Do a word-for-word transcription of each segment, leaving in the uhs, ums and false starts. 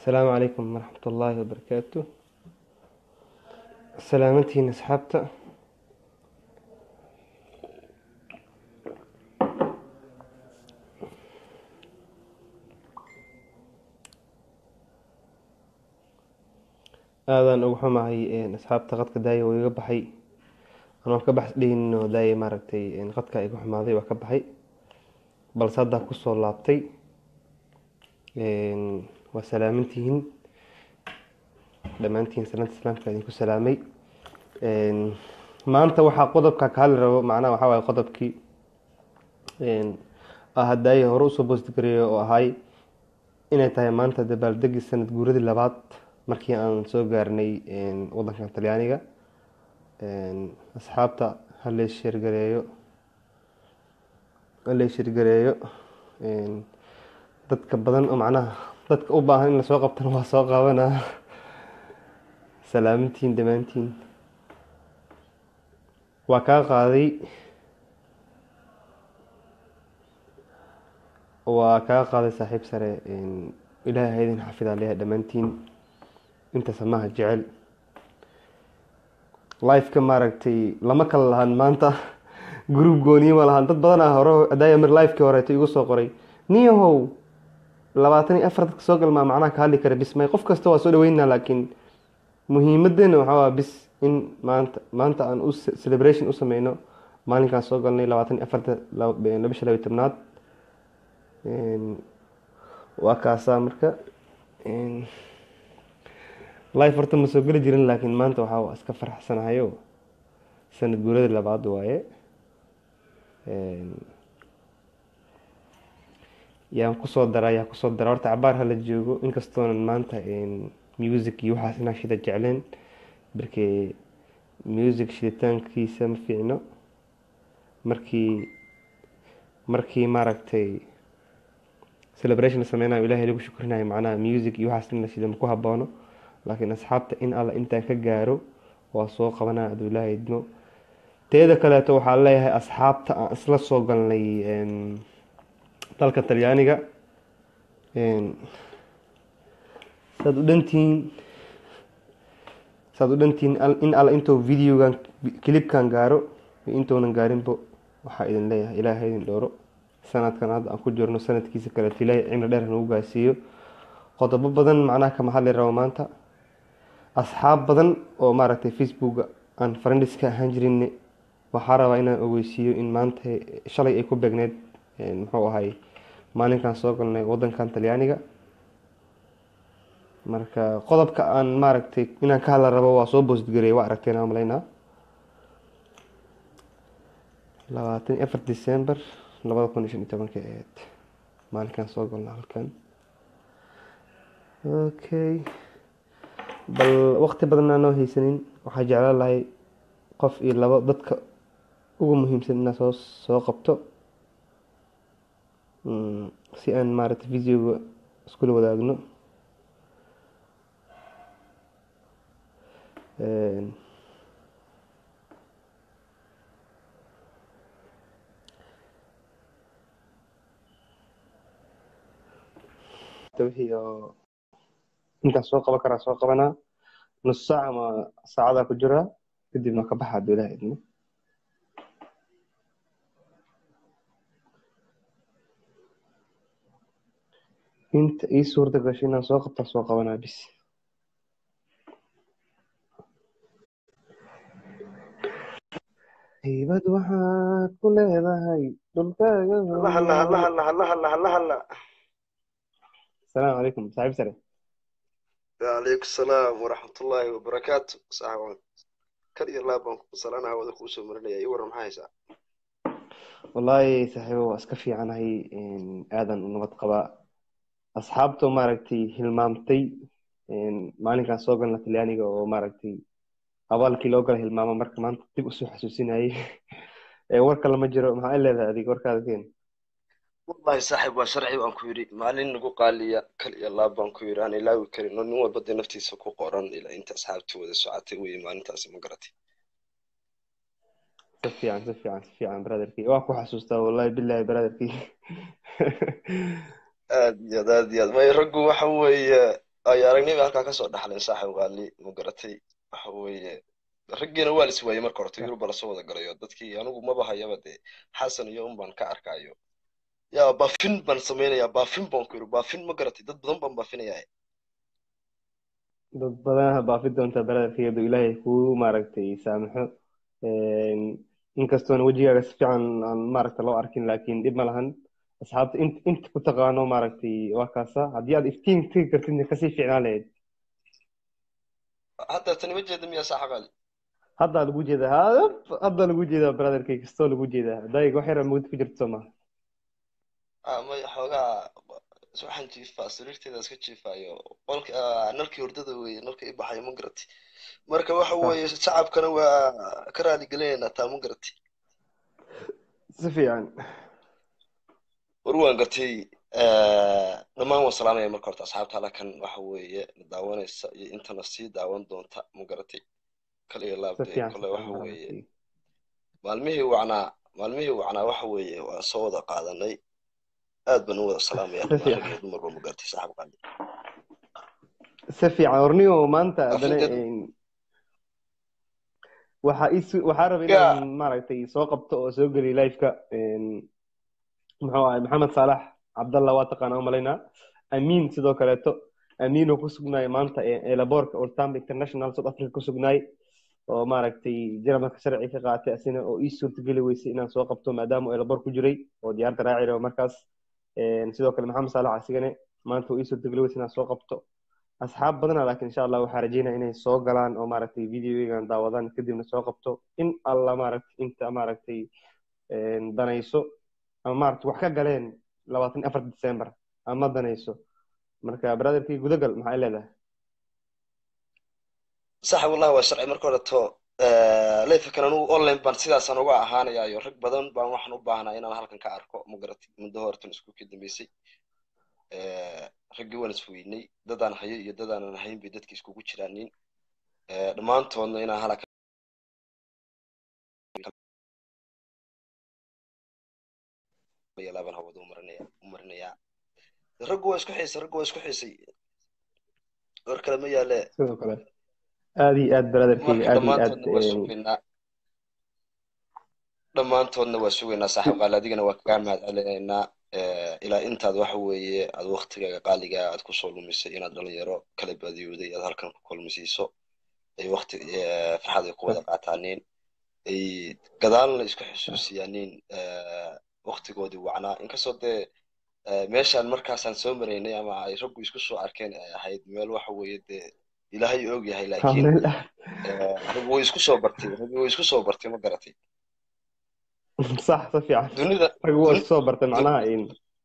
السلام عليكم ورحمة الله وبركاته. سلامتين أصحابتا. آذان أو حماي إن أصحابتا قد كداي ويقبحي أنا كبح لي إنه داي ماركتي إن قد كاي حماضي وكبحي بل صدق كسر لابتي إن وسلامتين دمانتين سلامت سلام كان يكون سلامي إن ما أنت وحى قضبك كهالر معناه وحاول قضبك إن أهداي هروس وبستقري وهاي inay tahay maanta dabaaldegi sanad guuradii labaad markii aan soo gaarnay wadanka Talyaaniga. asxaabta hal la shir gareeyo hal la shir gareeyo dadka badan oo macnaha dadka u baahan in la soo qabtana waa soo qabanaa. salaamintiin damaantiin waa ka qaaday waa ka qaaday saaxiib sare in ilaahay idin xafido leeyahay dhamaantiin inta samaha jecel live ka maaragtay lama kala lahan maanta group gooniyo ma lahan dad badan ah hore aday mar live ka hore igu soo qoray niyahow labaatan iyo afar dadka soo galma macnaha ka hadli kara bismay qof kasta waa soo dhaweynaa laakiin muhiimadena waxa bis in maanta maanta aan u celebration u sameeyno maalinkaas soo galnay labaatan iyo afar laba shalay tobnaad waa kaasa marka live horta ma soo gali jirin laakiin maanta waxaa iska faraxsanahayo sanad guuradii labaad waaye. yaan ku soo daraa yaa ku soo daraa horta cabaar hala joogo inkastoo maanta music iyo waxaas inaa shida jecleen markii music shiditaankiisa ma fiicno markii markii maaragtay celebration sameeyna ilaahay lagu shukrinayo macnaha music iyo waxaas in sida ku haboono laakiin asxaabta in alla inta ka gaaro waa soo qabanaa aduu ilaahay idmo. teeda kale to waxa leeyahay asxaabta aan isla soo galnay een dalka Talyaaniga een sad u dhantiin sad u dhantiin in alla intuu videogan clipkan gaaro intoonan gaarinbo waxa idin leeyahay ilaahay idin dooro sanadkan hadda aan ku jirno sanadkiisa kale tilay cimri dheer nagu gaasiyo qodobo badan macnaha kama hadli rabo maanta asxaab badan oo maaragtay Facebook aan friends ka ahaan jirin waxa rabaa inaan ogeysiiyo in maanta shalay ay ku beegneed muxuu ahay maalinkan soo galnay wadankan Talyaaniga. marka qodobka aan maaragtay inaan ka hadla rabo waa soo post gareey waa aragteen malaynaa labaatan iyo afar December labada kun iyo shan iyo toban eed maalinkan soo galnay halkan. okay bal waqti badan aan noo haysanin waxaa jeclaan lahay qof iyo laba dadka ugu muhiimsan inaan soo soo qabto si aan maaragtay video isku wadaagno. een توهي inta soo qaban kara soo qabana nus saac ama saacada ku jira kadibna ka baxaa ilaahay idmo. inta ii suurta gashay inaan soo qabta soo qabana bis heybad waxaad ku leedahay dhulkaaga. الله الله الله الله الله الله الله الله السلام عليكم صاحب سري. عليكم السلام ورحمة الله وبركاته. صاحب كري الله بانكم صلانا هذا كوسو مرنيا يورم حايسا والله صاحبه اسكفي عنها ان aadan nabad qaba asxaabto maaragtay hilmaamtay in maalinkan soo galna Talyaaniga oo maaragtay abaalkii loo galay hilmaama marka maanta dib u soo xasuusinayay ee warka lama jiro maxaa leedahay adiga warkaada keen. والله صاحب وشرعي وانكو يري مالين نقو قاليا كري الله بانكو يري أنا لا كري نو والبدي نفتي سكو قران إلى أنت أصحابتي وذا ساعتي وي ما أنت أسمع قرتي. سفي عن سفي عن سفي عن برادركي واكو حسوستا والله بالله برادركي. آد يا داد يا ما يرقوا وحوي ay aragnay halkaa kasoo dhaxleen saaxiib qaali ma garatay waxa weeye raggiina waa lis waayey marka horta Yurub la soo wada galayo dadkii anigu maba hayaba dee xasan iyo un baan ka arkayo yaa baafin baan samaynayaa baafin baan ku yiri baafin ma garatay dad badan baan baafinayaa dad badan baafi doonta brotherkeedu ilaahay kuu maaragtay saamaxo inkastoona wejigaaga si fiican aan maaragta loo arkin laakiin dhib ma lahan asxaabta int inta ku taqaano maaragtay waa kaasa haddii aad iftiin tegi kartidna kasii fiicnaan lahayd hadda tani wajeeda miyaa saaxiib qaali haddaa lagu jeedaa hadab haddaa lagu jeedaa brotherkay kastoo lagu jeedaa dayg wax yara mugdi ku jirto soo maha ah may xoogaa waxaan jiifaa sariirteeda iska jiifaayo qolka nalkii hurdada weeye nalka i baxayo ma garatay marka waxa sax weeye shacabkana waa ka raali gelinaynaa taa ma garatay si fiican war waan gartay dhammaan waan salaamaya marka horta asxaabta halkan waxa weeye na daawanaysa iyo intana sii daawan doonta ma garatay kale iyo si laabtay fiican si kole fiican waxa weeye brotherkay maalmihii wacnaa maalmihii wacnaa waxa weeye waan soo wada qaadanay aad baan u wada salaamaya si dhammaan rag fiican iyo dumarba ma garatay saaxiib qaali si fiican warniyo maanta haddana baafinteed waxaa is waxaa raba ya inaan maaragtay soo qabto oo soo geliyo liveka muxuu ahay maxamed saalax cabdalla waa taqaanaa u malaynaa amiin sidoo kaleeto amiin oo ku sugnaay maanta eelaboorka old tambo international south africa ku sugnaay oo maaragtay jarmalka sharci ka qaatay asina oo ii suurtageli weysay inaan soo qabto maadaama uu eelaboor ku jiray oo diyaarda raaci rabo markaas sidoo kale maxamed saalax asigane maanta oo ii suurtageli weysay inaan soo qabto asxaab badana laakiin insha allah waxaa rajeynaya inay soo galaan oo maaragtay videogan daawadaan kadibna soo qabto in alla maaragtay inta maaragtay danayso ama maaragtay wax ka galeen labaatan iyo afar December ama danayso marka brotherkii gudagal maxay leedahay saaxiib wallahi waa sharci marka hore to leefakan anigu online baan sidaasaan uga ahaanayayo rag badan baan waxaan u baahnaa inaan halkan ka arko ma garatay muddo hortan isku ka dambeysay raggii waan isweynay dadaan hayo iyo dadaanan hayn bay dadkii iskugu jiraanin dhammaantoodna inaan halaka laaban hawada u marinaya u marinayaa raggu waa isku xiisay raggu waa isku xiisay war kale ma yaale sidoo kale aad iyo aad brotherkeyga marka aad iyo aad dhammaantoodna waa sugaynaa dhammaantoodna waa sugaynaa saaxiib qaali adigana waa kagaa mahadcelinaynaa ilaa intaad waxa weeye aad waqtigaaga qaaliga aad kusoo lumisay inaad dhalinyaro kala baadiyowday aad halkan ku kulmisiiso ay waqti farxad ay ku wada qaataaneen ay gadaalna isku xusuusiyaaneen waqtigoodii wacnaa inkastoo dee meeshaan markaasaan soo maraynay ama ay raggu isku soo arkeen ay ahayd meel waxa weeye dee ilaahay og yahay laakiin raggu way isku soo bartay raggu way isku soo bartay ma garatay صح صح يعني dunida rag waa soo bartay macnaha in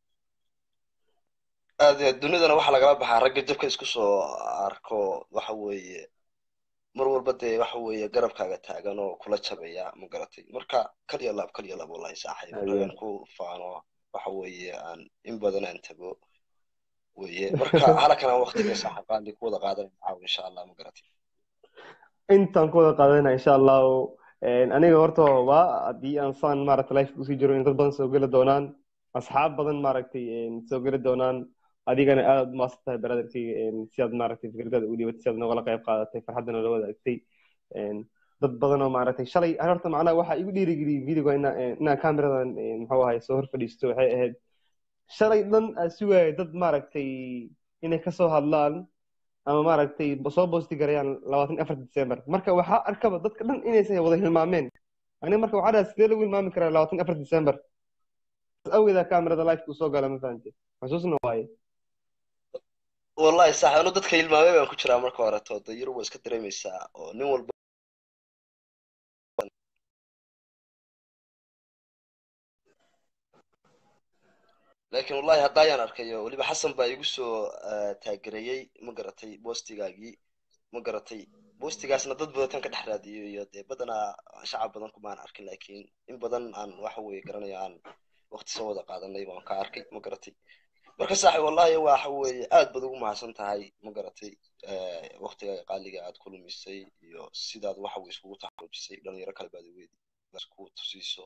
aad dunidana waxa lagala baxaa ragga jabka isku soo arko waxa weeye mar walba dee waxa weeye garabkaaga taagan oo kula jabaya ma garatay marka kaliya laab kaliya laab wallahi saaxiib ragan ku faano waxa weeye aan in badan aan tago weeye marka halkan aan waqtiga saaxiib qaali ku wada qaadan caaw insha Allah ma garatay intaan ku wada qaadanaa insha Allah aniga horta waa haddii aan saan maaragtay life usii jiro in dad badan soo geli doonaan asxaab badan maaragtay soo geli doonaan adigana aad maasan tahay brotherkeyga si aad maaragtay fikradaada u dhiibatay si aad nogala qayb qaadatay farxaddana la wadaagtay dad badan oo maaragtay shalay horta macnaha waxaa igu dhiirigeliyey videoga ina inaan cameradan muxuu ahay soo hor fadhiisto waxay ahayd shalay dhan aan sugayay dad maaragtay inay kasoo hadlaan ama maaragtay soo boosti garayaan labaatan iyo afar December marka waxaa arkaba dadka dhan inaysan wada hilmaameen aniga marka waxaa dhahay sidee lagu hilmaami karaa labaatan iyo afar December awgeeda kamerada live ku soo gala ma fahantay xusuusna waaye wallahi sax anu dadka hilmaamay baan ku jiraa marka hore to dayar waa iska dareemaysaa oo nin walba laakiin wallahi haddayaan arkayo weliba xasan baa igu soo taagereeyey ma garatay boostigaagii ma garatay boostigaasna dad badan ka dhex raadiyo iyo dee badanaa shacab badan kumaan arkin laakiin in badan aan waxa weeye garanaya aan waqti soo wada qaadanay waan ka arkay ma garatay marka saaxiib wallahi waxa weeye aad baad ugu mahadsan tahay ma garatay waqtigaaga qaaliga aad ku lumisay iyo sidaad waxa weeye iskugu taxaruujisay dhalinyaro kale baad weedi isku tusiiso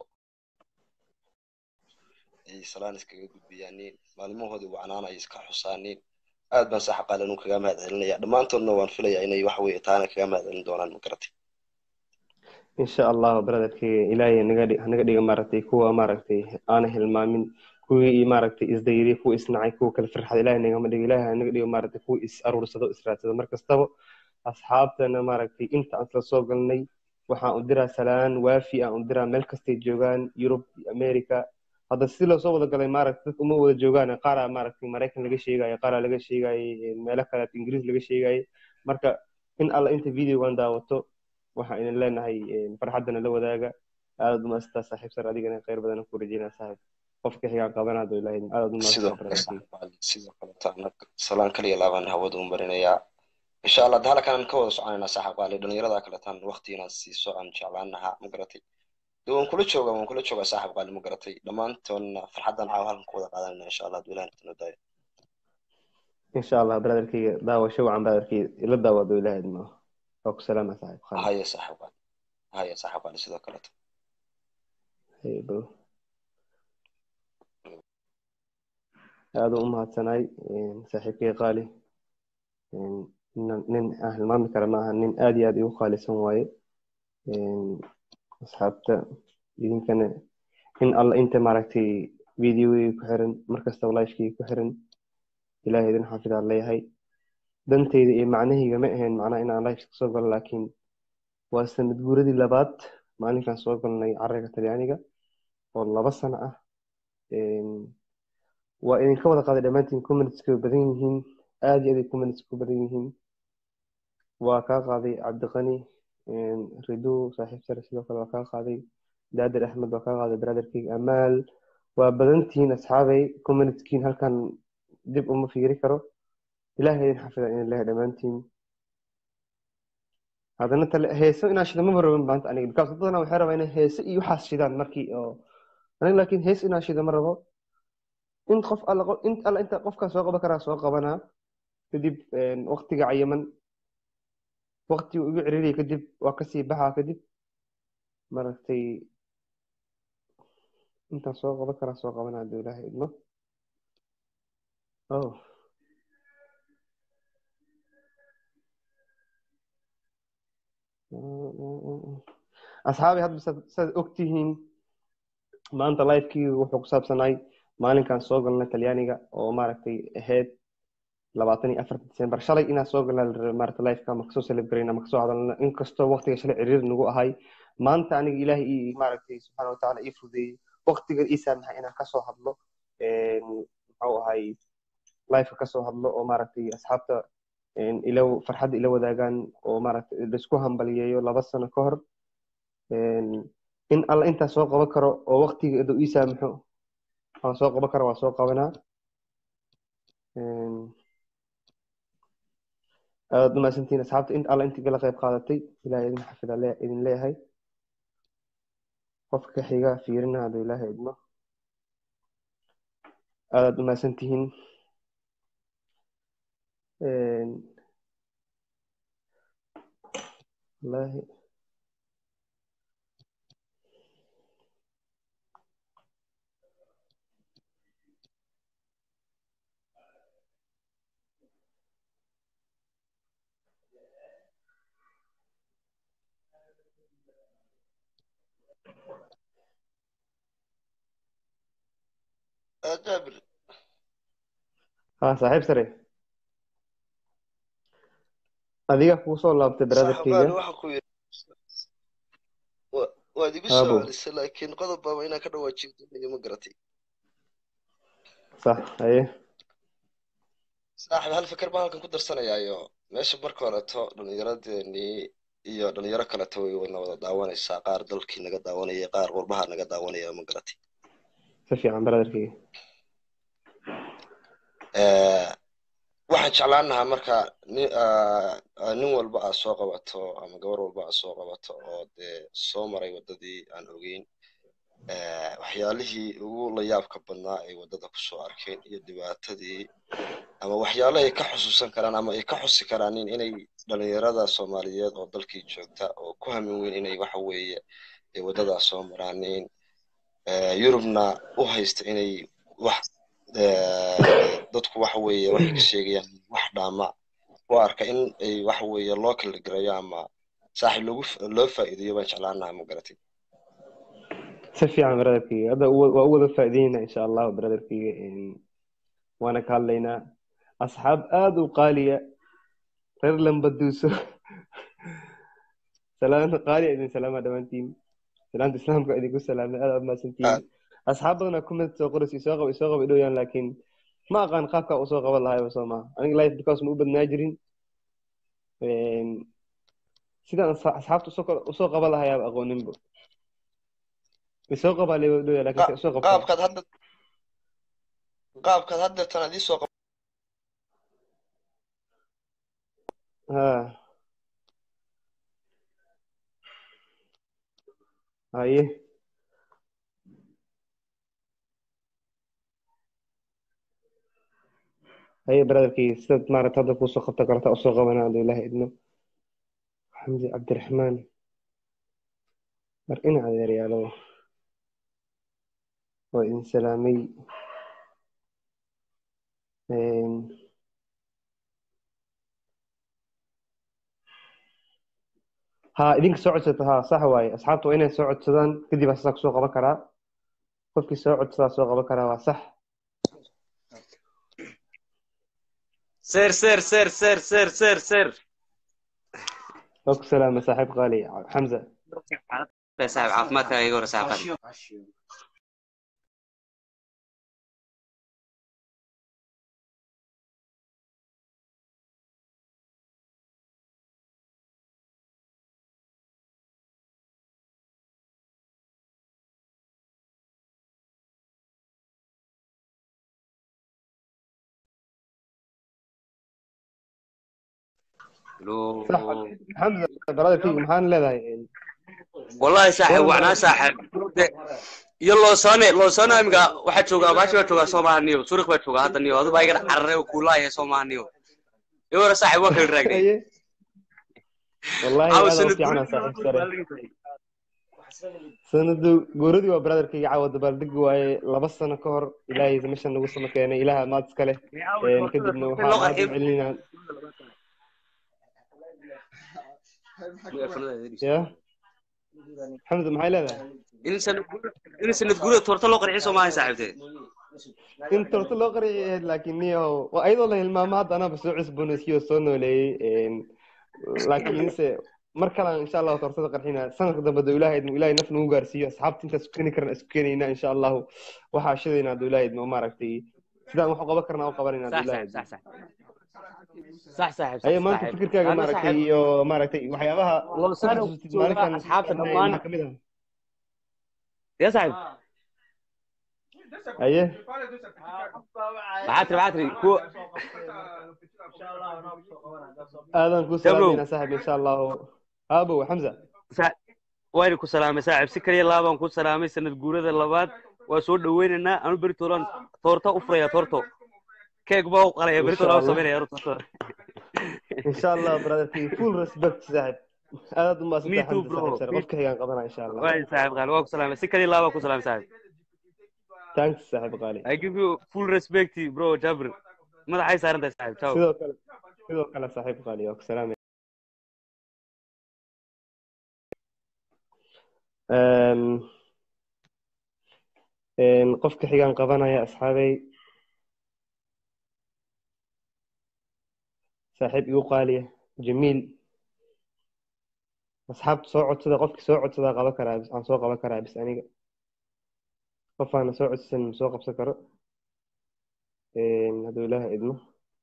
ay salaan iskaga gudbiyaaneen maalmahoodii wacnaan ay iska xusaaneen aad baan saaxiib qaali anu kaga mahad celinaya dhammaantoodna waan filayaa inay waxa weeye taana kaga mahad celin doonaan ma garatay إن شاء الله برادرك إلهي نقدر نقدر مرتي كوا مرتي أنا هالمامين كوي مرتي إزديري كوي إسنعي كوا كل فرحة إلهي نقدر إلهي نقدر مرتي كوي إس أرور صدق إسرات مركز تبو أصحابنا مرتي أنت أصل صوب قلني وحا أدرى سلان وافي أدرى ملك جوجان يوروب أمريكا هذا السيلو صوب قلني مرتي أمو جوجان قارة مرتي مريكان لقى شيء جاي قارة لقى شيء جاي ملكة إنجليز لقى شيء جاي مركا إن الله أنت فيديو وان داوتو waxaan idin leenahay farxadana la wadaaga aad u maastaa saaxiib sar adigana khayr badan ku rajeyna saaxiib qofka xiga qabanado ilaahay aad u sidoo maastaa kale brotherkii saaxiib qaali sidoo kale taana salaan kaliya laabaan hawada u marinayaa insha Allah hadda kan ka wada soconaynaa saaxiib qaali dhalinyarada kale tan waqti inaad siiso aan jeclaanaha ma garatay waan kula joogaa waan kula joogaa saaxiib qaali ma garatay dhammaantoodna farxadan caawa halkan ku wada qaadanayna insha Allah haduu ilaahay noo daayo insha Allah brotherkii daawasho wacan brotherkii ila daawado ilaahay ma oo ku salaama saaxiib khali haya saaxiib qaali haya saaxiib qaali sidoo kale hey bro aad u mahadsanay saaxiibkii qaali nin ah hilmaami kara maaha nin aad iyo aad igu qaalisan waaye asxaabta idinkana in alla inta maaragtay videogi ku xiran markastaba livekii ku xiran ilaahay idin xafidaan leeyahay danteyda iyo macnahayga ma ahayn macnaha inaan live soo galo laakiin waa sanad guuradii labaad maalinkaan soo galnay cariga talyaaniga oo laba sano ah waa idinka wada qaaday dhammaantiin communitska badan yihiin aad iyo aad ay communitska badan yihiin waa kaa qaaday cabdiqani rido saaxiib sare sidoo kale waa kaa qaaday daadir axmed waa kaa qaaday brotherkeyga amaal waa badantihiin asxaabay communitkiin halkan dib uma fiiri karo ilaahay idin xafida in leeyahay dhammaantiin haddana tale heeso inaan shida maba rabin maanta aniga bikaas dadana waxay rabaa inay heese iyo waxaas shidaan markii oo aniga laakiin hees inaan shida ma rabo in qof alla in alla inta qofkaa soo qaban karaa soo qabanaa kadib waqtiga cayiman waqti uu igu ciriiriyay kadib waa kasii baxaa kadib maaragtay intaan soo qaban karaa soo qabanaa hadduu ilaahay idmo oh asxaabi hadda saad ogtihiin maanta livekii wuxuu ku saabsanay maalinkaan soo galnay talyaaniga oo maaragtay ahayd labaatan iyo afarta December shalay inaan soo galnay maaragtay liveka ma kasoo celebrate ama kasoo hadalna inkastoo waqtiga shalay ciriir nagu ahay maanta aniga ilaahay ii maaragtay subxaana watacaala ii fududeeyey waqtiga ii saamaxay inaan kasoo hadlo muxuu ahay liveka kasoo hadlo oo maaragtay asxaabta ila farxadda ila wadaagaan oo maaragtay laisku hambaliyeeyo laba sano ka hor in alla intaa soo qaban karo oo waqtiga iduu ii saamaxo waan soo qaban karo waan soo qabanaa aad u mahadsantihiin asxaabta in alla intii kala qayb qaadatay ilaahay idin xafida idin leeyahay qofka xiga fiirina hadduu ilaahay idmo aad u mahadsantihiin wallaahi جابر ها صاحب سري adiga kuu soo laabtay brotherkeyga saaxiibaan waxa ku yiri waad igu soo abo celisay laakiin qodob baa inaan ka dhawaajiyo ma garatay sax haye saaxiib hal fikir baan halkan ku darsanayaayo meesha marka horeeto dhallinyaradeenii iyo dhalinyaro kaleto way wadna wada daawanaysaa qaar dalkii naga daawanaya qaar qurbaha naga daawanaya ma garatay si fiican brotherkeyga waxaan jeclaan lahaa marka nin walba aad soo qabato ama gabar walba aad soo qabato oo dee soo maray waddadii aan ogeyn waxyaalihii ugu la yaabka badnaa ay waddada kusoo arkeen iyo dhibaatadii ama waxyaalo ay ka xusuusan karaan ama ay ka xusi karaan inay dhalinyarada Soomaaliyeed oo dalkii joogta oo ku hamin weyn inay waxa weeye ay waddada soo maraanin Yurubna u haysta inay wax dadku waxa weeye waxay ka sheegayaan wax dhaama u arka in ay waxa weeye loo kala garayo ama saaxiib loogu loo faa'iideeyo baan jeclaanahay ma garatay si fiican brotherkayga hadda waa u wada faa'iideynaa insha allah brotherkayga waana ka hadlaynaa asxaab aad u qaaliya reer lambaduuso salaanta qaaliya idin salaama dhammaantiin salaanta islaamka idinku salaamay aad aad mahadsantihiin asxaab badanaa comment soo qoraysa isoo qaba isoo qaba idhowyaan laakiin ma aqaan qaabka usoo qaban lahayba soo maha aniga life because ma u badnaa jirin sidaan asxaabta usoo qaban lahayaaba aqooninba isoo qabaa leeba idhoya laakiin se usoo qabtaa qaabkaad hadda qaabkaad hadda tan adii soo ha haye haye brotherkayga sidaad maaragta hadda kuusoo qabta karta usoo qabanaa haduu ilaahay idmo xamdi cabdiraxmaan mar ina adeeryaalo waa idin salaamay ha idinka soo codsato ha sax waaye asxaabta waa inay soo codsadaan kadib asasaa kusoo qaban karaa qofkii soo codsadaa soo qaban karaa waa sax سير سير سير سير سير سير سير وك سلامة صاحب غالي حمزة صاحب عافمتك يا صاحب غالي صح حمزة برادر كي محان لا والله صاحب وعنا صاحب يلا سنة لو سنة مقا واحد شوقا باش بتشوقا سوما نيو سورك بتشوقا هذا نيو هذا بايقر عرّي وكولا يا سوما نيو يورا صاحب وكل راقي والله هذا في عنا صاحب سندو جوردي وبرادر كي عاود بالدق واي لبسنا كهر إلهي إذا مشان نقص مكانه إله ما تسكله كدبنا وحنا علينا يا حمد محايل هذا إنسان إنسان تقول تورط له قرية سوما صاحبتي إنت تورط له قرية لكن نيو وأيضا له المامات أنا بس عصب بونسيو صنو لي لكن إنسى مركلا إن شاء الله تورط له قرية سنة قد بدو إلهي إنه إلهي نفنه وقارسيو أصحابتي أنت سكني كرنا سكنينا إن شاء الله وحاشدنا دو إلهي إنه ماركتي سيدا محقا بكرنا وقبرنا دو إلهي صح صح صح صح أي ما أنت فكر كذا ماركتي أو ماركتي وحيابها والله سنة مالكا أصحاب الأمان يا صاحب أيه بعتري بعتري كو أهلا كو سلامين صاحب إن شاء الله أبو حمزة وين كو سلامي صاحب سكر يلا بان كو سلامي سنة جورة اللبات وسود ويننا أنا بريتولان تورتا أفريا تورتو كيك باو قرية بريتولان وسمينا يا رب إن شاء الله برادر في فول ريسبكت صاحب هذا ما مي تو برو قفك هي قبنا إن شاء الله وين صاحب غالي واكو سلامي سكر يلا بان كو سلامي صاحب thanks صاحب غالي I give you full respect bro جابر ماذا حي صار أنت صاحب تاو سيدو كلا سيدو كلا صاحب غالي واكو سلامي أم أم قفك حيان قبنا يا أصحابي صاحب يقالي جميل أصحاب صعود صدا قفك صعود صدا قبا كرابس عن سوق قبا كرابس يعني قف أنا صعود سن سوق بسكر إن هذول له ابنه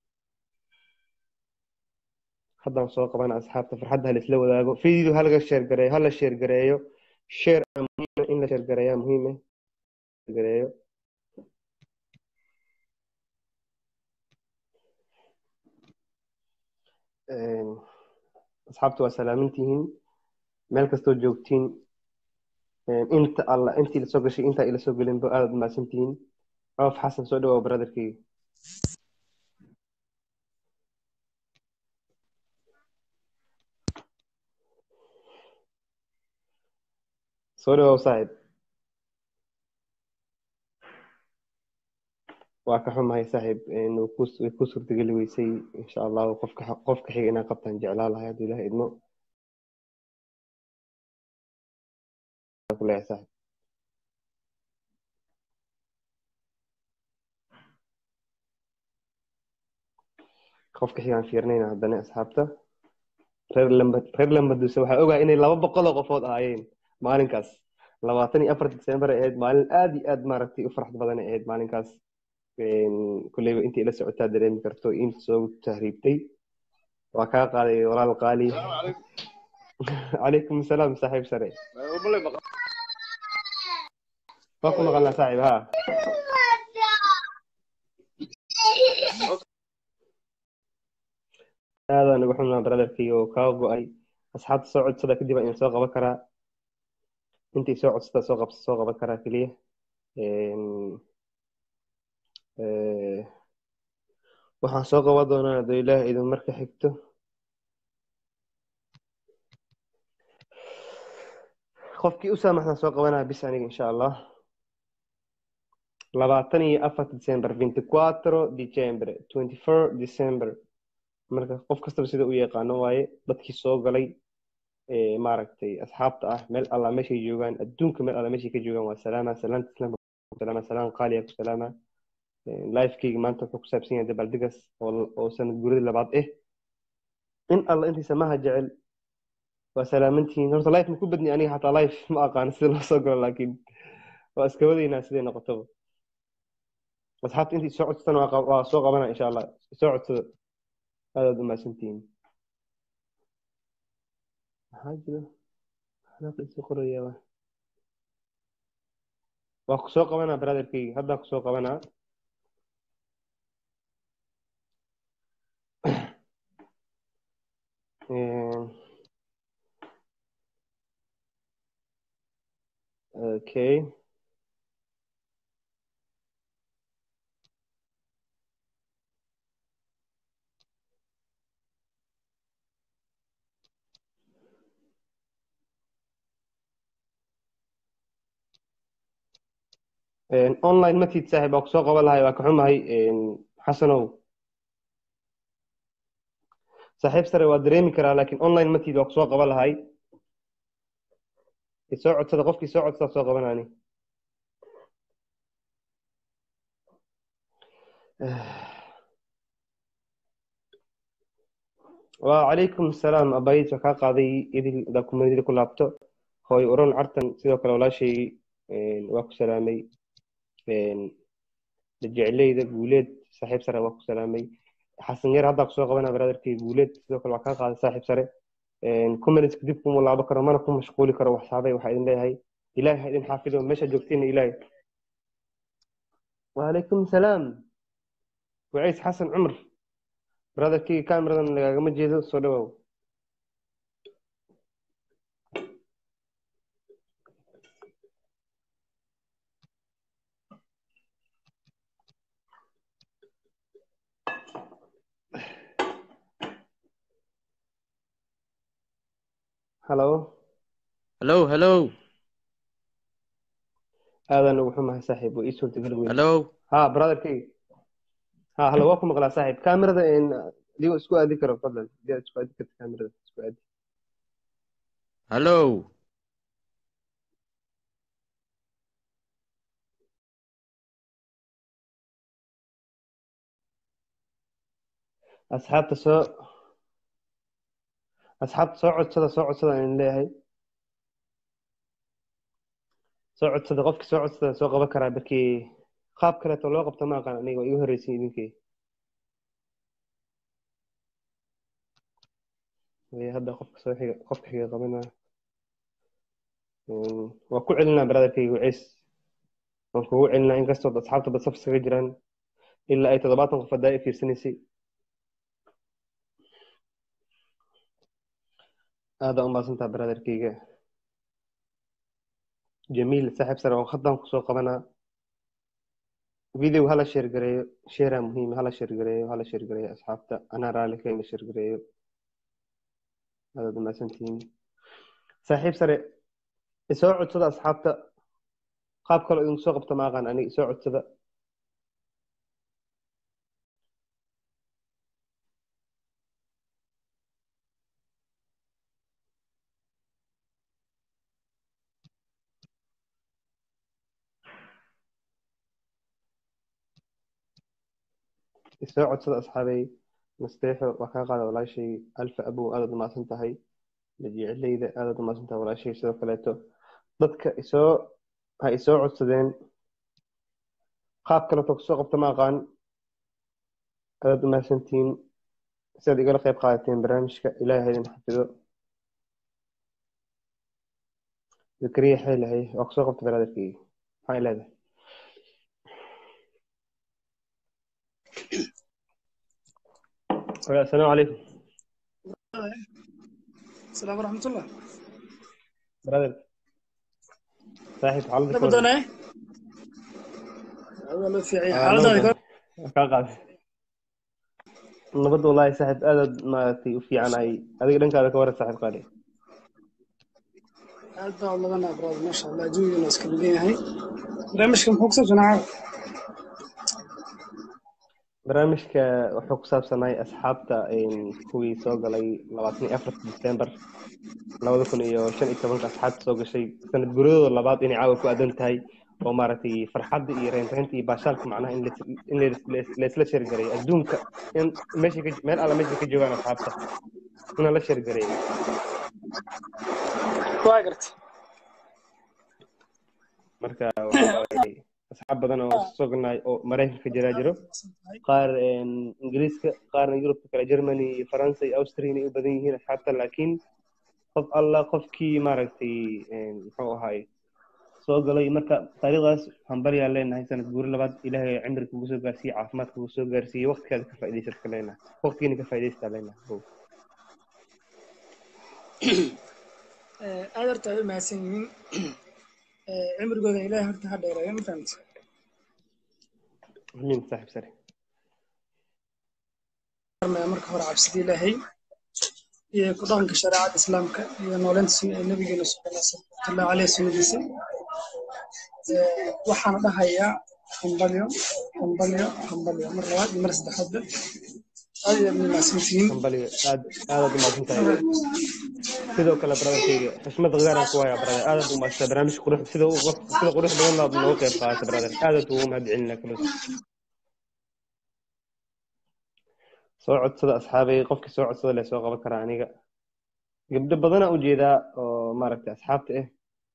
حدا سوق قبنا أصحاب تفر حد هالسلو ذا في فيديو هلا الشير قريه هلا الشير قريه شير مهمة إن الشير قريه مهمة قريه أصحابته وسلامتهم ملك استوجوتين انت الله انت اللي سوق شيء انت اللي سوق لين بقى ما سنتين عوف حسن سودو وبرادر كي سودو صاحب waa ka xumahay saaxiib inuu ku way ku suurtageli weysay insha allah qofka qofka xiga inaan qabtaan jeclaan lahay hadduu ilaahay idmo ku leeyahay saaxiib qofka xigaan fiirnayna haddana asxaabta reer lambad reer lambaduse waxaa ogahay inay laba boqol oo qofood ahaayeen maalinkaas labaatan iyo afar December ay ahayd maalin aad iyo aad maaragtay u farxad badan ay ahayd maalinkaas kulleyba intii ila socotaa dareemi karto inta soo tahriibtay waa kaa qaaday walaal qaali calaykum asalaam saaxiib sare waa ku maqalnaa saaxiib haa aada nagu xunaa brotherkii oo kaa go-ay asxaabta soo codsada kadib ayaan soo qaban karaa intii soo codsada soo qabsa soo qaban karaa keliya waxaan soo qaban doonaa hadduu ilaah idin marka xigto qofkii u saamaxnaa soo qabanaa bis aniga insha allah labaatan iyo afar December veinticuatro December twenty-four December marka qof kastaba sida u yaqaano waaye dadkii soo galay ee maaragtay asxaabta ah meel alla meeshay joogaan adduunka meel alla meeshay ka joogaan waa salaama salaanta islaamka salaama salaan qaaliya ku salaama live-kayga maanta wuxuu ku saabsan yahay dabaaldegaas oo oo sanad guuradii labaad eh in alla intii samaha jecel waa salaamantihiin horta live ma ku badni aniga xataa live ma aqaan sida loo soo galo laakiin waa iska wadaynaa siday noqotaba asxaabta intii soo codsatana waa soo qabanaa insha allah soo codsada aadaad u mahadsantihiin maxaa jira xanaaqdiisa qoraya waa ku soo qabanaa brotherkayga haddaan ku soo qabanaa okay online ma tiid saaxiib waa ku soo qaban lahay waa ka xumahay xasanow saaxiib sare waa dareemi karaa laakiin online ma tiid waa ku soo qaban lahay soo codsada qofkii soo codsada soo qabanani وعليكم السلام أبايت وكاقاضي إذا إذا كوميدي كل لابتو هوي أورون عرتن سيدو كلا ولا شيء واكو سلامي لجعلي إذا قوليت صاحب سرة واكو سلامي حسن غير هذا قصوا قبنا برادر كي قوليت سيدو كلا وكاقاضي صاحب سرة كوميدي كدبكم ولا بكرة ما نكون مشغولي كرو وحسابي وحيدين لي هاي إلهي هايدين حافظهم مش جوكتين إلهي وعليكم السلام وعيس حسن عمر برادر كي كاميرا لما جيدو صدوا هلو هلو هلو هذا أنا وحمه صاحب وإيش ورد قلبي هلو ها برادر كي ها هلا واكم مغلا صاحب كاميرا ده إن ديو اسكو أذكر تفضل ديو اسكو أذكر كاميرا ده اسكو أذكر هلو أصحاب تسوق أصحاب صعد صدا صعد صدا إن ليه هاي صعد صدا قفك صعد صدا سوق بكرة بكي خاب كلا تلوق بتما قان أني ويوه رئيسي إنكي وهذا قفك صحيح قفك حاجة قمنا وكل علنا برادر كي وعيس وكل علنا إن قصد أصحاب تبصف سجران إلا أي تضباط قف دائق في سنسي هذا أم باسنتا برادر كي جميل سحب سر وخدام كسوق قبنا فيديو هلا شير قريو شيرة مهم هلا شير قريو هلا شير قريو أصحابته أنا رالي كين شير قريو هذا دم سنتين سحب سر يسوع صدا أصحابته قاب كل يوم سوق بتماغن أني يسوع صدا isoo codsada asxaabay nasteexo waa kaa qaada walaashay alfa abow aadaad umahadsan tahay jecelayda aadaad umahadsan tahay walaashay sidoo kaleeto dadka isoo ha isoo codsadeen qaab kaleto kusoo qabta ma aqaan aadaad umahadsantihiin sidaad igala qayb qaadateen barnaamijka ilaahay ha idin xafido zakariya xeelahay waa kusoo qabta baraadarkeyga maxaa leedahay السلام عليكم السلام ورحمة الله. برادر صاحب حالتك نبدأ كورن أنا والله في عين آه حالة نبض ذلك كان قاعد نبض والله صاحب أدد ما في في عناي هذا قدن كذا كورة صاحب قالي هذا والله أنا أبرز ما شاء الله جوي الناس كلين هاي برامج كم فوكس جناح برامج كحق ساب سناي أصحابتا إن كوي سوق لي لبعتني أفرس ديسمبر لو ذكر إيو شن إتمنى أصحاب سوق شيء سنة جرود ولا بعض إني عاوز كأدن تاي ومارتي فرحات إيرين تهنتي باشالك معناها إن لس إن لس لس لس لا شر جري الدوم ك إن ماشي كج مال على ماشي كجوان أصحابتا إن لا شر جري واقرت marka waxa waaye asxaab badan oo soognay oo Mareykanka jira jiro qaar ingiriiska qaarna Yurub kala Germany France iyo Austria ay u badan yihiin asxaabta laakiin qof alla qofkii maaragtay muxuu ahaay soo galay marka taariikhdaas waxaan baryaa leenahay sanad guuri labaad ilaahay cimriga kugu soo gaarsiiyo caafimaad kugu soo gaarsiiyo waqtigaada ka faa'iidaysato leenahay waqtigiina ka faa'iidaysta leenahay أقدر تعمل مع سنين عمر جود إله هرت هذا يرى ما فهمت مين صاحب سري ما أمرك هو عبسي إلهي يقدم كشريعة الإسلام ك ينولن سن النبي صلى الله عليه وسلم وحنا ده هيا حنبليو حنبليو حنبليو مرة واحد مرة تحدث هذه من المسؤولين حنبليو هذا هذا ما كنت sidoo kale brotherkayga xushmad qaaran ku haya brother aad u maasha barnaamij qurux sida uu qof sida qurux badan laad noo qeyb qaata brother aad u mahad celinaa kale soo codsada asxaabay qofkii soo codsada la soo qaban karaa aniga gabdho badan u jeedaa oo maaragtay asxaabta ah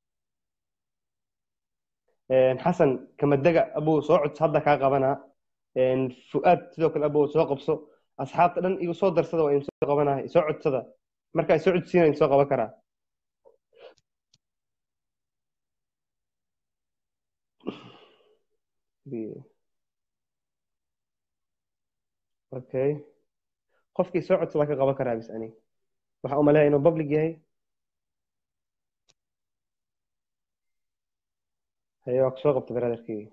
een xasan kama daga abuu soo cods hadda ka qabanaa een fuad sidoo kale abuu soo qabso asxaabta dhan igu soo darsada waa in soo qabanahay soo codsada marka ay soo codsiinayaan soo qaban karaa okay qofkii soo codsada ka qaban karaa bis ani waxa u maleeyaa inuu public yahay haye waa soo qabta brotherkii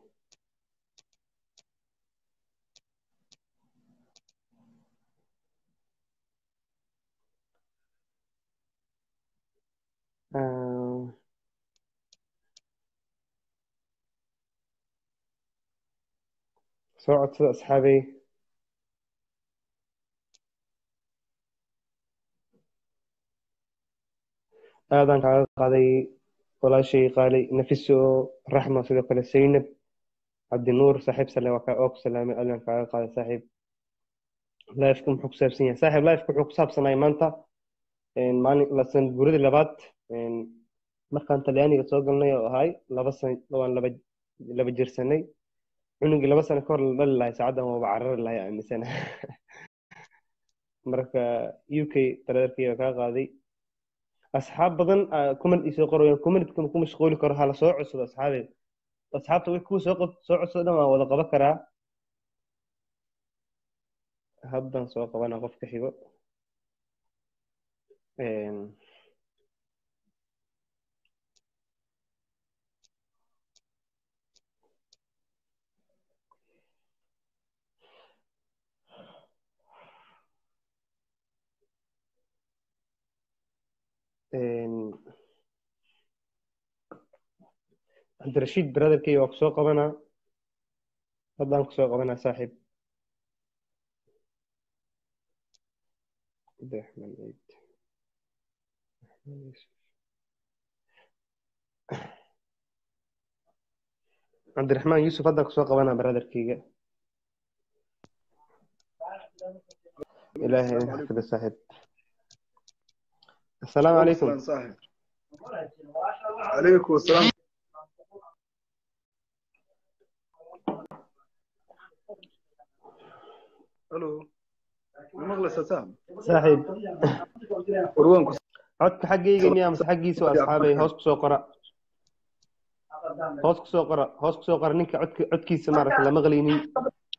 soo codsada asxaabay aadaan kaaga qaaday walaashay qaalay nafiso raxma sidoo kale saynab cabdinuur saaxiib sale waa kaa oo ku salaamay aadaan kaaga qaaday saaxiib laifku muxuu ku saabsan yahay saaxiib laifku wuxuu ku saabsanahay maanta maalin la sanad guuradii labaad markaan talyaaniga soo galnay oo ahay laba san waan laba laba jirsanay cunugii laba sano ka hor la dhali lahay saacaddan waaba carari lahay aaminsana marka u k taradarkii kaa qaaday asxaab badan comment isoo qorayaan comment-ka ku mashquuli karo hala soo codsado asxaabeed asxaabta way ku soo soo codsado dhan waa wada qaban karaa haddan soo qabana qofka xigo een een cabdirashiid brotherkay waa ku soo qabanaa haddaan ku soo qabanaa saaxiib cabdiraxmaan ciid cabdiraxmaan yuusuf haddaan ku soo qabanaa brotherkayga إلهي السلام حفظ عليكم. الصاحب. السلام وعليكم عليكم. السلام صاحب. عليكم السلام. الو مغلس يا سهم صاحب وروانكم. عدك حقي ميا مس حقي سو أصحابي هوس كسو قرأ هوس كسو قرأ هوس كسو قرأ نك عدك عدكي سمارة لما غليني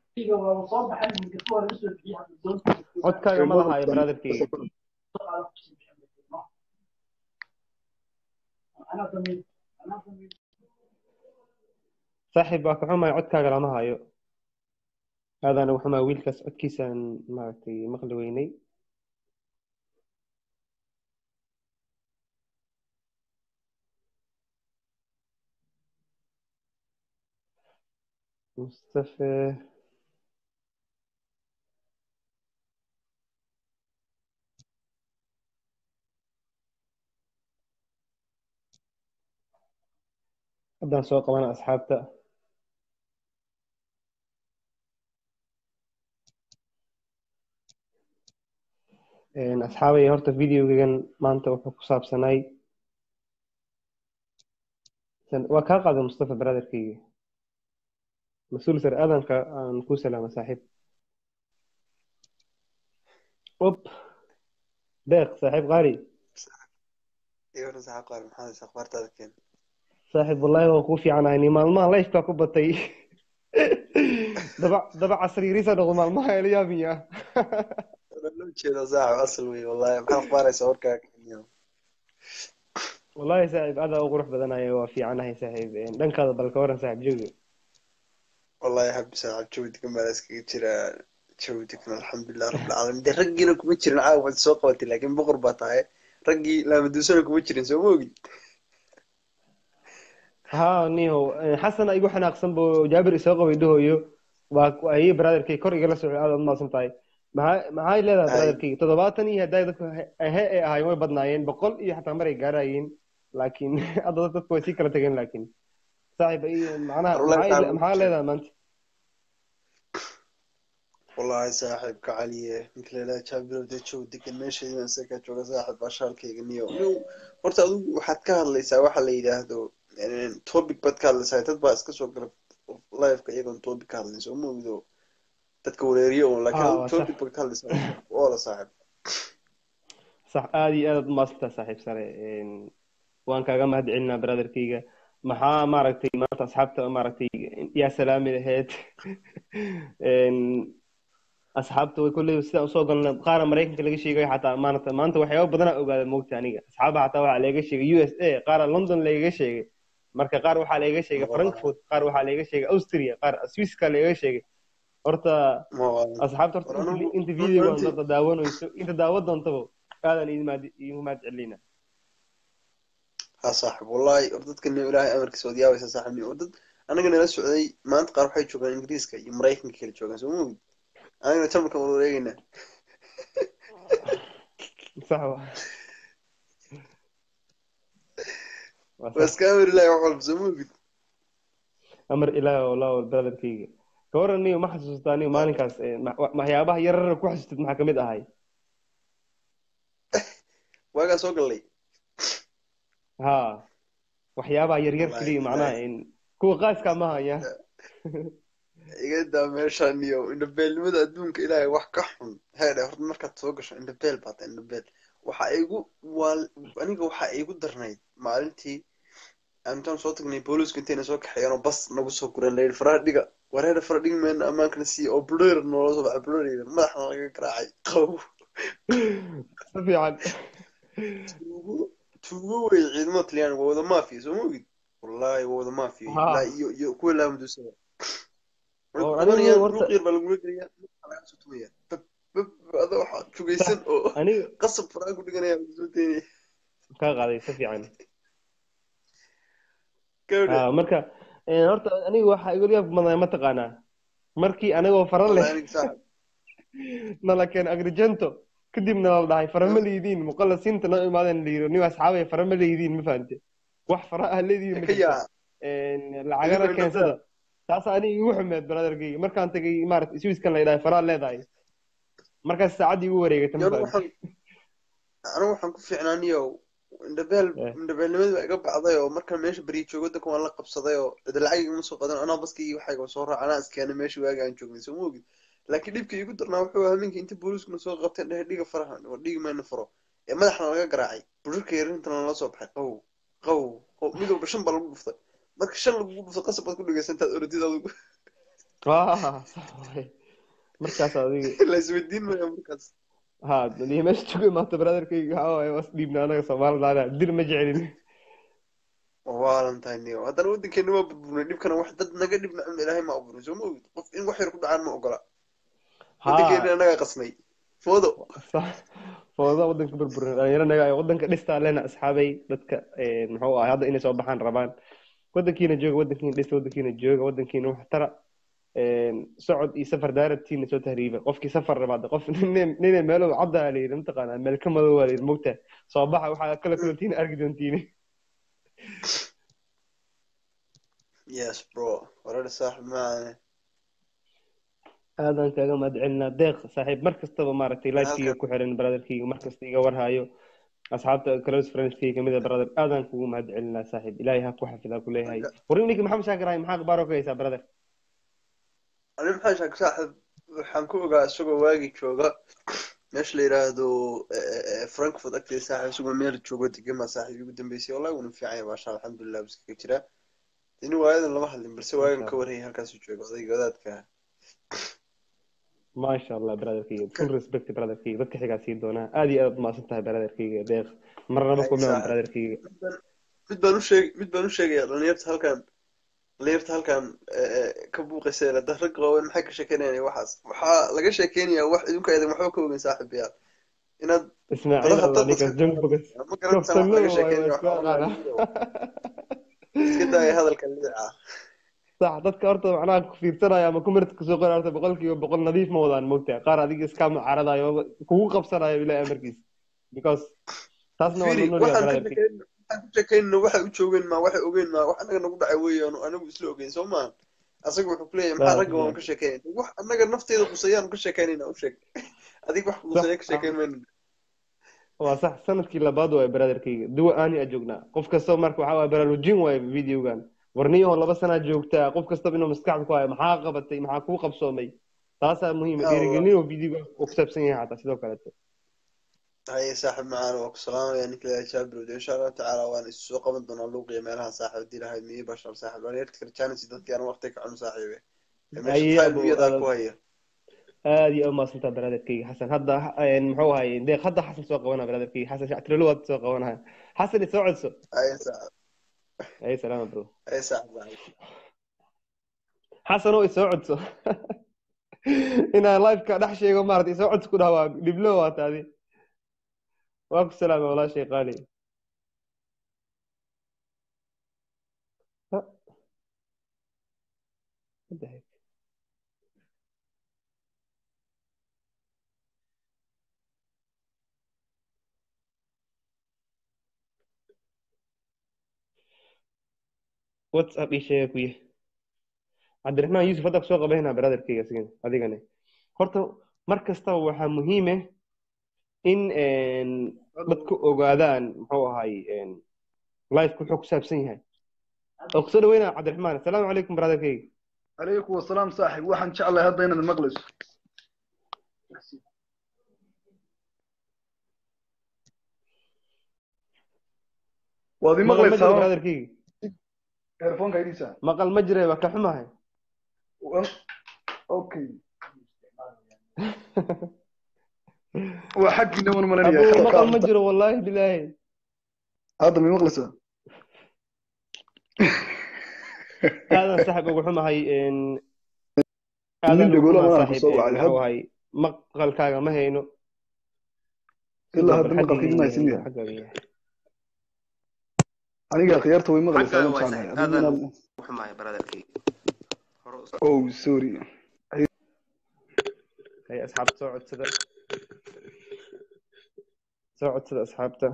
عدك هذا ما لها يا برادر كي صاحب باك حما عدك هذا ما هايو هذا أنا وحما ويلكس عدكي سان مارتي مغلويني مصطفى أبدا سوق وأنا أصحابته إن أصحابي هرت فيديو جن ما أنت وحكوا صاب سناي سن وكاقد مصطفى برادر كي مسؤول سر أذن كان كوسلا مساحب أوب ديق صاحب غالي ايوه صاحب قال محمد اخبارت هذا كان صاحب والله هو خوفي عنا يعني ما ما الله يفتح كبتي دبع دبع عصري ريسا نغم الماء اليومية لو جينا صاحب اصل وي والله محمد اخبار يصورك اليوم والله صاحب هذا أغرح بدنا يوا في عنا هي صاحب دنك هذا بالكورن صاحب جوجو والله يحب صاحب جودك ما اسكي جرا جودك الحمد لله رب العالمين ده رجينا كم جرين عاود سوق وقت لكن بغربة هاي رجي لا مدوسنا كم جرين سووي ها نيهو حسن أيقو حنا أقسم بو جابر إساق ويدوه يو وأي برادر كي كور يجلس على هذا ما سمتاي مع مع هاي لا برادر هاي كي تضباطني هداي ذك هاي هاي ما بدناين بقول إيه حتى مرة جاراين لكن أضغط كويسي كلا تجين لكن صاحب إيه معنا والله معاي صاحب معاي لا ما أنت والله صاحب كعليه مثل لا جابر ده جودك المشي من سكة جوا صاحب بشارك يغنيو نو horta adigu waxaad ka hadlaysaa waxa la yiraahdo topic bad ka hadlaysaa dad baa iska soo gala live-ka iyagoon topic ka hadlayso ma ogdo dadka wareeriyo oo laakiin adigu آه topic صح bad ka hadlaysaa oo la saaxib صح آدي أنا ما سمعت صاحب سري وان كاغا مهد علنا برادر كيغا maxaa maaragtay maanta asxaabta maaragtay yaa salaami lahayd een asxaabta way kulay sida soo galnay qaar Mareykanka laga sheegay xataa maanta maanta waxyaabo badan oo ogaada moogta aniga asxaaba xataa waxa laga sheegay U S A qaar London laga sheegay marka qaar waxa laga sheegay Frankfurt qaar waxa laga sheegay Austria qaar Swisska laga sheegay horta asxaabta horta inta video aan dad daawanayso inta daawad doontaba aadan iimaad iimaad celina ها صاحب والله وردتك إنه إلهي أمريكا السعودية ويسا صاحبني وردت أنا قلنا السعودية ما أنت قارب حي تشوفان إنجليزكا يمريكن كيل تشوفان سمو أنا قلنا تمك ورورينا صح بس كامل الله يوحل بسمو أمر إله والله والبلد كيجي كورني وما حسستاني وما نكاس ما هي أباه يرر كوحشت محكمة هاي واقع سوق لي ها وحيابها يرير كلي معناه إن كو غاز كما هي إيجادا ماشان يو إن بيل مدة دونك إلهي wax ka xun heer horta markaad soo gasho in beel baad in beel waxa igu wal aniga waxa igu darnayd maalintii aantan soo tagnay booliisku intayna soo kaxeeyeen oo bas nagu soo gureen leeyr faraadiga wareer faraadiga meen amaankana si oo blur noo soo baxay blur madaxa laga garaacay qaw fiican tuugo way ciidamada Talyaaniga wada maafiya soo moogid wallahi wada maafiya la iyo iyo kuwa la mudusay oo aniga warta ruuq yar baa lagu leeyahay laga soo tumaya هذا واحد شو جيسن أو قصب فراغ ودقنا يا بزوتي كاغادي سفيعان آه مركا horta aniga waxa igu yaab maday ma taqaana markii anagoo fara leh nala keen agrigento kadibna la dhahay fara ma leedin muqallasiinta noo imaadeen liiro ni asxaabay fara ma leedin ma fahamtay wax fara ah leedin ma jirto een lacagana keensada taas aniga igu xumeed brotherkii markaan tagay maartay Swiss kan la yiraahdo fara leedahay markaas saacadii ugu wareegata ma يوم fahamti وحن أنا وحن كوفي عنانيو indhabeel Eh, indhabeelnimadii baa iga bacday oo markaan meesha beriyo joogo dadka waan la qabsaday oo cid lacag igama soo qadan anaa baskii waxayga soo raac anaa iskeenay meesha waagi aan joognay soo ma ogid laakiin dhibka igu darnaa wuxuu ahaa minka inta booliiskuna soo qabteen dhehe dhiga faraha oo dhigi mayna furo ee madaxna laga garaacay burarka yarintana lala soo baxay qaw qaw qaw mid walba shan baa lagu dhuftay marka shan lagugu dhufto qasab baad ku dhegaysantaad orodid adigu ah sax waay markaas adiga la isweydiin maayo markaas ha dii meesha joogay maanta brotherkayga waxa waaye was dhiibna anaga Soomaalida dir ma jecelin waalan tahay niyo haddana waddankeena waa burburnay dhibkana wax dad naga dhib nacam ilaahay ma abuurin soo ma ogid qof in wax yar ku dhacaan ma ogola waddankeena ha anagaa qasnay foodo sax fooda wadanka burburin dhalinyaranaga ay wadanka dhistaa leena asxaabay dadka ee muxuu ahaa hadda inay soo baxaan rabaan wadankiina jooga wadankiina dhis wadankiina jooga wadankiina wax tara een socod iyo safar daarabtiina soo tahriiba qofkii safar rabaad qof nin nin meel uu cadda leeyahay mataqaana meel ka madow waa moogta soo baxa waxa kala kulantiin arki doontiin yes bro warar saaxib maane aadan kaaga madcelina deeq saaxiib mar kastaba maaragtay lifekeyga halkan ku xiran brotherkeyga mar kasta iga warhayo asxaabta close friendskeyga kamid ah brother aadan kugu mahadcelinaa saaxiib ilaahay ha ku xafidaa ku leeyahay warin ninka maxamed shaakir ahay maxaa qabaaro ka haysaa brother ani maxaa shaak saaxib waxaan ku ogaa isagoo waagi jooga meesha la yiraahdo frankfurt agteeda saaxib isagoo meel joogo degama saaxib ugu dambeysay wallahi wuu fiican yahay maasha alxamdulillah bas ka jira in waayadan lama hadlin balse waagan ka warayay halkaas uu joogo odayga wadaadka ما شاء الله brotherkeyga full respect brotherkeyga dadka xigaa sii doonaa aad iyo aad maasan tahay brotherkeyga deeq marna ma kulmaan brotherkeyga mid baan u sheeg mid baan u sheegayaa dhalinyarta halkan dhalinyarta halkan ka buuqaysa dad rag qaawan maxay ka sheekeynayaan waxaas waxaa laga sheekeynayaa wax idinka aydan waxba ka ogeyn saaxiibayaal inaad ismaaciil allah ninkaas junk bogas ma garanaysaa wax laga sheekeynayo iska daaya hadalka liica صح dadka horta macnaha ku fiirsanaya ama kumirta ku soo qoray horta boqolkiiba boqol nadiif ma wadaan moogtaa qaar adiga iska mucaaradayo kugu qabsanayo ilaa amarkiis because taasna waa nolol waxaan ka sheekeyn waxaan ka sheekeynno waxa u joogeen ma waxa ogeyn ma wax anaga nagu dhacay weeyaan anagu isla ogeyn soo ma asaga wuxuu ku leeyahay maxaa ragga waan ka sheekeynay wax anaga nafteeda qusayaan ka sheekeynayna u sheeg adiga wax qusaya ka sheekeyn mayno waa sax sanadkii labaad waa brotherkeyga duwa aani a joognaa qof kasta marka waxa waa baraarujin waay videogan warniyo laba sana joogtaa qof kasta inuu maskaxda ku hayo maxaa qabatay maxaa ku qabsoomay taasa muhiim ah dhiirigelin oo video ku saabsan yahay hata sidoo kale hay saaxib macaan oo ku salaamaya ninka la jaabro insha Allah taala waan is soo qaban doonaa luuqiya meelaha saaxib dilahay mii bashar saaxib waan yarta karjaan si dadka aan waqti ka cun saaxiibe meesha taybiyada ku haya aad iyo ma santa brotherkeyga xasan hadda muxuu ahay deeq hadda xasan soo qabanaa brotherkeyga xasan shactirlo wad soo qabanaa xasan soo codso ay saaxib ay salaam bro ay saaxib xasan oo soo codso ina live ka dhax sheego maartay soo codso ku dhawaa diblo waa taadi waa ku salaam walaal shay qaali WhatsApp ii sheeg ku yahay Cabdiraxmaan Yuusuf hadda soo qabanayna brotherkeyga sigan adigana horta mar kasta waxa muhiim ah in een dadku ogaadaan muxuu ahay een live ku xog saabsan yahay oo soo dhaweynaa Cabdiraxmaan assalaamu calaykum brotherkeyga عليكم السلام صاحب waxaan jeclahay hadda inaad maqlayso waadi maqlaysaa brotherkeyga earphone kaydisa maqal ma jiray waa ka xumahay okay waa xaqina wan malanaya abu maqal ma jiro wallahi billahi hadda ma maqlaysaa هذا صاحب ugu xumahay in هذا نقول انا soo wacay hay maqalkaaga ma hayno ilaa hadda maqalkayga ma haysin aniga khiyarta way maqlaysaa ma saanahay هذا ugu xumahay brotherkeyga oh sorry hay asxaab soo codsada soo codsada asxaabta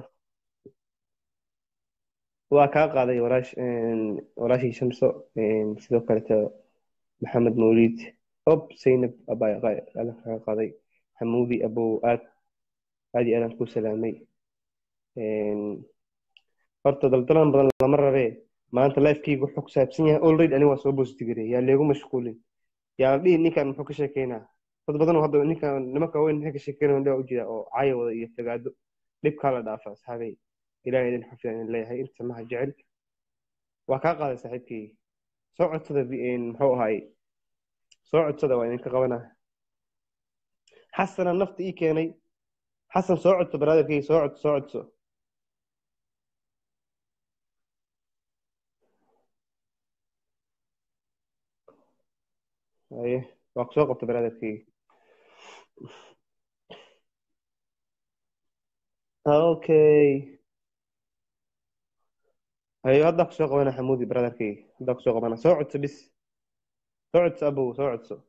waa ka qaaday waraash een waraashii shamso een sidoo kale ta maxamed mawlid ob saynab abay ala ka qaaday حمودي أبو آد هذه أنا كو سلامي إن فرت دلتلان بدل مرة ري ما أنت لايف كي يقول حكي سابسينها أولريد أنا واسوبوس تجري يا اللي يقوم مشغولين يا دي إني كان حكي شكينا فد بدن وهذا إني كان لما كوين هيك شكينا وندا وجدا أو عاي ولا يفتقاد لب كلا دافس هذه إلهي إذن حفظنا الله هاي أنت ما جعل وكاقا صاحبكي سوعد صدا بإن هو هاي سوعد صدا وين كقونا حسن النفط إيه كاني حسن سوعد برادر كي سوعد سوعد سو أيه وقت برادر كي اوكي ايوه هداك سوق وانا حمودي برادر كي هداك سوق وانا سوعد بس سوعد ابو سوعد سو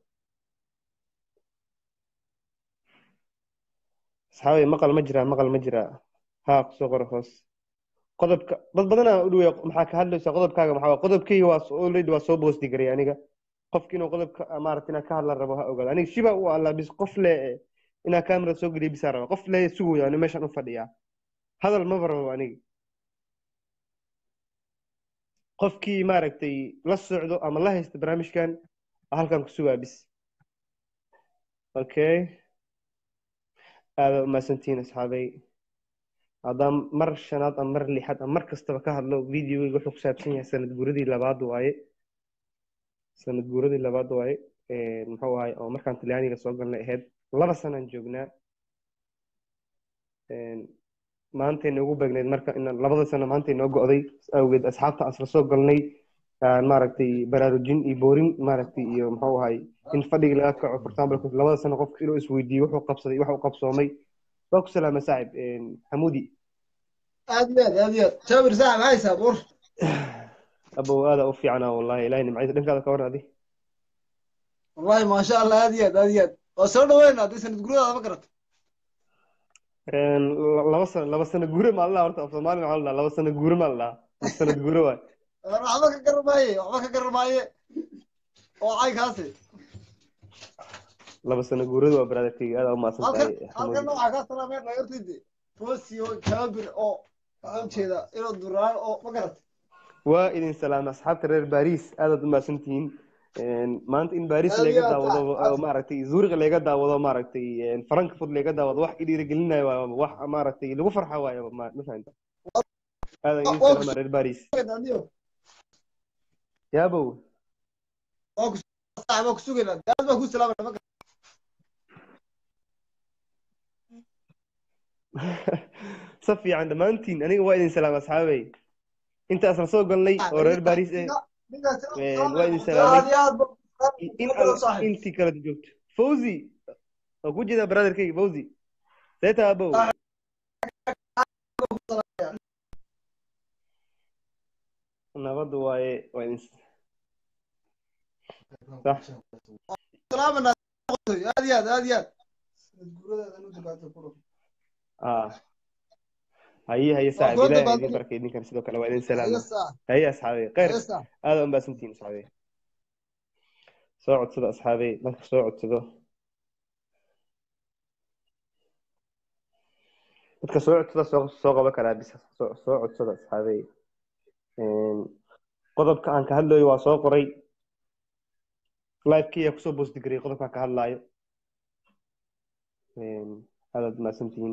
اصحابي مقل مجرى مقل مجرى هاك سوق رخص qodobka dad badan u dhow maxaa ka hadlaysa qodobkaaga maxaa qodobkii waa already waa soo boos digaray aniga qofkii inuu qodobka maaragtay inaa ka hadla rabo ha ogaado aniga shiba u alla bis qof le inaa kaamira soo geliyo bisa rabo qof le sugayo ani meeshan u fadhiyaa hadal ma rabo aniga qofkii maaragtay la socdo ama la haysta barnaamijkan halkan ku sugaa bis okay aada umahadsantihiin asxaabay haddaan mar shanaad ama mar lixaad ama mar kastaba ka hadlo videoga wuxuu ku saabsan yahay sanad guuradii labaad waaye sanad guuradii labaad waaye muxuu ahay oo markaan talyaaniga soo galnay ahayd laba sanaan joognaa maantay noogu beegneyd marka in labada sano maantay noo go'day awgeed asxaabta asla soo galnay maaragtay baraarujin iyo boorin maaragtay iyo muxuu ahay in fadhiga laga kaco for example labada sano qofka inuu isweydiiyo wuxuu qabsaday waxa uu qabsoomay waa ku salaama saaxib xamuudi aad iyo aad aad iyo aad jaabir saaxib haysa bur abo aada u fiicnaa wallahi ilaahay nimcaysa dhankaada ka waran adi wallahi maasha allah aad iyo aad aad iyo aad waa soo dhaweynaa haddii sanad guradaada ma garato laba sano laba sano guure ma allah horta af soomaali maxaa la laba sano guure ma allah sanad guure waay waxba ka garamaaye waxba ka garamaaye oo caynkaasi laba sano guuradu waa brotherkayga aada u mahadsan tahay halkan waxaa kaa salaameen dhagortaydi boosio jaabir oo waxaan ujeedaa inuu duraan oo ma garatay waa idin salaama asxaabta reer baris aadaad u mahadsantihiin maanta in baris laga daawado maaragtay zurich laga daawado maaragtay frankfurt laga daawado wax idhiirigelinayo waa wax maaragtay lagu farxa waayo ma fahanta aada idin salaama reer baris yaabow waa ku sugaynaa daad baa ku salaamana si fiican dhammaantiin aniga waa idin salaama asxaabay intaas la soo galnay oo reer baris eh waa idin salaamay in intii kala joogto fawzi oo ku jeeda brotherkayga fawzi seeta abow nabad waaye waa idin صح سلامنا هذه هذه هذه اه هي هي ساعد لا دي بركه دي كان سيدو كلا وين سلام هي اصحابي خير هذا ام باسنتين اصحابي سوعد سدا اصحابي ما سوعد سدا dadka soo codtada soo soo qaban karaa bis soo codsada asxaabay qodobka aan ka hadlayo waa soo qoray live kii kusoo boos digray qodobka ka hadlayo aadaad mahadsantihiin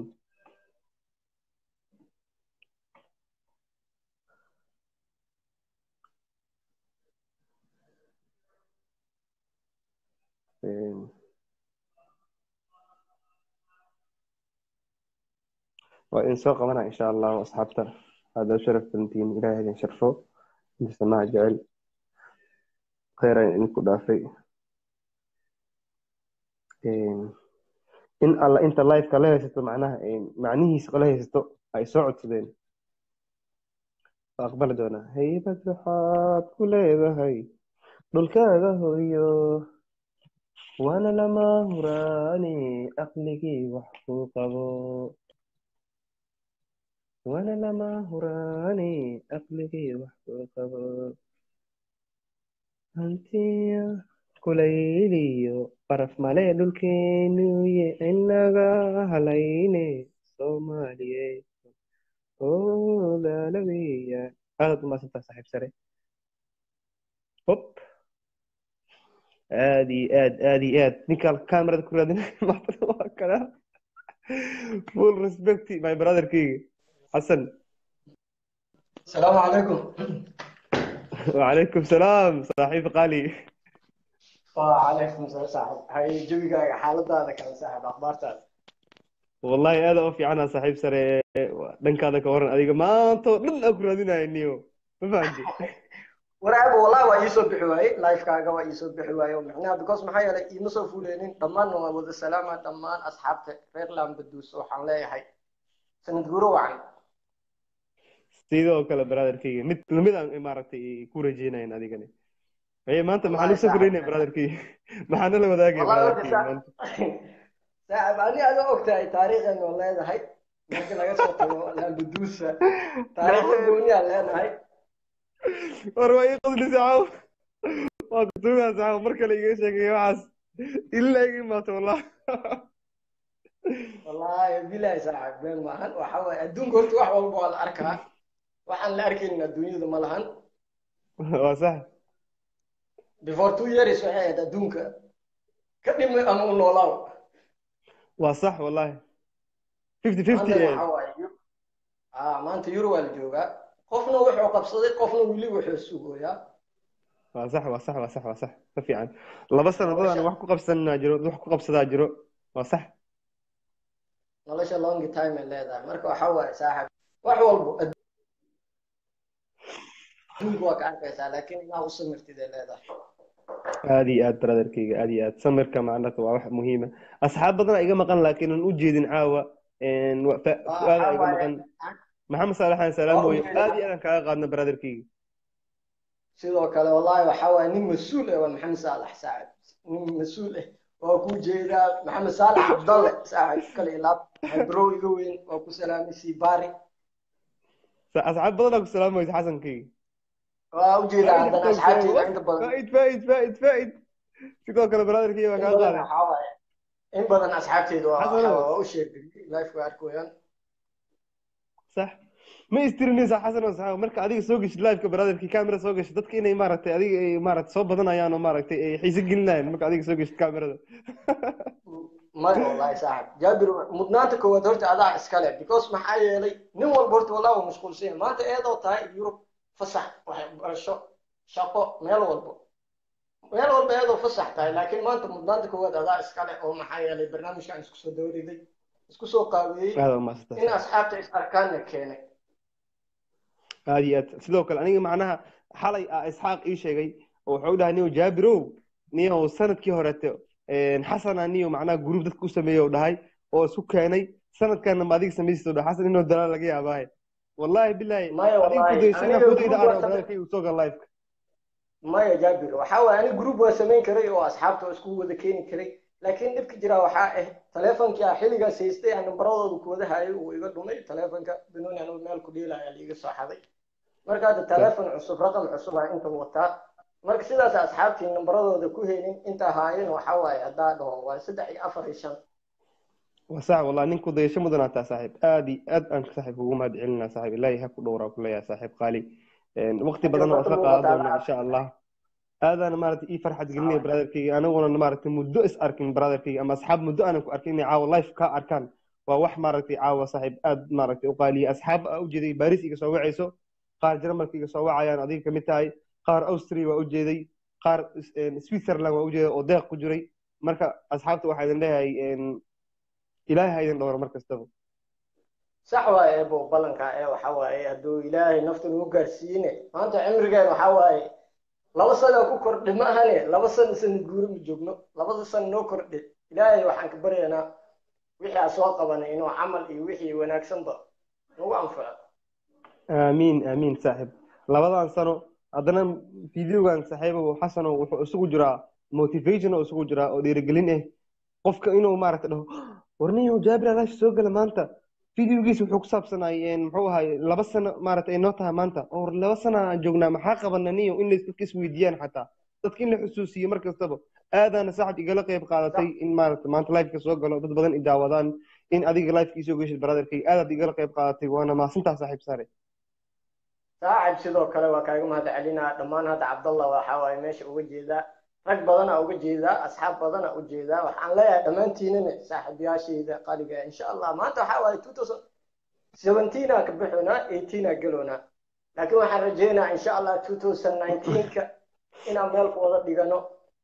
وإن سوق منها إن شاء الله وأصحابته هذا شرف بنتين إلهي هذا شرفه إن سماع جعل خيرا إنكم دافي إن الله أنت لايف كله يستو معناها إن معنيه كله يستو أي صعد سبين فأقبل دونا هي بتحات كل هذا هي دول كذا هو وأنا لما هراني أقلقي وحقوقه وأنا لما هراني أقلقي وحقوقه أنتي kulayliyo baraf male dhulkeenuye inaga halayne soomaaliye oo daalaweya aad u maasantaa saaxiib sare hop aad iyo aad aad iyo aad ninkaan kamerada ku raadinaya maanta waa kana full respect my brotherkeyga xasan السلام عليكم. وعليكم السلام صاحب قالي وعليكم السلام صاحب. هاي جوجا حالة هذا كان صاحب أخبارته. والله هذا في عنها صاحب سري دنك هذا كورن أديك ما أنت من أكره هذينا النيو ما فهمتي ورعب والله ويسوب بحواي لايف كاغا ويسوب بحواي ومحنا بكوس محيا لك ينصف فولين طمان وابد السلامة طمان أصحابك غير لام بدوس وحن لا يحي سندقروا عن sidoo kale brotherkeyga mid lamid aan maaragtay ku rajeynayn adigani ay maanta maxaan u safraynay brotherkeyga maxaan la wadaagay brotherkeyga maanta saaxib ani aad ogtahay taariikhdan oo leedahay marka laga soo tago la buduusa taariikhda duuniya leedahay war way qodli saaw waa ku tuugaa saaw marka la iga sheegay waxaas illa iga maato wallahi wallahi billahi saaxib been maahan waxa way adduunka horta wax walba waa la arkaa waxaan la arkayn adduunyada ma lahan waa sax before two years waxay ahayd adduunka ka dhimay ama u noolaaw waa sax wallahi fifty fifty ah maanta euro waa la joogaa qofna wuxuu qabsaday qofna weli wuxuu sugooyaa waa sax waa sax waa sax waa sax ka fiican laba sanadoodana wax ku qabsanaa jiro wax ku qabsadaa jiro waa sax nolosha long time ay leedahay marka waxa waaye saaxib wax walba adduunka waa ka arkaysaa laakiin inaad u samirtid ay leedahay aad iyo aad brotherkeyga aad iyo aad samirka macnata waa wax muhiima asxaab badan iga maqan laakiin aan u jeedin caawa fuaada iga maqan maxamed saalaxan salaamoy aad iyo aadaan kaaga qaadna brotherkeyga sidoo kale wallahi waxa waaye nin mas-uul ah waa maxamed saalax saaxib nin mas-uul ah waa ku jeedaa maxamed saalax cabdalle saaxib kale ilaab bro iga weyn waa ku salaamay sibaari asxaab badan ku salaamaysa xasankeyga waa u jeedaa haddana asxaabteyda inta badan faaid faaid faaid faaid sidoo kale brotherkeyga waa kaa qaaday in badan asxaabteyda waa u sheegay life waa arkooyaan صح ما يسترنيسا حسن وصحاب marka adiga soo gashay live-ka brotherkii camera soo gashay dadka inay maaragtay adiga ay maaragtay soo badanayaan oo maaragtay ay xiiso gelinayaan marka adiga soo gashay camerada ma wallahi saaxib jaabir mudnaanta koowaad horta adaa iska leh because maxaa yeelay nin walba horta wallahi waa mashquulsan maanta eedoo tahay Yurub fasax waxay barasho shaqo meel walba meel walba eedoo fasax tahay laakiin maanta mudnaanta koowaad adaa iska leh oo maxaa yeelay barnaamijkan isku soo dawriday isku soo qaabiyey in asxaabta is arkaan keenay aad iyo aad sidoo kale aniga macnaha xalay isxaaq ii sheegay oo wuxuu dhahay niyo jaabirow niyo sanadkii horeete xasan aniyo macnaha group dadka u sameeyay oo dhahay oo isku keenay sanadkan ma adiga sameeyay dhahay xasan inuu dalaal laga yaabay wallahi billahi adiga ku deysana fudayda aan brotherkii u soo gal live maya jaabir waxa waa ani group waa sameyn karay oo asxaabta isku wada keeni karay laakiin dhibka jira waxa ah telefoonka xilliga siistay aan nambaradooda ku wada hayo uu iga dhumay telefoonka binooni aan meel ku dhiilay liiga soo xaday marka hada telefoon cusub raqam cusub aan inta wataa marka sidaas asxaabtii nambaradooda ku helin inta haayeen waxa waaye hadaa dhaho waa saddex iyo afar iyo shan وصح والله نينكو ديشة مدنا تا صاحب آدي آد أنك صاحب وما دعلنا صاحب الله يحكو دورا كله يا صاحب قالي وقتي بدنا أسرق هذا إن شاء الله هذا أنا مارت إيه فرحة قلني برادر كي أنا وأنا مارت مدو إس أركن برادر كي أما أصحاب مدو أنا كو أركني عاو لايف كا أركان ووح مارتي عاو صاحب آد مارتي وقالي أصحاب أوجدي باريس يكسوا عيسو قار جرمال يكسوا عيان أديك كمتاي قار أوستري وأوجدي قار سويسرلاند وأوجدي وداق كجري مركا أصحابته واحد عندها إلهي هايدن دور مركز تبو صح واي ابو بلنكا اي waxa waaye haduu ilaahay nafta ugu gaarsiine maanta cimrigeena waxa waaye laba sano ku kordhi ma ahane laba sano san guur ma joogno laba sano noo kordhi ilaahay waxaan ka baryaynaa wixii aan soo qabanay inuu amal iyo wixii wanaagsan ba nagu anfaco amiin amiin saaxib labadan sano hadana fiidiyogan saaxiibo xasan wuxuu isugu jiraa motivation oo isugu jiraa oo dhiirigelin ah qofka inuu maaragtay dhaho warniyo jaabir alash soo gala maanta fiidiyogiisa wuxuu ku saabsanayeen muxuu ahay laba sano maaragtay inoo tahay maanta oo laba sano aan joognaa maxaa qabananiyo in la iska isweydiiyaan xataa dadka in la xusuusiyo mar kastaba aadaana saaxib igala qayb qaadatay in maaragta maanta live-ka soo galo dad badan i daawadaan in adiga live-ka isoo geshid brotherkay aadaad igala qayb qaadatay waana maasintaa saaxiib sare saaxib sidoo kale waa kaaga mahad celinaa dhammaan hadda cabdallah waxa waaye meesha uga jeedaa rag badana uga jeedaa asxaab badana u jeedaa waxaan leeyahay dhammaantiinana saaxiibayaashayda qaliga insha allah maanta waxaa waaye two thousand seventeen aa ka bixoonaa eighteen aa galoonaa laakiin waxaan rajaynayaa insha allah two thousand nineteen-ka inaan meel ku wada dhigano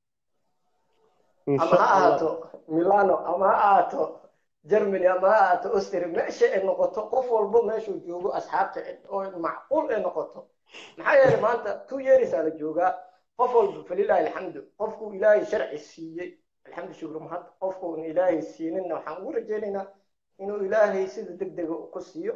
ama ha ahaato milano ama ha ahaato germany ama ha ahaato austria meesha ay noqoto qof walbo meeshuu joogo asxaabta oo macquul ay noqoto maxaa yeelay maanta two years aa la joogaa qof walba falilaahi alxamdu qofkuu ilaahay sharci siiyey alxamdu shukru mahad qofkuuna ilaahay siinina waxaan ugu rajaynaynaa inuu ilaahay sida deg dega ku siiyo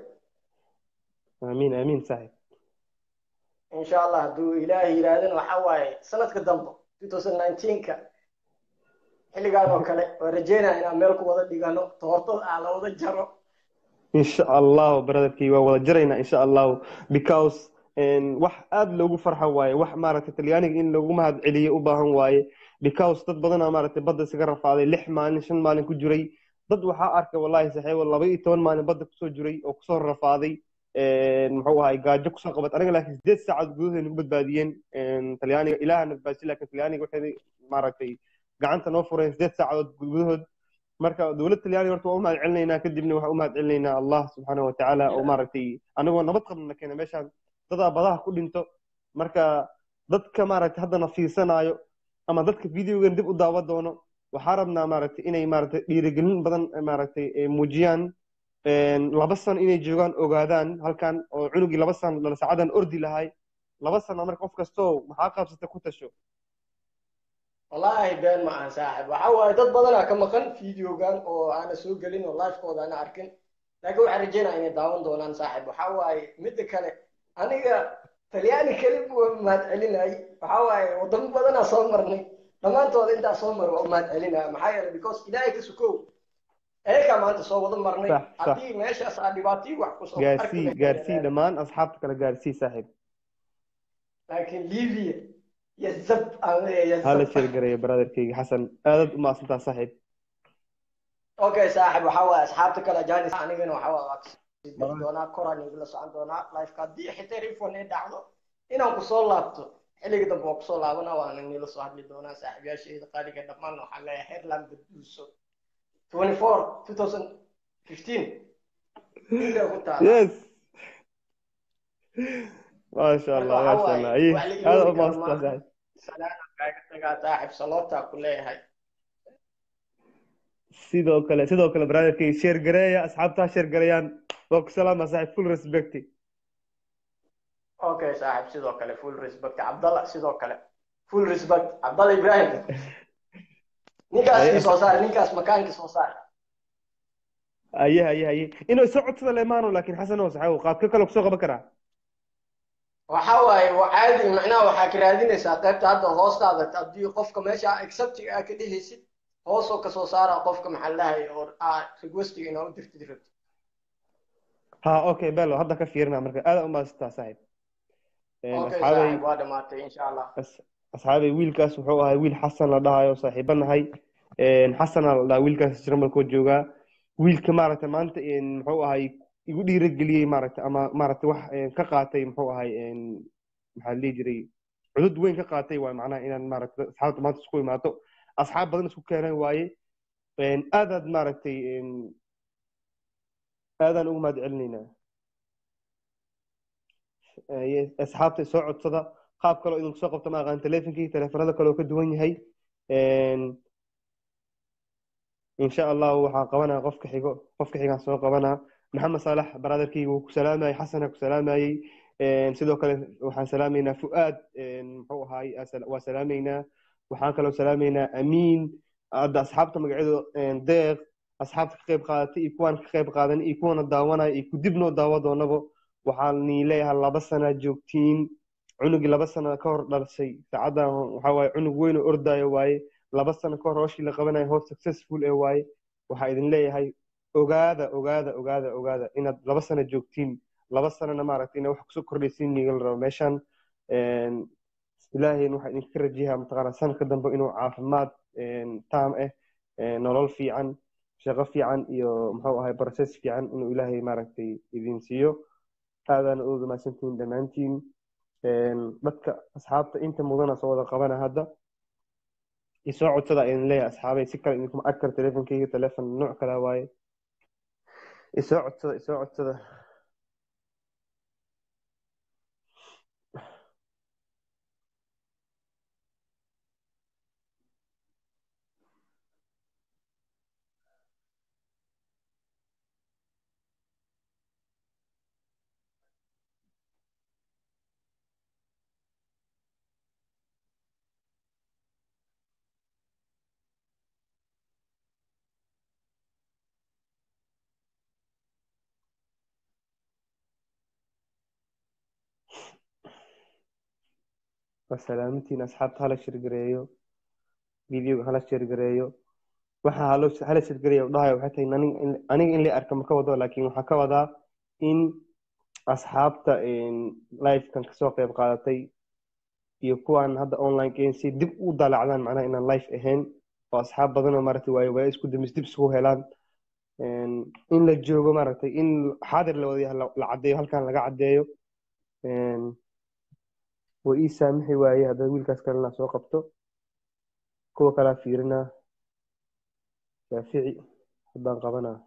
amiin amiin saaxiib insha allah hadduu ilaahay yidhaahdana waxaa waaye sanadka dambe two thousand nineteen-ka xilligaan oo kale waa rajeynaya inaan meel ku wada dhigano toortada aa la wada jaro insha allahu brotherkii waa wada jaraynaa insha allahu because wax aad loogu farxo waaye wax maaragtay talyaaniga in lagu mahad celiyo u baahan waaye because dad badanaa maaragtay badda isaga rafaaday lix maalin shan maalin ku jiray dad waxaa arkay wallahi saaxiibo laba iyo toban maalin badda kusoo jiray oo kusoo rafaaday muxuu ahay gaajo kusoo qabat aniga laakiin sideed saacadood gudahood nagu badbaadiyeen talyaaniga ilaahana badbaadiyay laakiin talyaaniga waxay maaragtay gacanta noo fureen sideed saacadood gudahood marka dowladda talyaaniga horta waa u mahad celinaynaa kadibna waxaan u mahad celinaynaa allah subxaanahu watacaala oo maaragtay anigoo nabad qabna keena meeshaan dadaa badaha ku dhinto marka dadka maaragtay haddana fiirsanaayo ama dadka videogan dib u daawa doono waxaa rabnaa maaragtay inay maaragtay dhiirigelin badan maaragtay muujiyaan laba sano inay joogaan ogaadaan halkan oo cunugii laba sano dhala saacadan ordi lahay laba sano marka qof kastoo maxaa qabsata ku tasho wallaahi been ma ahan saaxib waxa waaye dad badanaa ka maqan videogan oo aana soo gelin oo live-kooda aana arkin laakiin waxaan rajeynaya inay daawan doonaan saaxib waxa waaye midda kale aniga talyaani keli buu mahad celinayay waxa waaye wadamo badanaa soo marnay dhammaantooda intaa soo maro waa mahad celinaya maxaa yeelay because ilaahay ka sukow ayagaa maanta soo wada marnay haddii meeshaas aa dhibaatii wax kusoo gaarsii gaarsii dhammaan asxaabta kale gaarsii saaxiib laakiin libya iyo zab aan leeyahay hala sheergareeyo brotherkayga xasan aadaad u maasantaa saaxiib okay saaxiib waxa waaye asxaabta kale jaanis anigana waxa waaye doonaa koraan igula socon doonaa live-ka haddii xitaa refon ay dhacdo inaan kusoo laabto xilliga dambe waan kusoo laabana waana nila soo hadli doonaa saaxiibayaashayda qaaliga dhammaan waxaan leeyahay heerland badbuuso twenty-four twenty fifteen yes ما شاء الله ما شاء الله اي هذا ما استاذ سلام كاga tagaa saaxiib saloota ku leeyahay sidoo kale sidoo kale brotherkay share gareeya asxaabta share gareeyaan oo ku salaama saaxiib full respect okay saaxiib sidoo kale full respect Abdallah sidoo kale full respect Abdallah Ibrahim ninkaas soo saar ninkaas makaanka soo saar aye aye aye inuu soo codsada leemaano laakiin xasan oo saxaw qaabka kale ku soo qaban karaa waxa waaye caadi macnaha waxaa ka raadinaysaa qaybta hadda hoostaada haddii qofka meesha accept aa ka dhehaysid hoosoo ka soo saara qofka maxaa lahay oo aa requestiga inaa u dirtid rabtid ha okay bello hadda ka fiirina marka aad u maastaa saaxiib okay saaxiib waa dhamaatay insha allah asxaabay wiilkaas wuxuu ahay wiil xasan la dhahayo saaxiibanahay xasan la dhahaa wiilkaas jarmalkoo joogaa wiilka maaragtay maanta muxuu ahay igu dhiirigeliyey maaragtay ama maaragtay wax ka qaatay muxuu ahay maxaa la dhihi jiray cudud weyn ka qaatay waa macnaha inaan maaragtay asxaabta maanta isku imaato asxaab badan isku keenay waaye aadaad maaragtay aadaan ugu mahad celinaynaa asxaabta soo codsada qaab kaloo idinku soo qabta ma aqaan teleefonkii teleefanada kale oo ka duwan yahay insha allahu waxaan qabanaa qofka xigo qofka xigaan soo qabanaa maxamed saalax brotherkii wuu ku salaamayay xasana ku salaamayay sidoo kale waxaan salaamaynaa fu'aad muxuu ahaay waa salaamaynaa waxaan kaloo salaamaynaa amiin hadda asxaabta magacyadu deeq asxaabta ka qayb qaadatay iyo kuwaan ka qayb qaadan iyo kuwana daawanaya iyo ku dib noo daawa doonaba waxaan nii leeyahay laba sana joogtiin cunugii laba sana ka hor dhalashay saacaddan waxaa waaye cunug weyn oo ordaayo waaye laba sano ka hor hooshii la qabanayo hoos successful ee waaye waxaa idin leeyahay ogaada ogaada ogaada ogaada inaad laba sano joogtiin laba sanana maaragtay ina wax kusoo kordhaysiin nigal rabo meeshan ilaahayna waxaa idinka rajayaa mataqaanaa sanadka dambe inuu caafimaad taam ah nolol fiican shaqo fiican iyo muxuu ahay process fiican inuu ilaahay maaragtay idin siiyo aadana uga mahadsantihiin dhammaantiin dadka asxaabta inta mudana soo wada qabana hadda isoo codsada idin leeyahay asxaabay si kale idinkuma arki karo teleefonkeyga teleefon nooc kala waaye isoo codsada isoo codsada وسلامتين أصحاب هلا شرقريو فيديو هلا شرقريو waxa halo hala shirgariyo dhahay waxa tahay aniga aniga in la arko ma ka wado laakiin waxa ka wadaa in asxaabta in live kan kasoo qayb qaadatay iyo kuwan hadda online game si dib u dalacdaan macnaha inaan live ahayn oo asxaab badan oo maaragtay way way isku dimis dib isku helaan in la joogo maaragtay in xaadir la wada la cadeeyo halkan laga cadeeyo way ii saamixi waaye hadda wiilkaas kalena soo qabto kuwa kala fiirina shaafici haddaan qabanaa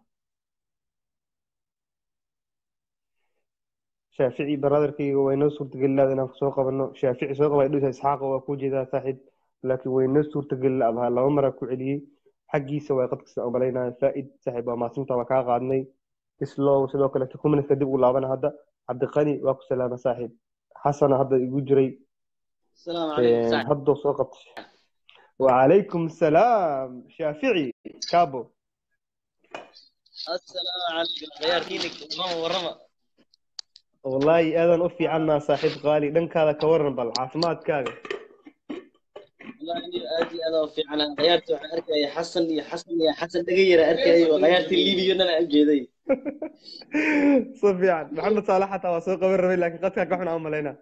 shaafici brotherkayga way noo suurtageli lahayd inaan soo qabanno shaafici soo qabay dhusa isxaaqa waa ku jeedaa saaxiib laakiin way noo suurtageli lahaa laba maraa ku celiyey xaggiisa way qadkasta umalaynaya faa'id saaxiib waa maasinta waa kaa qaadnay islow sidoo kale kuminaska dib u laabana hadda cabdiqani waa ku salaama saaxiib xasana hadda igu jiray haddoo soo qabtay وعليكم السلام شافعي كابو السلام عليكم غيرتينك ما ورما والله اذن اوفي عنا صاحب غالي دنك هذا كورن بالعاصمات كاغا والله اني اجي انا اوفي عنا غيرت waxaan arkay xasan iyo xasan iyo xasan dhagayra arkay غيرتي liibiyana aan jeeday صفيان محمد صالح حتى واسو قبر ربي لكن قدك ka xun aan maleena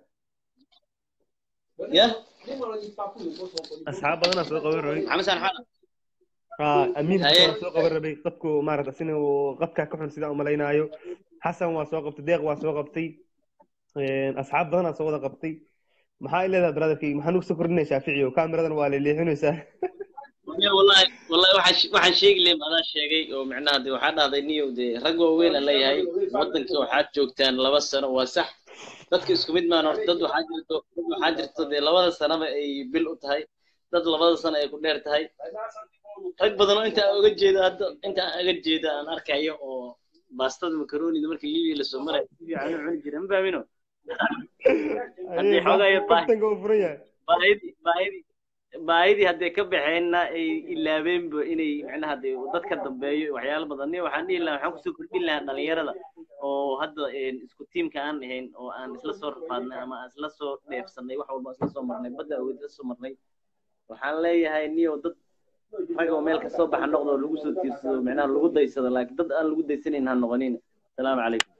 يا أصحاب بدنا سوق قبر ربي محمد صالح آه أمين سوق قبر ربي قدكو ما رد سنة وقدك كحن سيدا وملاينا أيو حسن وسوق قبتي ديق وسوق قبتي أصحاب بدنا سوق قبتي محا إلا ذا برادر كي محنوك سكرنا شافعي وكان برادر والي اللي حنو سه والله والله waxaan waxaan sheegi leem adaa sheegay oo macnaha de waxa dhahday niyo de rag waaweyn la leeyahay wadanka waxaad joogtaan laba sano waa sax dadka isku mid maan horta dad waxaa jirto dad waxaa jirto de labada sanaba ay bil u tahay dad labada sano ay ku dheer tahay rag badan oo inta uga jeeda hadda inta uga jeeda aan arkayo oo baastada makaroni markii liibi la soo maray fiican u cuni jiray ma baamino hadii xogayo baayidi baayidi baayidi hadii ka baxeena ay ilaabeenba inay macnaha de dadka dambeeyo waxyaalo badan waxaan dhihi lahaa waxaan ku soo kordhin lahaa dhalinyarada oo hadda isku tiimka aan ahayn oo aan isla soo rafaadnay ama aan isla soo dheefsanay wax walba isla soo marnay badda oo isla soo marnay waxaan leeyahay niyo dad rag oo meel ka soo baxa noqdo lagu soo tiirsado macnaha lagu daysado laakiin dad aan lagu daysanayn ha noqonin assalaamu calaykum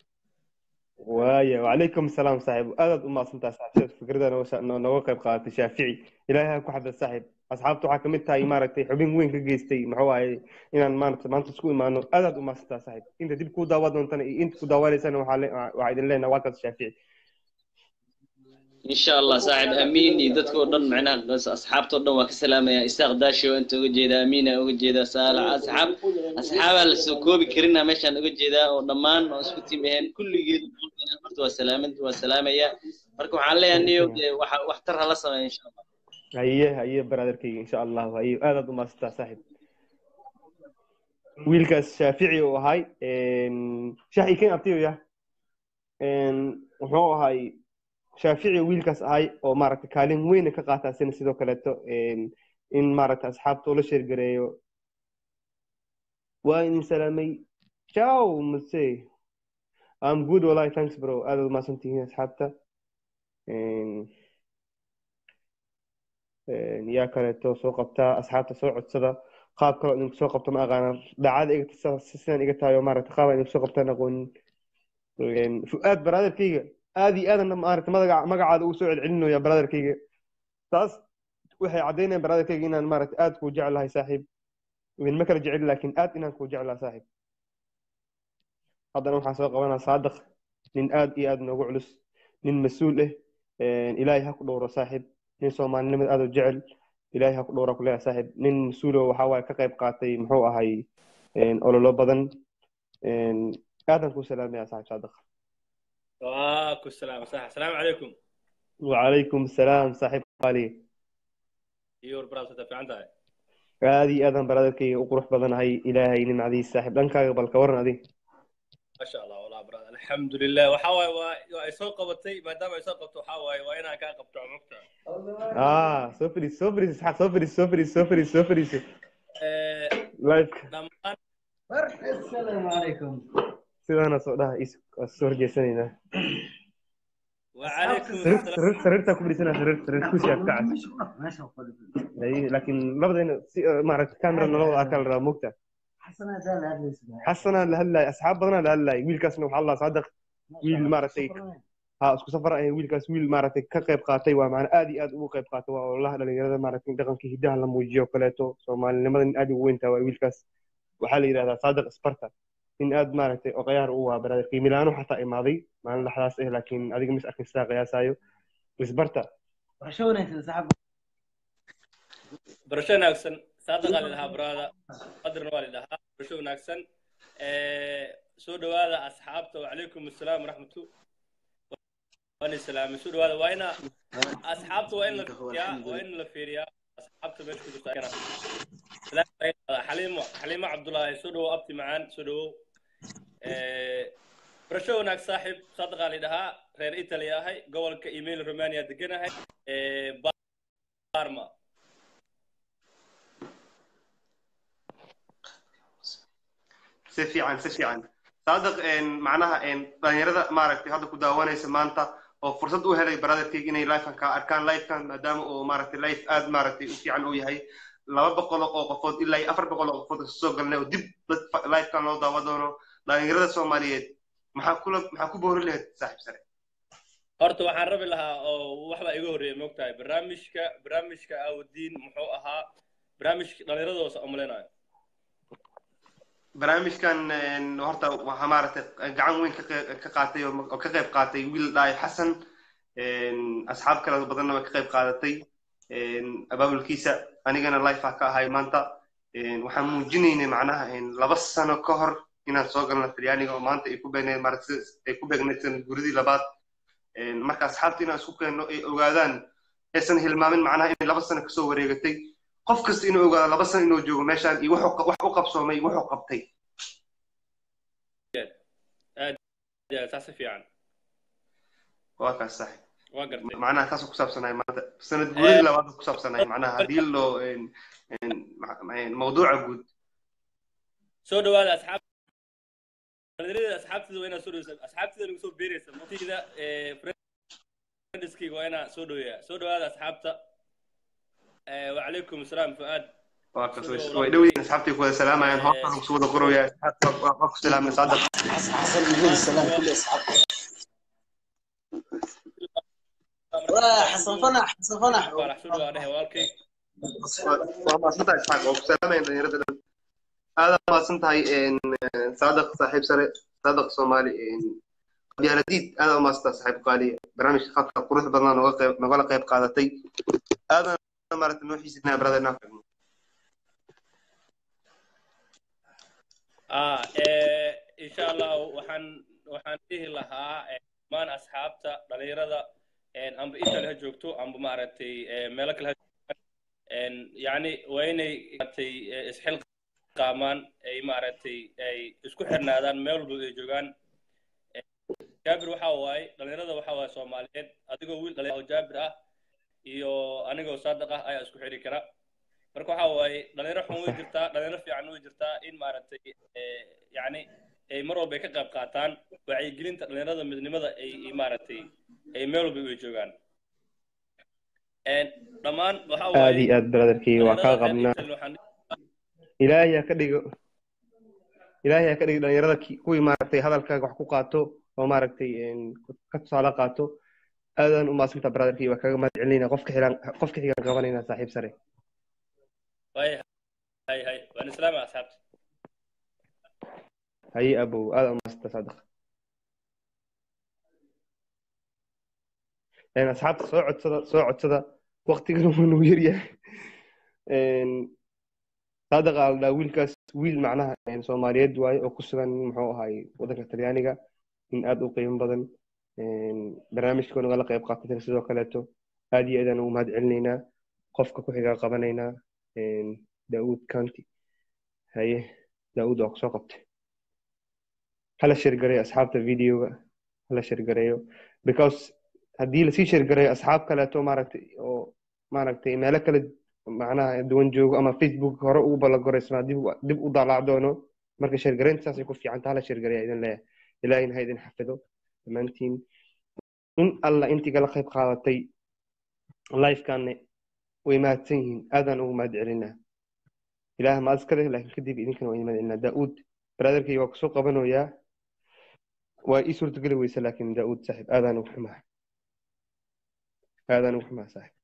وايا وعليكم السلام صاحب أدد أم أصلا صاحب فكرة أنا نوقف قاعد شافعي إلهي كحد الصاحب أصحابته حكمتها إمارتي حبين وين كجيستي محواي إن ما نت ما تسكون ما نو أدد أم أصلا صاحب أنت دي بكو داود وأنت أنت كو داود سنة وعيد لنا وقت الشافعي إن شاء الله صاحب أمين يدتكو ضمن معنا بس أصحابته ضمن وكسلامة يا إستاغ داشي وأنت وجيدا أمينة وجيدا سالة أصحاب أصحاب السكوب كرنا مشان وجيدا وضمان وسكتي بهن كل جيد وسلامة وسلامة يا مركو علي أني واحترها لصا إن شاء الله هيا هيا برادر كي إن شاء الله هيا هذا ضمن ستا صاحب ويلكاس شافعي وهاي شاحي كين أبتيو يا وهو هاي شافعي ويلكاس هاي أو مارك كالين وين كقاطع سنة سيدو كلاتو إن إن مارك أصحاب طول شرقريو وين سلامي ciao مسي I'm good والله thanks bro هذا ما سنتي أصحابته إن إن يا كلاتو سوق بتاع أصحابته سوق صدا قاب كلو إنك سوق بتاع ما أغانا بعد إيه تسنة إيه تايو مارك قاب إنك سوق بتاع نقول إن فؤاد برادر كيجا هذه أنا ما أعرف ما ما قاعد أسوي عنه يا برادر كيجا taas waxay caddaynayaan brotherkayga inaan maaragtay aad kuu jeclahay saaxiib idinma kala jecel laakiin aad inaan kuu jeclaa saaxiib haddana waxaan soo qabanaa saadiq nin aad iyo aad noogu culus nin mas-uul ah ilaahay ha ku dhowro saaxiib nin soomaalinimada aad u jecel ilaahay ha ku dhowra ku leeyahay saaxiib nin mas-uulo waxaa waaye ka qayb qaatay muxuu ahay ololo badan aadan kuu salaamaya saaxiib saadiq waaku salaam sax asalaamu calaykum wacalaykum asalaam saaxiib qaali iyo warbaraad sata fiican tahay aad iyo aadan brotherkayga u qurux badanahay ilaahay nimcadiisa saaxiib dhankaaga bal ka waran adiga masha allah walaa brother alxamdulilah waxaa waaye waa waa ay soo qabatay maadaama ay soo qabto waxaa waaye waa inaan kaa qabto mogta ah soo fadhiis soo fadhiis isxaaq soo fadhiis soo fadhiis soo fadhiis soo fadhiis liveka dhammaan assalaamu calaykum sidaana soo dhaha is soo horjeesanaynaa وعليكم سررت سررت أكو بلسنا سررت سررت كوسي أبتعد لكن لبضنا ما عرفت كاميرا نلوض أكل راموكتا حسنا زال هذا حسنا لهلا أصحاب بدنا لهلا ويل كاس نوح الله صادق ويل ما عرفتي ها اسكو سفر أي ويل كاس ويل ما عرفتي كقيب قاتي ومعنا آدي آد مو قيب قاتي والله لا يرد ما عرفتي دقن كي هداه لما وجيه وكلاته سوما لما آدي وين توا ويل كاس وحالي هذا صادق سبرتا إن آد ما عرفتي أغير هو برا في ميلانو حتى ماضي ما لحظة إيه لكن أديك مش أكن ساق يا سايو سبرتا برشلونة تنسحب برشلونة أحسن صادق على لها برادا قدر نوالي لها برشلونة أحسن سود هذا أصحابته وعليكم السلام ورحمة الله والسلام سود هذا وين أصحابته وين لفيريا وين لفيريا أصحابته مش كده ساكنة حليم حليم عبد الله سود أبتي معان سود برشلونة صاحب صادق على لها غير إيطاليا هاي قول كإيميل رومانيا دقنا هاي بارما سفي عن سفي عن صادق إن معناها إن دانيردا ما ركتي هذا كده وانا سمانتا أو فرصة أو هذا برادة تيجيني لايف كان أركان لايف كان مدام أو ما ركتي لايف آد ما ركتي وفي عن أوي هاي لما بقول أو قفوت إلا أفر بقول أو قفوت السوق قلنا ودب لايف كان لو داودونه دانيردا سوماليات maxaa kula maxaa ku boori lahayd saaxiib sare horta waxaan rabi lahaa oo waxba iga horeeyay moogtahay barnaamijka barnaamijka awdiin muxuu ahaa barnaamijka dhalinyarada oo umaleynaayo barnaamijkan horta waxaa maaragtay gacan weyn ka qaatay oo ka qayb qaatay wiil dhaay xasan asxaab kale badanna way ka qayb qaadatay abaabulkiisa anigana life ka ahay maanta waxaan muujinaynay macnaha laba sano ka hor inaan soo galno Talyaaniga oo maanta ay ku beegnay marti ay ku beegnay guridii labaad een marka asxaabta inaan isku keenno ay ogaadaan aysan hilmaamin macnaha in laba sano ka soo wareegatay qof kasta inuu ogaado laba sano inuu joogo meeshaan iyo wax wax u qabsoomay wax u qabtay aad taas fiican waa ka sax waa gartay macnaha taas ku saabsanay maanta sanad guridii labaad ku saabsanay macnaha hadii loo een een mawduuca guud soo dhawaada asxaab أصحابتي وين سودو أصحابتي اللي يسوي بيريس مطي ذا فريندسكي وين سودو يا سودو هذا أصحابته وعليكم السلام فؤاد واكس ويدوي أصحابتي كل سلام يعني هاك سود قرو يا هاك سلام من صادق حسن يقول السلام كل أصحابه حسن فنح حسن فنح راح سودو هذا والكي وما صدق إسحاق وسلام يعني يرد هذا ما سنتهي إن صادق صاحب سر صادق صومالي إن بيارديد هذا ما صاحب قالي برامج خط قروح بدنا نقول نقول قيب قادتي هذا مرة نوحي سيدنا برادر نافع آه إن شاء الله وحن وحن فيه لها مان أصحابته دليرada إن أم إيطاليا جوكتو أم بمعرتي ملك لها إن يعني ويني تي إسحيل قامان أي معرتي أي إسكو حرنادان ميل بيجوجان جابر وحواي دليرada وحواي سوماليد أديكو ويل دلير جابر آه iyo aniga saadaqa ay isku xiri kara marka waxa way dhalinyaro xun way jirtaa dhalinyaro fiican way jirtaa in maaragtay ee yaani ay mar walba ka qayb qaataan wacyi gelinta dhalinyarada midnimada ay maaragtay ay meel walba way joogaan een dhamaan waxa way aadi aad brotherkii waa ka qabnaa ilaahay ka dhigo ilaahay ka dhigo dhalinyarada kuwii maaragtay hadalkaaga wax ku qaato oo maaragtay ka tusaale qaato aadaan u maasanta brotherkii waa kaga mahad celinayna qofka xigaan qofka xigaan qabanayna saaxiib sare way hay hay waan islaama asxaabta haye abow aad u maasanta saadiq een asxaabta soo codsada soo codsada waqtigana wuu nagu yaryahay een saadiq aaldaa wiilkaas wiil macnaha soomaaliyeed waaye oo ku sugan muxuu ahaay waddanka talyaaniga in aad u qiimo badan barnaamijka nagala qayb qaatay sidoo kaleeto aad iyo aadaan ugu mahad celinaynaa qofka ku xigaa qabanaynaa daawud kanti haye daawud waa kusoo qabtay hala shirgareeyo asxaabta videoga hala shirgareeyo because haddii lasii shirgareeyo asxaab kaleeto maaragtay oo maaragtay meelo kale macnaha duwan joogo ama facebook hore ugu balagoreysnaa dib dib u daalaac doono marka shirgareynta saasay ku fiicanta hala shirgareeya idin leeyahay ilaahayna ha idin xafido dhammaantiin in alla intii kala qayb qaadatay lifekanne way mahadsan yihiin aadaan ugu mahad celinaa ilaah maad iska leh laakiin kadib idinkana waa idin mahad celinaa daa'uud brotherkay waa kusoo qabanayaa waa ii suurtageli weysa laakiin daa'uud saaxiib aadaan ugu xumaa aadaan ugu xumaa saaxiib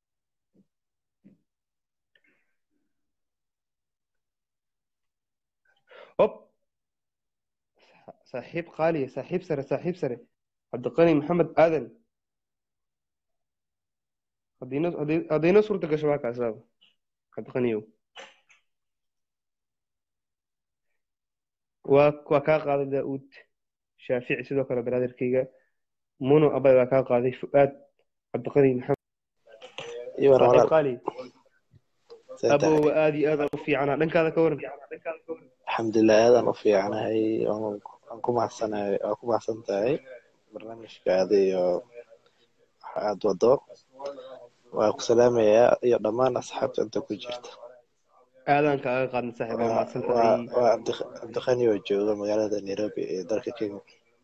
hop saaxiib qaaliya saaxiib sare saaxiib sare cabdiqani maxamed aadan haddayna suurta gasho waa kaasaaba cabdiqaniyow waa waa kaa qaaday daa'uud shaafici sidoo kale brotherkayga muno abay waa kaa qaaday fu'aad cabdiqani maxamed saaxiib qaali abow aad iyo aad u fiicana dhankaada ka waran alxamdulilah aadaan u fiicanahay waan ku mahadsanahay waa ku mahadsan tahay barnaamijkaada iyo waxa aad wado waa ku salaamayaa iyo dhammaan asxaabta inta ku jirta aadaan kaaga qaadna saaxiib waa mahadsan tahay waa cabdiqani oo jooga magaalada nairobi ee dalka kenya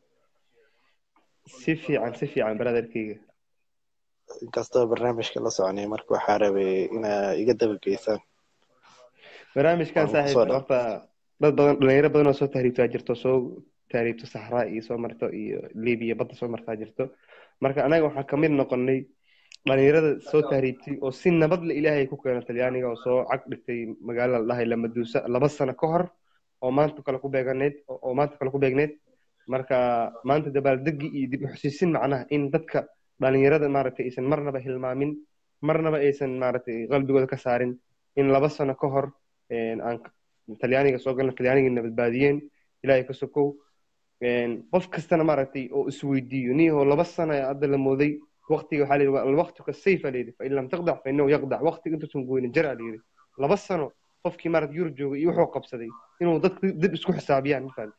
si fiican si fiican brotherkayga inkastoo barnaamijka la soconay marka waxaa rabay inaa iga daba geysaan barnaamijkan saaxiib horta dad badan dhalinyaro badan oo soo tahriibtaa jirto soo tahriibto saxraa iyo soo marto iyo libiya badda soo martaa jirto marka anaga waxaan kamid noqonay dhalinyarada soo tahriibtay oo si nabad la ilaahay ku keena talyaaniga oo soo cag dhigtay magaalo la dhahay lamaduusa laba sano ka hor oo maanta kale ku beeganeed oo maanta kale ku beegneed marka maanta dabaaldegi iyo dib u xusiisin macnaha in dadka dhalinyarada maaragtay aysan marnaba hilmaamin marnaba aysan maaragtay qalbigooda ka saarin in laba sano ka hor aan talyaaniga soo galna talyaanigina badbaadiyeen ilaahay ka sokow qof kastana maaragtay oo isweydiiyo niyahoo laba sano hadda la mooday waqtiga waxaa layidhi alwaqtuka sayfa layidhi fain lam taqdac fa innahu yaqdac waqtiga intuusan goynin jaraa layidhi laba sano qofkii maaragtay yurub joogay iyo wuxuu qabsaday inuu dadka dib isku xisaabiyaan mafahanta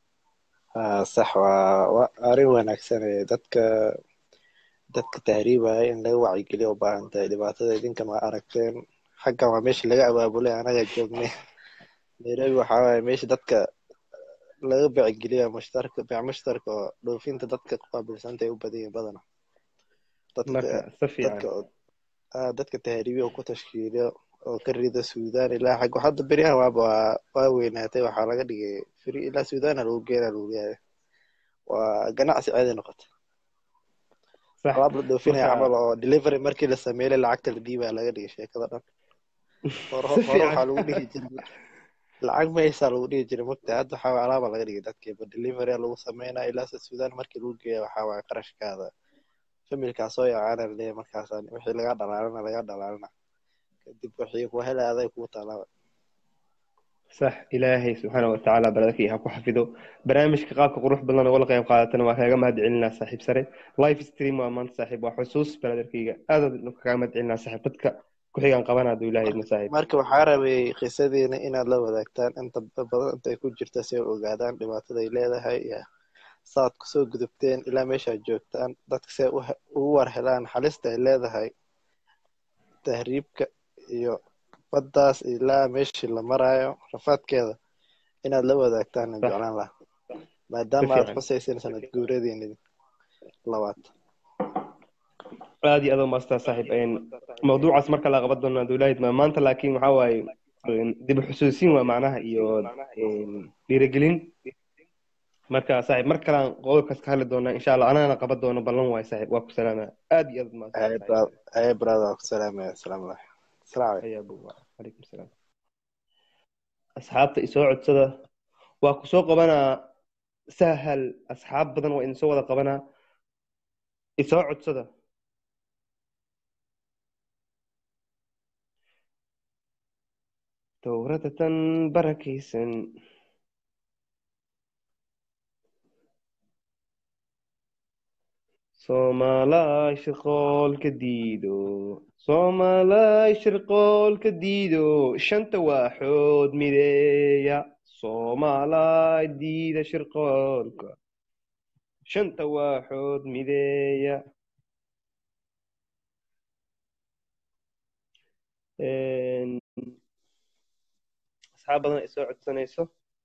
sax waa waa arrin wanaagsan ee dadka dadka tahriibaya in laga wacyigeliyo u baahan tahay dhibaatada idinkan waa aragteen xaggan waa meesha laga abaabulay anaga joognay nairobi waxaa waaye meesha dadka laga bacigeliya mushtarka beec mushtarka oo dhoofinta dadka ku qaabilsantay u badan yihiin badana dadka dadka dadka tahriibiya oo ku tashkiiliyo oo ka rida suudaan ilaa xag hadda beryahan waaba waa waa weynaatay waxaa laga dhigay firi ilaa suudaana lagu geena lagu leeyahay waa ganacsi caadi noqotay alaab la dhoofinaya camal oo delivery markii la sameeyay lacagta la dhiibaa laga dhigay sheekada dhan hore hore waxaa lagu dhihi jiray lacag maysaa lagu dhihi jiray magta hadda waxaa waa alaaba laga dhigay dadkiiba delivery lagu sameynaa ilaa suudaan markii lagu geeya waxaa waa qarashkaada familkaa soo yacaana leeyahay markaasaan wixii laga dhalaalana laga dhalaalana kadib wixii ku helay aday kuu talaaba صح إلهي سبحانه وتعالى بلدك ha ku xafido barnaamijka qaabka qurux badan oo la qayb qaadatana waa kaaga mahad celinaa saaxiib sare live stream waa maanta saaxiib waa xusuus baladkayga aad aad kaaga mahad celinaa saaxiib dadka ku xigaan qabanaad ilaahay ma saaxiib marka waxaa rabay qisadeena inaad la wadaagtaan inta badan inta ay ku jirta si ay ogaadaan dhibaatada ay leedahay iyo saad ku soo gudubteen ilaa meesha joogtaan dadka si ay ugu war helaan xalista ay leedahay tahriibka iyo baddaas ilaa meeshii la maraayo rafaadkeeda inaad la wadaagtaan aan jeclaan lahaa maadaama aad xusayseen sanad guuradeenii labaad aad iyo aad u maastaa saaxiib mawduucaas marka la qaban doono dowlayd ma maanta laakiin waxaa waaye dib u xusuusin waa macnaha iyo dhiirigelin marka saaxiib mar kale aan qodobkaas ka hadli doonaa insha allah anaana qaban doono ballan waay saaxiib waa ku salaamaa aad iyo aad umahadsan Hey, saaxiib brother. Hey, brother. Salam alaikum. Salam alaikum. Salam alaikum. ayaa buu calaykum salaam asxaabta isoo codsada waa ku soo qabanaa sahal asxaab badan waa idin soo wada qabanaa isoo codsada dowrada tan barakaysan Soomaalay shirqoolka diido Soomaalay shirqoolka diido shanta waaxood mideeya Soomaalay diida shirqoolka shanta waaxood mideeya Een, asxaab badan ay soo codsanayso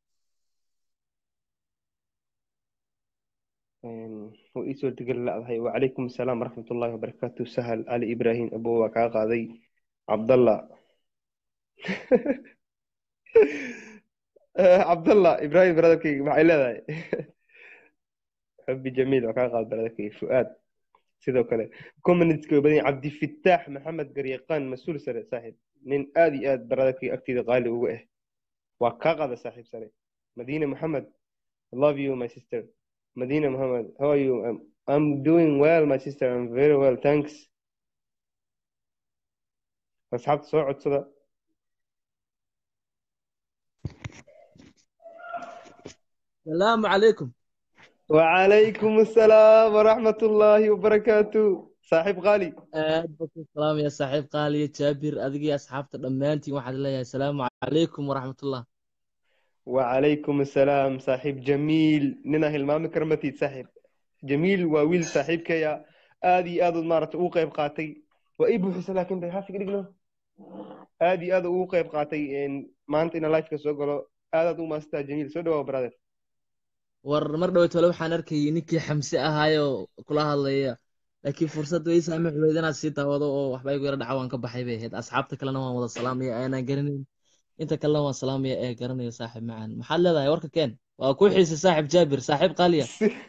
Een, oo ii soo degel la'dahay wacalaykum assalaam waraxmatullaahi wabarakaatu sahal cali ibraahim abo waa kaa qaaday cabdalla Eh, cabdalla ibraahim brotherkayga maxay leedahay xubbi jamiil waa kaa qaaday brotherkayga fu'aad sidoo kale communitska way badan yihiin cabdifataax maxamed garyaqaan mas-uul sare saaxiib nin aad iyo aad brotherkayga agteeda qaali uga ah waa kaa qaada saaxiib sare madiina maxamed I love you my sister Medina Muhammad how are you I'm, I'm doing well my sister I'm very well thanks asxaabta soo codsada السلام عليكم. وعليكم السلام ورحمة الله وبركاته صاحب غالي aad baa ku salaam ya saaxiib qaaliya jaabir adigii asxaabta dhammaantiin waxaad leeyahay asalaamu calaykum waraxmatullah. وعليكم السلام صاحب جميل ننا هلمامي كرمتي صاحب جميل وويل صاحب كيا آدي آدو مارت أو قيب قاتي وإبو حسن لكن ده هافي قريقنا آدي آدو أو قيب قاتي إن ما أنت إن لايف كسوقلو آدو ما استا جميل سودو برادر war mar dhoweyt wale waxaan arkayay ninkii xamse ahaayoo kula hadlaya laakiin fursad way saamax weyd inaad sii daawado oo waxba igu yara dhaca waan ka baxay bay ahayd asxaabta kalena waan wada salaamaya aanaan garanayn inta kalena waan salaamaya ee garanaya saaxiib macaan maxaad leedahay warka keen waa ku xiisay saaxiib jaabir saaxiib qaaliya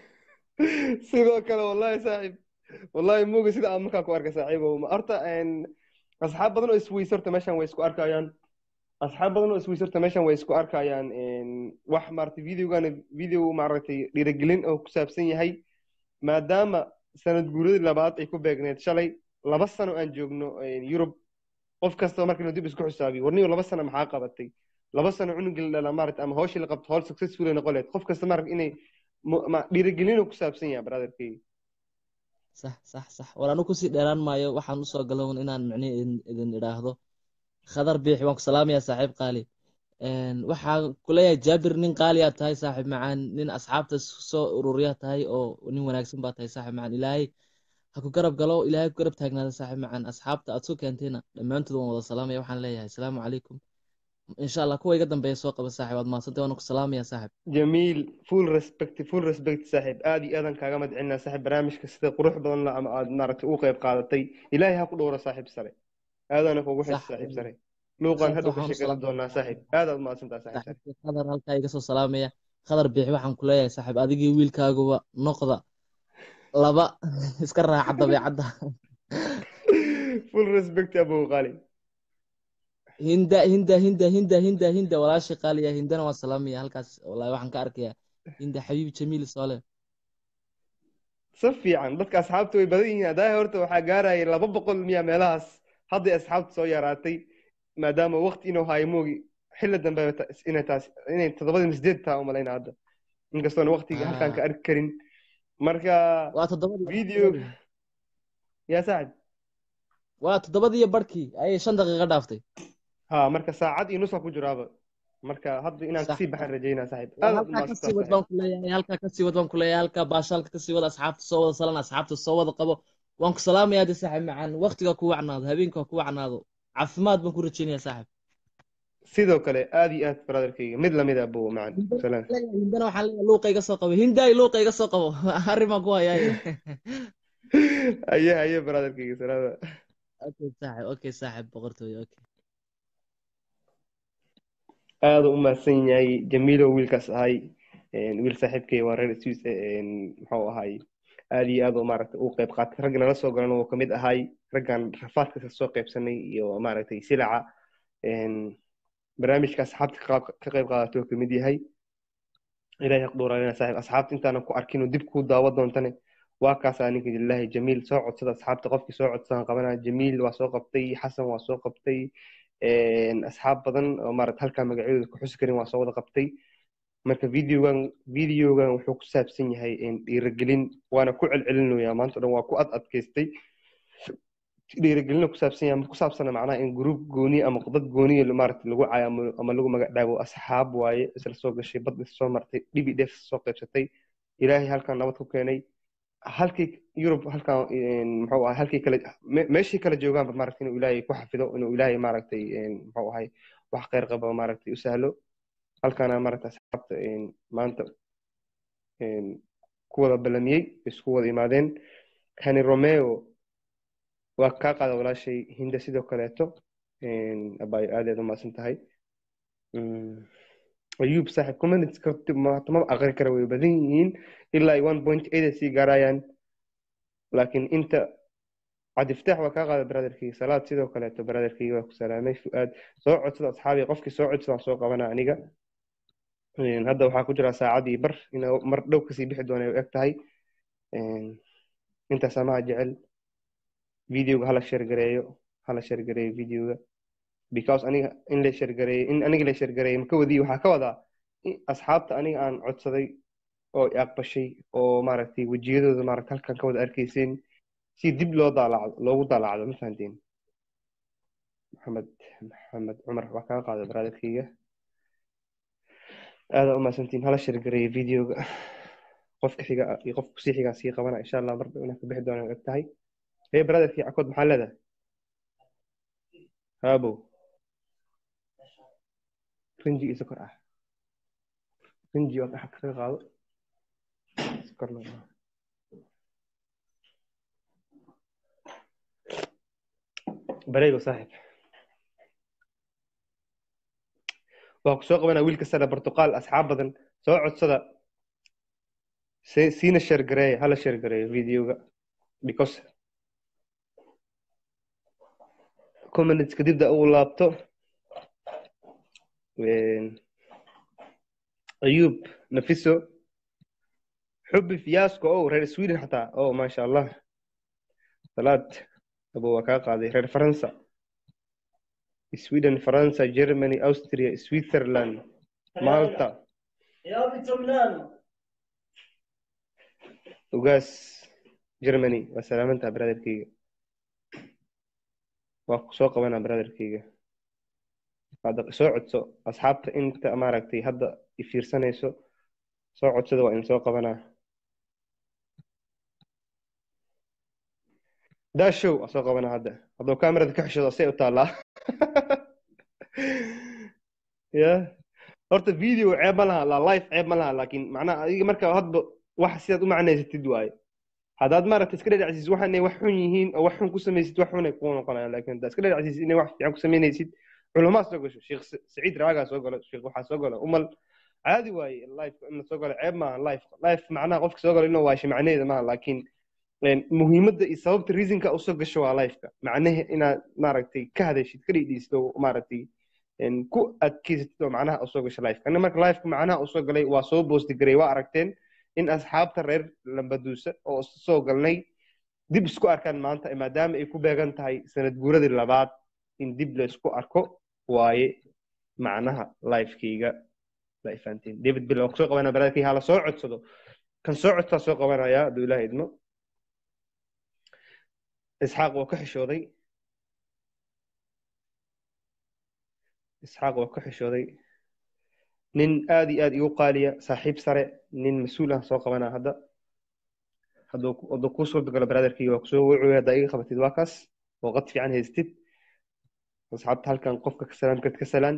sidoo kale wallahi saaxiib wallahi muuga sida aan markaa ku arkay saaxiibo horta een asxaab badan oo isweysa horta meeshan way isku arkayaan asxaab badan oo isweysa horta meeshan way isku arkayaan een wax maaragtay videogan video maaragtay dhiirigelin oo ku saabsan yahay maadaama sanad guuradii labaad ay ku beegneed shalay laba sano aan joogno Yurub qof kasta markii dib isku xisaabiyo warniyo laba sano maxaa qabatay laba sano cunugii la maaragtay ama hawshii la qabto hawl successful ay noqoleed qof kasta maaragtay inay ma dhiirigelin oo ku saabsan yahay brotherkay sax sax sax war anu kusii dheeraan maayo waxaan usoo galown inaan micnihi idin idin idhaahdo khadar biixi waan ku salaamayaa saaxiib qaali waxaan kuleeyahay jaabir nin qaaliyaa tahay saaxiib macaan nin asxaabta soo ururiyaa tahay oo nin wanaagsan baa tahay saaxiib macaan ilaahay ha ku garab galo ilaahay ku garab taagnaada saaxiib macaan asxaabta aad soo keentayna dhammaantood waan wada salaamaya waxaan leeyahay asalaamu calaykum insha allah kuwa iga dambeeya soo qaba saaxiib waad mahadsantay waan ku salaamaya saaxiib جميل full respect full respect saaxiib aad iyo aadan kaaga madcinaa saaxiib barnaamijka sida qurux badan la ama aad maaragtay u qayb qaadatay ilaahay ha ku dhowro saaxiib sare aadana kugu xis saaxiib sare luuqan hadda ka sheekeyn doonaa saaxiib aad aad mahadsantahay saaxiib sare khadar halkaa iga soo salaamaya khadar biixi waxaan ku leeyahay saaxiib adigii wiilkaaguba noqda laba iska raaca dabeecadda full respect abu qaali hinda hinda hinda hinda hinda hinda walaashii qaaliya hindana waan salaamaya halkaas wallahi waxaan ka arkayaa hinda xabiib jamiil soole si fiican dadka asxaabta way badan yihiin adaa horta waxaa gaarayay laba boqol miya meelahaas hadday asxaabta soo yaraatay maadaama waqti inuu hayo moogi xilli dambe inay taas inay toddobadii sideed taa u malayna hadda inkastoona waqtiga halkaan ka arki karin marka waa toddobadii video yaa saaxib waa toddobadii barkii ayay shan daqiiqo dhaaftay ha marka saacad iyo nus ku jiraaba marka hadda inaan kasii baxan rajaynaa saaxiib halkaa kasii wad baan ku leeyahay halkaa kasii wad baan ku leeyahay halkaa baashaalka kasii wad asxaabta soo wada salan asxaabta soo wada qabo waan ku salaamayaa de saaxiib macaan waqtiga ku wacnaado habeenka ku wacnaado caafimaad baan ku rajaynayaa saaxiib sidoo kale aad iyo aad brotherkayga mid lamid ah buu macaan salaam hindana waxaan leeyahay luuqa iga soo qabo hindaay luuqa iga soo qabo arrimaan ku hayaay aye aye brotherkayga salaama okay saaxiib okay saaxiib boqortooy okay aad u mahadsan yahay jamiilo wiilkaas ahay wiil saaxiibkay waa reer Swiss muxuu ahay aad iyo aad oo maaragtay uu qayb qaatay ragna la soo galan oo kamid ahay raggan rafaadka soo qaybsanay iyo maaragtay silaca barnaamijka asxaabta ka qayb qaadato kamid yahay ilaahay qduurayna saaxiib asxaabta intaan ku arkin dib ku daawo doontane waa kaas aniga ilaahay jamiil soo codsada asxaabta qofkii soo codsan qabana jamiil waa soo qabtay xasan waa soo qabtay asxaab badan oo maaragtay halka magacyadooda ku xusi karin waa soo wada qabtay marka videogan videogan wuxuu ku saabsan yahay dhiirigelin waana ku celcelinayaa maanta dhan waa ku ad adkaystay dhiirigelin ku saabsan yahay ku saabsana macnaha in group gooni ama dad gooni maaragtay lagu caayo ama lagu magacdaabo asxaab waaye isla soo gashay bad soo martay dhibi dheef soo qaybsatay ilaahay halkan nabad ku keenay halkii yurub halkan muxuu ahay halkii kale meeshii kale joogaanba maaragtay inuu ilaahay ku xafido inuu ilaahay maaragtay muxuu ahay wax khayr qaba maaragtay u sahlo halkaana maaragtay asxaabta maanta ku wada ballamiyey isku wada imaadeen hani romeo waa kaa qaada walaashay hinda sidoo kaleeto abaayo aad aad u mahadsan tahay ayuub saaxiib communityska ma aqri kara way badan yihiin ilaa ay one point eight sii gaarayaan laakiin inta cabdiftaax waa kaa qaada brotherkii salaad sidoo kaleeto brotherkii waa ku salaamay fuaad soo codsada asxaabi qofkii soo codsadaan soo qabana aniga hadda waxaa ku jira saacadii bar in mar dhow kasii bixi doona ay u eg tahay intaas amaha jecel videoga hala share gareeyo hala share gareeyo videoga because aniga in la share gareeyo in aniga la share gareeyo maka wadi waxaa ka wadaa asxaabta aniga aan codsaday oo i aqbashay oo maaragtay wejiyadooda maaragtay halkan ka wada arkayseen si dib loo daalacdo loogu daalacdo ma fahanteen maxamed maxamed cumar waa kaga qaada brotherkayga aada u mahadsantiin hala share gareeyo videoga qofka xiga iyo qofka kusii xigaa sii qabana insha allah mar dhow inaan ka bixi doona eg tahay hey brotherkii cakood maxaa leedahay haabo rinji iyo sokor ah rinji oo dhaxal kaga qaado sokorna bareego saaxiib waa ku soo qabanaa wiilka sada Portugal asxaab badan soo codsada siina share gareeyo hala share gareeyo videoga because comments kadib da uu laabto ayuub nafiso xubbi fiyaasko oo reer Sweden xataa oo ma sha Allah salaad abo waa kaa qaaday reer Faransa Sweden Faransa Germany Austria Switzerland Malta ugaas Germany waa salaamanta brotherkayga waa ku soo qabanaa brotherkayga hadda soo codso asxaabta inta maaragtay hadda i fiirsanayso soo codsada waa in soo qabanaa daashow soo qabanaa hadda hadduu kaamirada ka xishado say u taallaa ya horta video ceeb ma laha la live ceeb ma laha laakiin macnaha adiga marka hadba wax sidaad u macnaysatid waaye haddaad maaragtay iska dhadhacsiis waxaanay wax xun yihiin oo wax xun ku samaysid wax xun ay kuu noqonayaan laakiin haddaad iska dhadhacsiis inay wax fiican ku samaynaysid culamaa soo gasho sheekh saciid raagaa soo galo sheekh waxaa soo galo umal caadi waaye life in soo galo ceeb maaha life life macnaha qofka soo galo inuu waashay macnaheeda maaha laakiin muhiimadda iyo sababta reasonka usoo gasho waa lifeka macnahe inaad maaragtay ka hadashid ka dhidhiisto maaragtay ku adkeysatid oo macnaha usoo gasho lifeka ana marka lifeka macnaha usoo galay waa soo boosti garay waa aragteen in asxaabta reer lambaduusa oo soo galnay dib isku arkaan maanta maadaama ay ku beegan tahay sanad guuradii labaad in dib la isku arko waaye macnaha lifekayga la ifaanteen david bill oo soo qabanaa baradkii hala soo codsado kan soo codsaa soo qabanaya hadduu ilaahay idmo isxaaq waa ka xishooday isxaaq waa ka xishooday nin aad iyo aad igu qaaliya saaxiib sare nin mas-uul ah soo qabanaa hadda hadduu hadduu kuu suurta galo brotherkii waa kusoo wucuya haddaa iga qabatid waa kaas oo qad fiican haystid asxaabta halkan qofka ka salaan kad ka salaan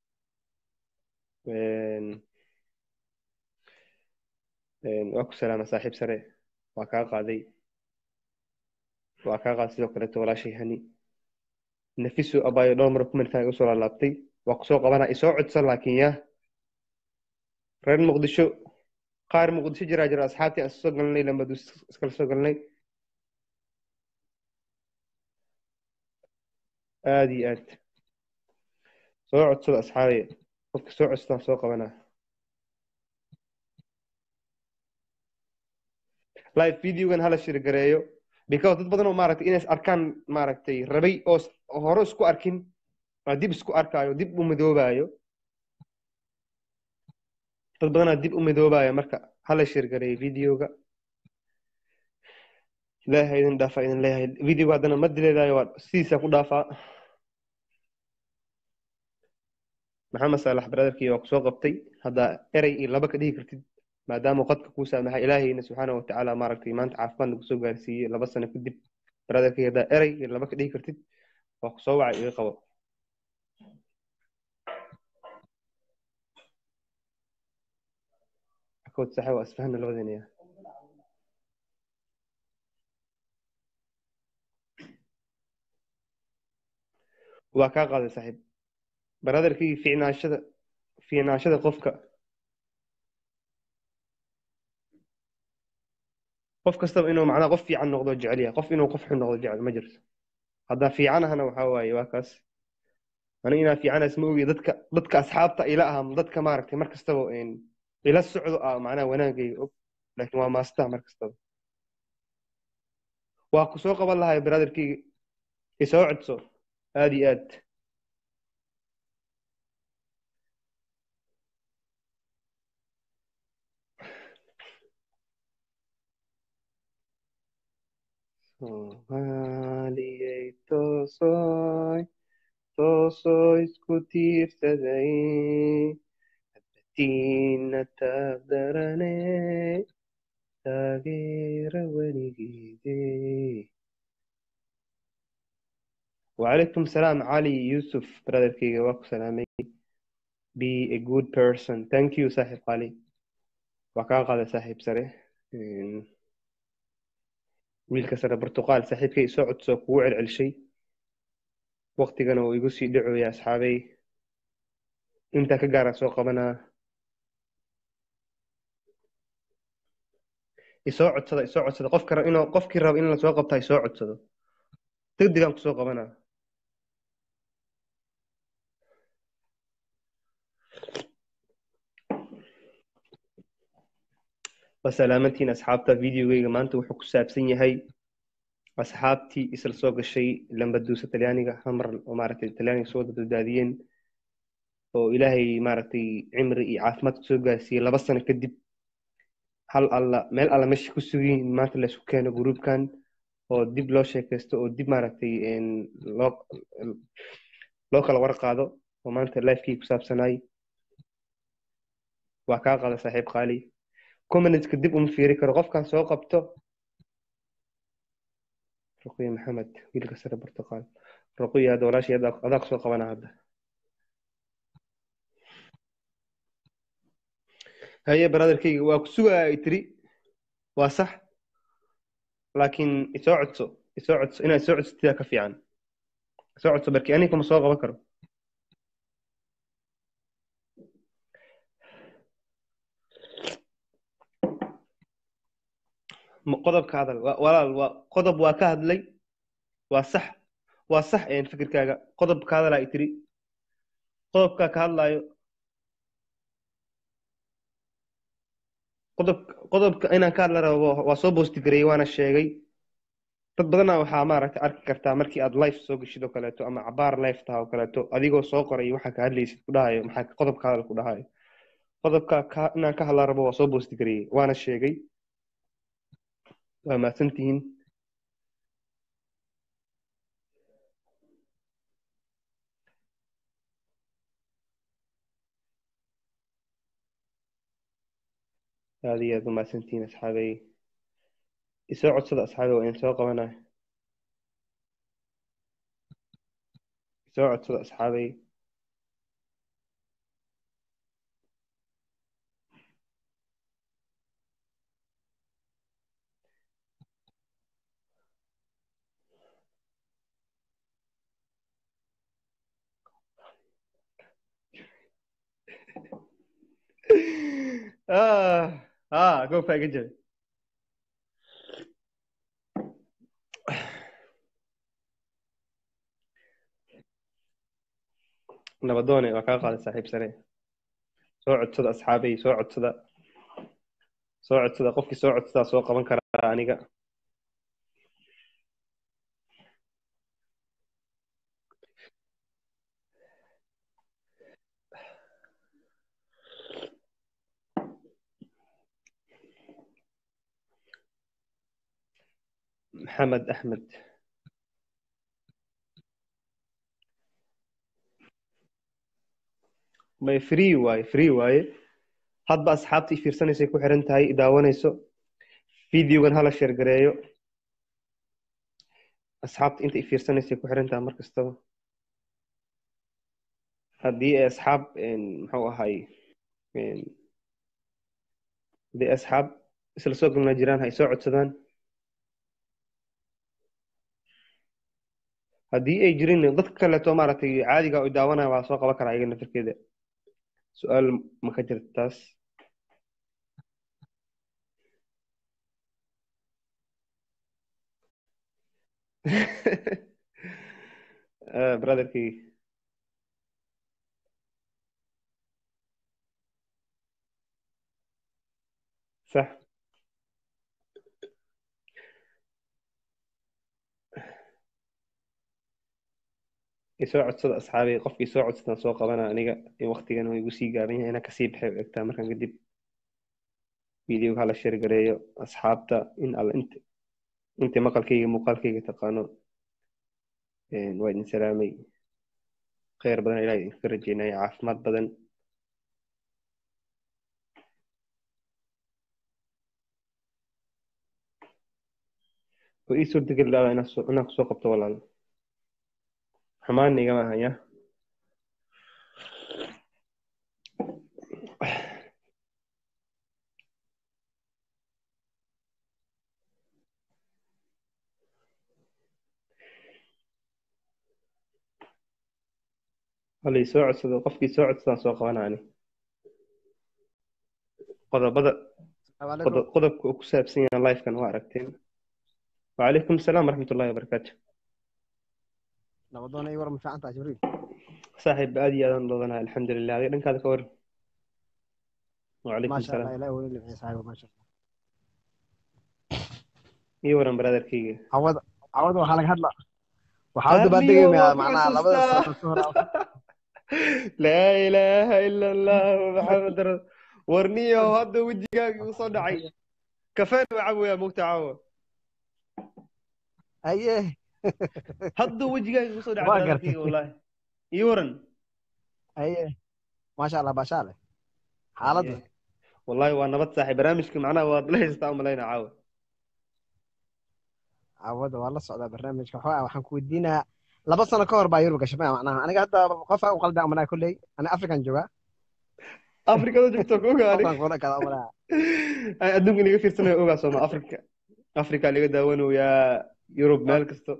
waa ku salaama saaxiib sare waa kaa qaaday waa kaa qaaday sidoo kaleeto walaashay hani nafiso abaayo dhowr mara kumantaan usoo laalaabtay waa kusoo qabanaa isoo codsan laakiin yaa reer muqdisho qaar muqdisho jiraa jira asxaabtii aan soo galnay lambadu iskala soo galnay aad iyo aad soo codsada asxaabi qofka soo codstaan soo qabanaa live videogan hala shir gareeyo because dad badan oo maaragtay inays arkaan maaragtay rabay oo hore isku arkin waa dib isku arkaayo dib u midoobayo dad badanaa dib u midoobayo marka hala shir gareeyo videoga ilaahay idin dhaafa idin leeyahay videoga haddana ma dileedaayo waa sidiisa ku dhaafaa maxamed saalax brotherkii waa kusoo qabtay hadda erey iyo laba ka dhihi kartid maadaama qadka kuu saamaxay ilaahayna subxaana watacaala maaragtay maanta caafimaad nagu soo gaarsiiyey laba sano kadib brotherkii haddaa erey iyo laba ka dhihi kartid waa kusoo wacay iga qabo akood saxe waa isfahna labadeena waa kaa qaaday saaxiib brotherkii fiicnaashada fiicnaashada qofka qof kastaba inuu macnaha qof fiican noqdo jecel yahay qof inuu qof xun noqdo jecel ma jirto haddaa fiicanahana waxaa waaye waa kaas aniga inaa fiicanaas ma ogiya dadka dadka asxaabta ila aha dadka maaragtay mar kastaba ila socdo ah macnaha wanaagayga og laakiin waa maastaa mar kastaba waa ku soo qaban lahay brotherkeyga isoo codso aad iyo aad soomaaliyey toosoy toosoy isku tiirsaday habatiina taagdarane taageera weligeede وعليكم السلام علي يوسف brother كيغا واكو سلامي be a good person thank you صاحب علي وكا قادة صاحب سري ويلك سر برتقال صاحب كي سعود سوق وعل على شيء وقت كانوا يقصي دعوا يا أصحابي انت كجارة سوق بنا يسوعد صدا يسوعد صدا قف كر إنه قف كراب إنه سوق بتاعي يسوعد صدا تقدر كم سوق بنا وسلامتين أصحابتا فيديو جيجا ما أنتوا حكوا سابسين هاي أصحابتي إسر سوق الشيء لما بدوس تليانيجا همر ومارتي تلياني سودة الداديين وإلهي مارتي عمري عافمت سوق سي لبصنا كدب هل الله مال الله مش كسوين ما تلا سكان جروب كان أو دب لو شيكست أو دب مارتي إن لوك لوك الورق هذا وما أنت لايف كي كساب سناي وكاق على صاحب خالي كومنت كدب أم في ريكر غف كان سوق بتو رقية محمد يلقى كسر برتقال رقية هذا ولا شيء هذا هذاك سوق وانا هذا هي برادر كي وكسوة يتري وصح لكن يسوعد سو يسوعد سو إنه يسوعد ستيا كفي عن يسوعد سو بركي أني كم سوق بكر قضب هذا ولا قضب وكهد لي وصح وصح يعني فكر كذا قضب هذا لا يتري قضب كهذا لا قضب قضب أنا كان لا وصوب استقري وأنا الشيء dad badanaa waxaa maaragtay arki kartaa markii aad life soo geshid oo kaleeto ama cabaar life taha oo kaleeto adigoo soo qoray waxaa ka hadlaysid ku dhahayo maxaa qodobka hadal ku dhahayo qodobka ka inaan ka hadlaa rabo waa soo boosti gareeyey waana sheegay waa mahadsantihiin aad iyo aad u mahadsantihiin asxaabay isoo codsada asxaabay waa in soo qabanayo isoo codsada asxaabay ah ها كوفا قجل نبضوني وكان قال صاحب سريع soo codsada asxaabay soo codsada soo codsada qofkii soo codsada soo qaban karaa aniga maxamed axmed may free waaye free waaye hadba asxaabta i fiirsanaysay ku xiran tahay i daawanayso videogan hala share gareeyo asxaabta inta i fiirsanaysay ku xiran tahay mar kastaba haddii ay asxaab muxuu ahay haddii asxaab isla soo galnaa jiraan ha i soo codsadaan haddii ay jirin dadka kaleeto maaragtay caadiga oo i daawanaya waa soo qaban karaa iyaga nafirkeeda su-aal ma ka jirta taas brotherkii صح isoo codsada asxaabay qofkii soo codsadaan soo qabana aniga waqtigan way igu sii gaaban yahay inaan kasii baxay egtaa markaan kadib videoga hala share gareeyo asxaabta in alla inta inta maqalkayga muuqaalkayga taqaano waa idin salaamay khayr badan ilaah idinka rajeynaya caafimaad badan oo ii suurtagali lahaa inaan kusoo qabto walaal xumaan igama ahaya halay soo codsado qofkii soo codsadaan soo qabanani qodobada qodobka uu ku saabsan yahay live-kan waa aragteen وعليكم السلام ورحمة الله وبركاته نبضون أي ورا مفاعل أنت جبريل صاحب بادي أنا نضنا الحمد لله غير إنك هذا كور وعليكم ما شاء السلام الله لا ولا اللي صاحبه ما شاء الله إيه ورا برادر كي عوض عوض وحالك هلا وحاول بدي معنا لبس الصورة لا إله إلا الله محمد رسول ورنيه وهذا وجهك وصدعي كفانا وعبو يا مقتعو أيه هذا وجهك وصدعي والله يورن أيه ما شاء الله بشالة حالته والله وانا بتصاحي برامجك معنا واضح يستعمل علينا عاود عوض والله الصعود برنامج كحوا وحن كودينا لبسنا كور بايرو كشباب معناها أنا قاعد قفا وقلد أمنا كلي أنا أفريقيا جوا أفريقيا جو تكوك عليك أفريقيا كذا كذا أمنا أدوم كنيجي في سنة أوجا سوما أفريقيا أفريقيا اللي قدامنا ويا يوروب مالكستو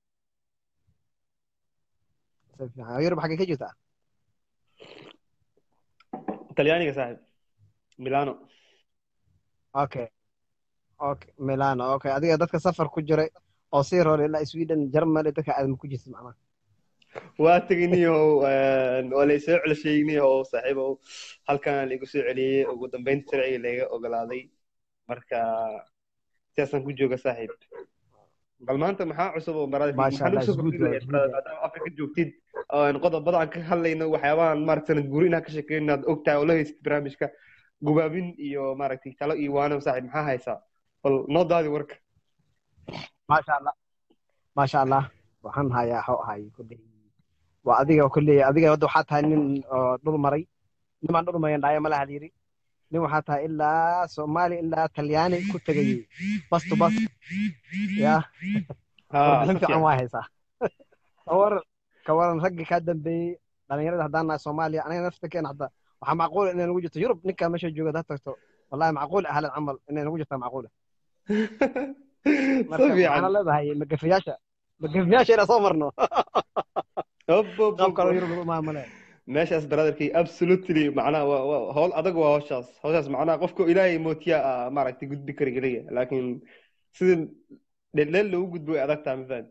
يوروب حاجة كيجوتا طلياني يا صاحب ميلانو أوكي أوكي ميلانو أوكي هذه دتك سفر كجري أو سير إلى سويدن جرماني دتك أدم كوجيس معنا واتقني هو ولا يسوي على شيء هو صاحبه هل كان اللي يقصي عليه وقدام بين ترعي اللي أقلاضي مركا سياسا كوجوجا صاحب بل ما أنت محا عصب ومراد ما شاء الله زود أفريقيا جوتيد نقطة بضع كخلينا وحيوان مارك سنة جورينا كشكلنا أوكتا ولا يستبرامجك جوابين إيو مارك تلا إيوانا وصاحب محا هايسا والنوض هذه ورك ما شاء الله ما شاء الله وحن هاي حو هاي كله وأديك وكله أديك ودو حتى إن دول مري نما دول ما يندعي ملا هديري نما حتى إلا سومالي إلا تلياني كنت جاي بس تو بس يا ها في عن واحد صح كور كور نرجع كادم بي لأن يرد هدانا سوماليا أنا نفسك أنا حتى وحنا معقول إن نوجد يوروب نكا مش الجوجا ده تكتو والله معقول أهل العمل إن نوجد معقولة طبيعي أنا لا هاي مقفياشة مقفياشة إلى صمرنا أب أب قام كانوا يروحوا ما ملا meeshaas brotherkii absolutely macnaha waa waa howl adag waa hawshaas hawshaas macnaha qofka ilaahay mootiya ah maaragtay gudbi kara keliya laakiin sida dheldheel loogu gudbo way adag tahay ma fahanti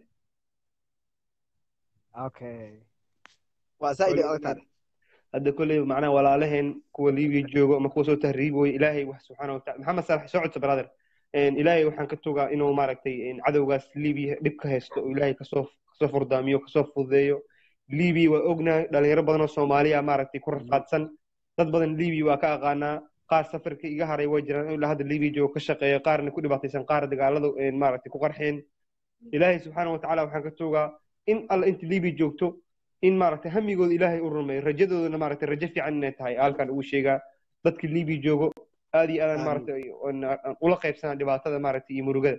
okay waa zaid ay adag tahay hadda kolley macnaha walaalaheen kuwa liibiya joogo ama kuwa soo tahriibooy ilaahay wax subxaana wataala maxamed saalax soo codso brother ilaahay waxaan ka tugaa inuu maaragtay cadowgaas liibiya dhib ka haysto oo ilaahay kasoo kasoo furdaamiyo kasoo fududeeyo liibiya waa ognahay dhalinyaro badan oo soomaaliya maaragtay ku rafaadsan dad badan liibiya waa ka aqaanaa qaar safarka iga haray way jiraan ilaa hadda liibiya joogo ka shaqeeya qaarna ku dhibaataysan qaar dagaaladu maaragtay ku qarxeen ilaahay subxaana watacaala waxaan ka tugaa in alla inta liibiya joogto in maaragtay hamigooda ilaahay u rumeeyo rajadoodana maaragtay rajo fiican inay tahay halkan ugu sheegaa dadka liibiya joogo aad iyo aadaan maaragtay ula qaybsanaa dhibaatada maaragtay iyo murugada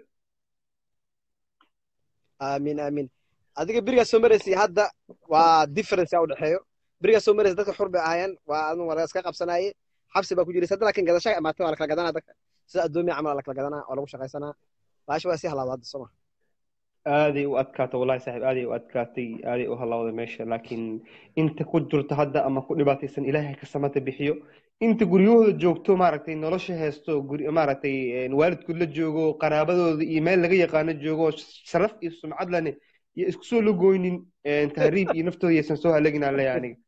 aamin aamin adiga berigaa soo maraysay hadda waa difference u dhexeeyo berigaa soo maraysay dadka xur bay ahaayeen waa adun waa iska qabsanaaye xabsi baa ku jiray sadda laakiin gadasha amaatay waa la kala gadanaa dadka sida addoomiya camal la kala gadanaa oo lagu shaqaysanaa baashi waa sii halaawda hadda soo ma aaday u adkaatay wallahi saaxiib aaday u adkaatay aaday u halawday meesha laakiin inta ku jirto hadda ama ku dhibaataysan ilaahay ka samata bixiyo inta guryahooda joogto maaragtay nolosha haysto maaragtay waalidkood la joogo qaraabadooda iyo meel laga yaqaano joogo sharaf iyo sumcad lane iyo isku soo lagooynin tahriib iyo naftooda yaysan soo halagin aan leeyahay aniga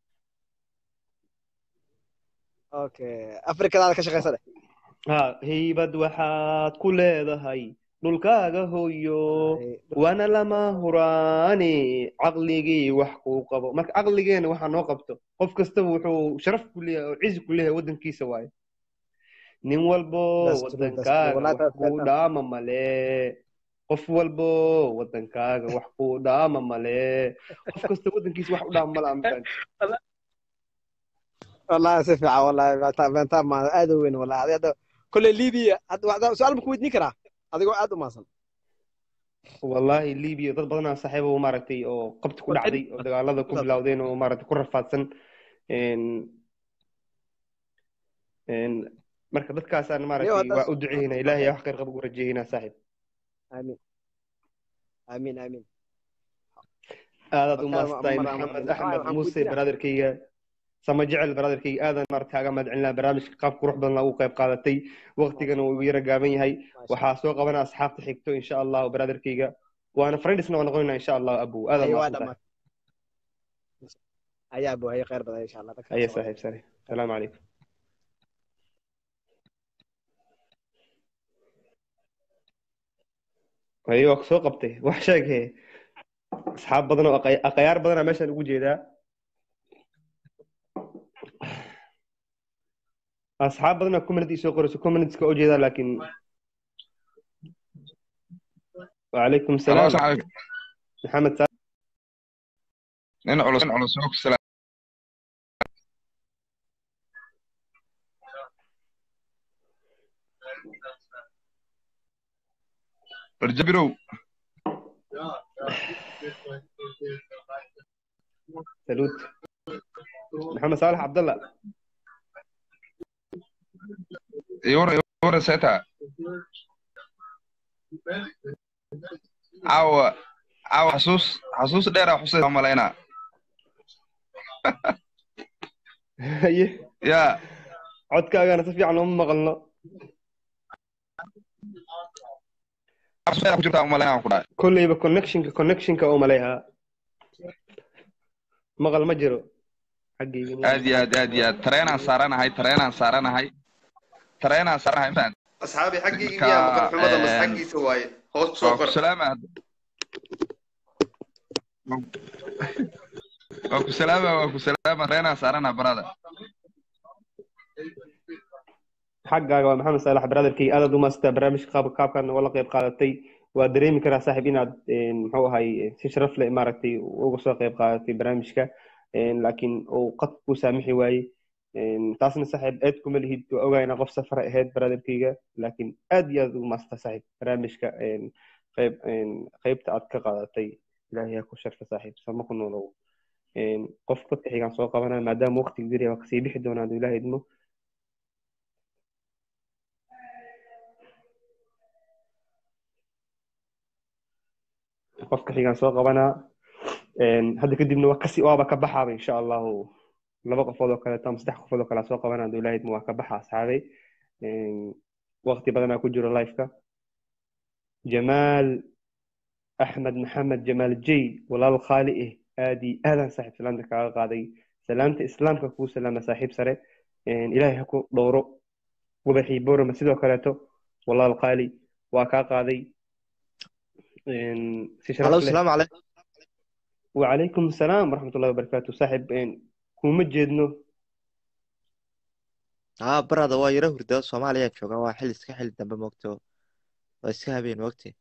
okay afrikadaada ka shaqaysa leh ha haybad waxaad ku leedahay dhulkaaga hooyo waana lama huraane caqligii wax kuu qabo marka caqligeena waxaa noo qabto qof kastaba wuxuu sharaf ku leeyahay oo cizi ku leeyahay waddankiisa waaye nin walbo waddankaaga wax kuu dhaama male qof walbo waddankaaga wax kuu dhaama male qof kasta waddankiisa wax u dhaama mala amfaan wallahi si fiican wallahi beentaa ma aad u weyn wallahi hada kulle liibiya hadda su'aal ma ku weydiin karaa adigoo aad u maasan wallahi liibiya dad badanaa saaxiibo maaragtay oo qabti ku dhacday oo dagaalada ku bilowdeen oo maaragtay ku rafaadsan marka dadkaasaan maaragtay waa u duceynaa ilaahay wax khayr qab ugu rajeeynaa saaxiib aamin aamin aamin aadaad u maastahay maxamed axmed muuse brotherkayga sama jecel brotherkayga aadan maaragtay kaaga mahadcelinaa barnaamijka qaab qurux badan lagu qayb qaadatay waqtigana uu igu yara gaaban yahay waxaa soo qabanaa asxaabta xigto insha allahu brotherkayga waana friendsna waa noqonaynaa insha allahu abu aadan maasantahay ayaa abu haye khayr badan insha allah aya saaxiib sare asalaamu calaykum haye waa kusoo qabtay wax sheeg he asxaab badan oo aqayaar badanaa meeshaan ugu jeedaa أصحاب بدنا كومنتي سو قرص كومنتس كأوجيدا لكن وعليكم السلام محمد سلام نين على على سوق السلام برجبرو سلوت محمد صالح عبد الله يورا يورا ساعتها عاو عاو حسوس حسوس دير حسوس مالينا يا codkaaga ana si fiican uma maqalno kolleyba connectionka connectionka oo maleeha maqal ma jiro xaggayga aad iyo aad aad iyo aad tareenaan saaranahay tareenaan saaranahay tareenaan saaranahay faan asxaabi xaggayga miyaa maqal xumada mas xaggiisa waaye hoos soo qor salaam ah waa ku salaama waa ku salaama tareenaan saaranahay barada xaggaaga waa maxamed saalax brotherkay aad u maastaa barnaamijka qaab qaabkan wala qayb qaadatay waa dareemi karaa saaxiib inaad muxuu ahay si sharaf leh maaragtay uga soo qayb qaadatay barnaamijka laakiin uu qad ku saamixi waayey taasna saaxiib aad kuma lihid waa ogaa inaa qof safar ahayd brotherkayga laakiin aad iyo aad ugu maastaa saaxiib barnaamijka qayb qaybta aad ka qaadatay ilaahay ha ku sharfa saaxiib sama ku noolow qof dadka xigaan soo qabanaa maadaama waqtiga diriya waa kasii bixi doonaa haduu ilaahay idmo qofka xigaan soo qabanaa hadda kadibna waa kasi waaba ka baxaaba insha allahu laba qofood oo kaleeto ama saddex qofood oo kale soo qabanaa haduu ilaahay idmo waa ka baxa asxaabay waqti badanaa ku jiro liveka jamaal axmed maxamed jamaal jey walaal khaali eh aad iyo aadan saaxiib salaamta kaaga qaaday salaamta islaamka kuu salaama saaxiib sare ilaahay ha ku dhowro wadaxii boorama sidoo kaleeto walaal qaali waa kaa qaaday si sharaf halo leh salaamu calaykum wacalaykum asalaam waraxmatullahi wabarakaatu saaxiib kuma jeedno haa barada waa yara hurdaa soomaaliya jooga waa xil iska xil dambe moogto waa iska habeen moogte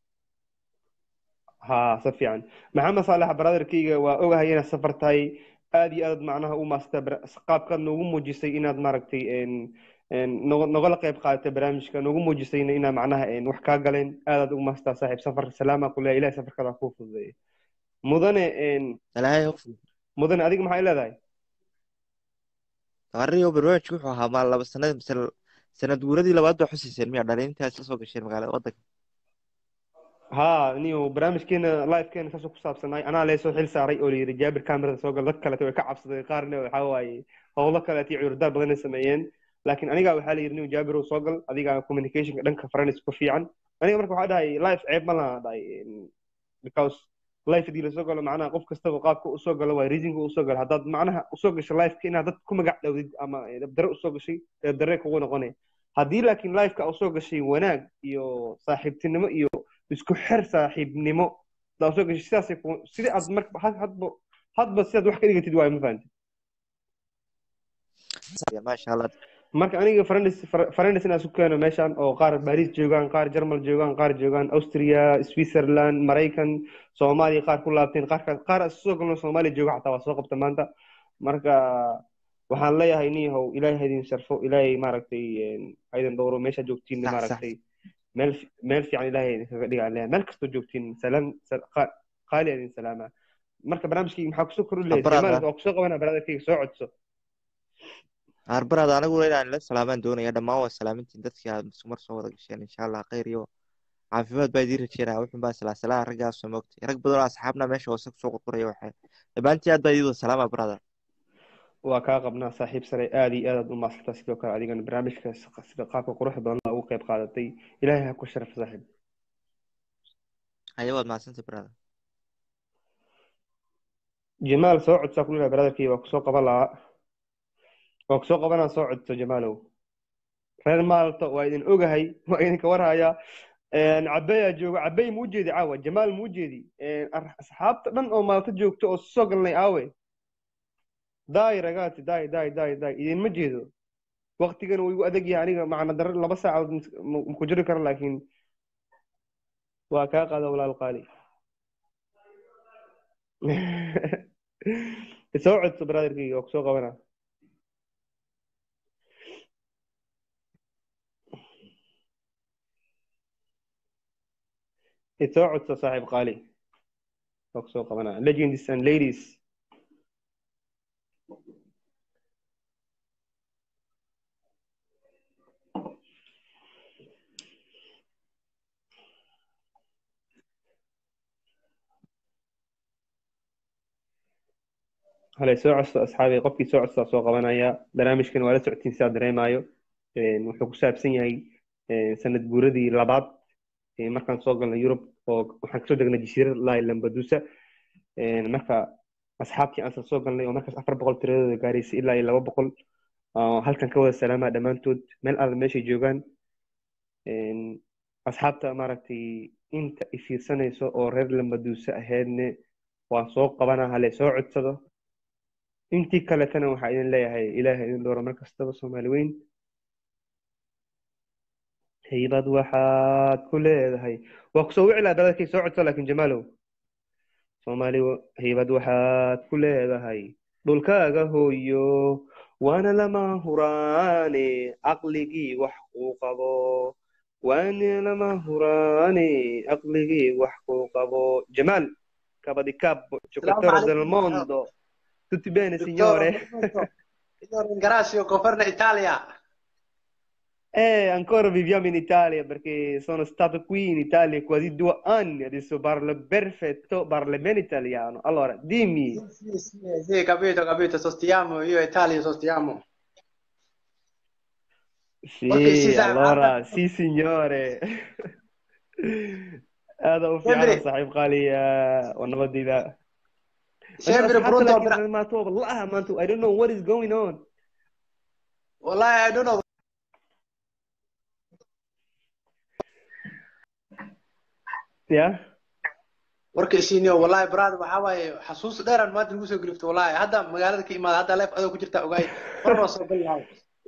ها سفيان محمد صالح برادركيga waa ogahay inaad safar tahay aad iyo aad macnaha u maasta qaabkaad noogu muujisay inaad maaragtay nogala qayb qaadatay barnaamijka noogu muujisay inaad macnaha wax kaa galeen aad aad ugu maastaa saaxiib safar salaama ku leeyahay ilaahay safarkada kuu fududeeyo mudane mudane adiga maxay leedahay arriyo barnaamijku wuxuu ahaa maal laba sanad mise sanad guuradii labaad baa xusiiseen miyaa dhalintaas la soo gasheen magaalada waddanka ها نيو برامج كنا لايف كنا كسو كسابسناي انا ليسو xil saaray oo leeyahay jaabir camera soo gal dad kale way ka cabsaday qaarna waxa waaye hawlo kale tii cudurdaar badan sameeyeen laakiin aniga waxa la yiri jaabir oo soo gal adiga communication dhanka French ku fiican aniga marka waxa dhahay live ceeb ma laha dhahay because live dii la soo galo macnaha qof kasta oo qaabka u soo galo way reason uu soo gal hadad macnaha u soo gasho live kina dad ku magac dhawdid ama dare u soo gashay dare kugu noqonay hadii laakiin live ka u soo gashay wanaag iyo saaxiibtinimo iyo isku xir saaxiibnimo daa soo gashay sidaas sidii aad marka hadba hadba sidaad wax ka dhigatid waa ma fahanti maasha allah marka aniga friends friends inaan isku keeno meeshan oo qaar Paris joogaan qaar German joogaan qaar joogaan Austria Switzerland Mareykan Soomaaliya qaar ku laabteen qaar qaar soo galno Soomaaliya jooga xataa waa soo qabta maanta marka waxaan leeyahay niyow ilaahay idin sharfo ilaahay maaragtay aydan dhowro meesha joogtiin maaragtay meel meel fiican ilaahay kaga dhigaa leeyahay meel kastoo joogtiin salaam qaali idin salaama marka barnaamijkii maxaa ku soo kordhin leeyahay jamaal oo ku soo qabanaa barnaamijkii soo codso arbarada anigu inaan la salaamaan doonaya dhammaan waa salaamintiin dadkii aad mar soo wada gasheen insha allah khayr iyo caafimaad baa idin rajeynaya wuxuun baa salaasalaa raggaas soo moogtay rag badan oo asxaabna meesha hoose kusoo qorqoraya waxay dhammaantii aad baa idin wada salaama barada waa kaa qabnaa saaxiib sare aad iyo aad u maasanta sidoo kale adigana barnaamijka sida qaabka quruxda badan ugu qayb qaadatay ilaahay ha ku sharaf saaxiib haye waad mahadsantay barada jamaal soo codsaa ku leeyahay brotherkii waa kusoo qaban lahaa waa kusoo qabanaa soo codso jamaalow reer maalto waa idin ogahay waa idinka warhayaa cabeyaa jooga cabey muu jeedi caawa jamaal muu jeedi asxaabta dhan oo maalto joogto oo soo galnay aawe daay ragaati daay daay daay daay idinma jeedo waqtigan wuu igu adag yahay aniga macna darar laba saacadood ku jiri karo laakiin waa kaa qaada walaal qaali soo codso brotherkii waa kusoo qabanaa soo codso saaxiib qaali waa kusoo qabanaa legends and ladies هلا soo codso asxaabi qofkii soo codsaa soo qabanaya barnaamijkan waa la socotiin sidaa dareemayo wuxuu ku saabsan yahay sanad guuradii labaad markaan soo galnay Yurub oo waxaan kasoo degnay jasiirad la Lampedusa marka asxaabtii aan soo galnay oo markaas afar boqol tiradooda gaaraysay ilaa laba boqol halkan ka wada salaamaa dhammaantood meel alla meeshay joogaan asxaabta maaragtay inta i fiirsanayso oo reer Lampedusa ahaydne waan soo qabanaa hale soo codsado intii kaletana waxaa idin leeyahay ilaahay idin dooro mar kastaba Soomaali weyn haybad waxaad ku leedahay waa ku soo wici lahaa baladkay soo codso laakiin jamaalow Soomaali haybad waxaad ku leedahay dhulkaaga hooyo waana lama huraane aqligii wax kuu qabo waana lama huraane aqligii wax kuu qabo jamaal cabadicapo giocatore del mondo tutti bene signore Ringrazio, governo Italia. Eh, ancora viviamo in Italia perché sono stato qui in Italia quasi due anni, adesso parlo perfetto, parlo bene italiano. Allora, dimmi. Sì, sì, sì, sì, capito, capito, sostiamo, io e Italia sostiamo. Ok, sì, Sì, sai, هذا allora, sì signore. هذا هو فعلا sempre صاحب خالي آه، ونودي ذا. انت sempre اصحابك pronto a لكن operare. ما تو والله ما تو I don't know what is going on. والله I don't know. Yeah. warkaysiiniyo wallahi brad waxa waaye xasuus dheeraan maanta lagu soo grifto wallahi hadda magaalada ka imaada hadda leef adoo ku jirta ogaay marna waa soo gali lahay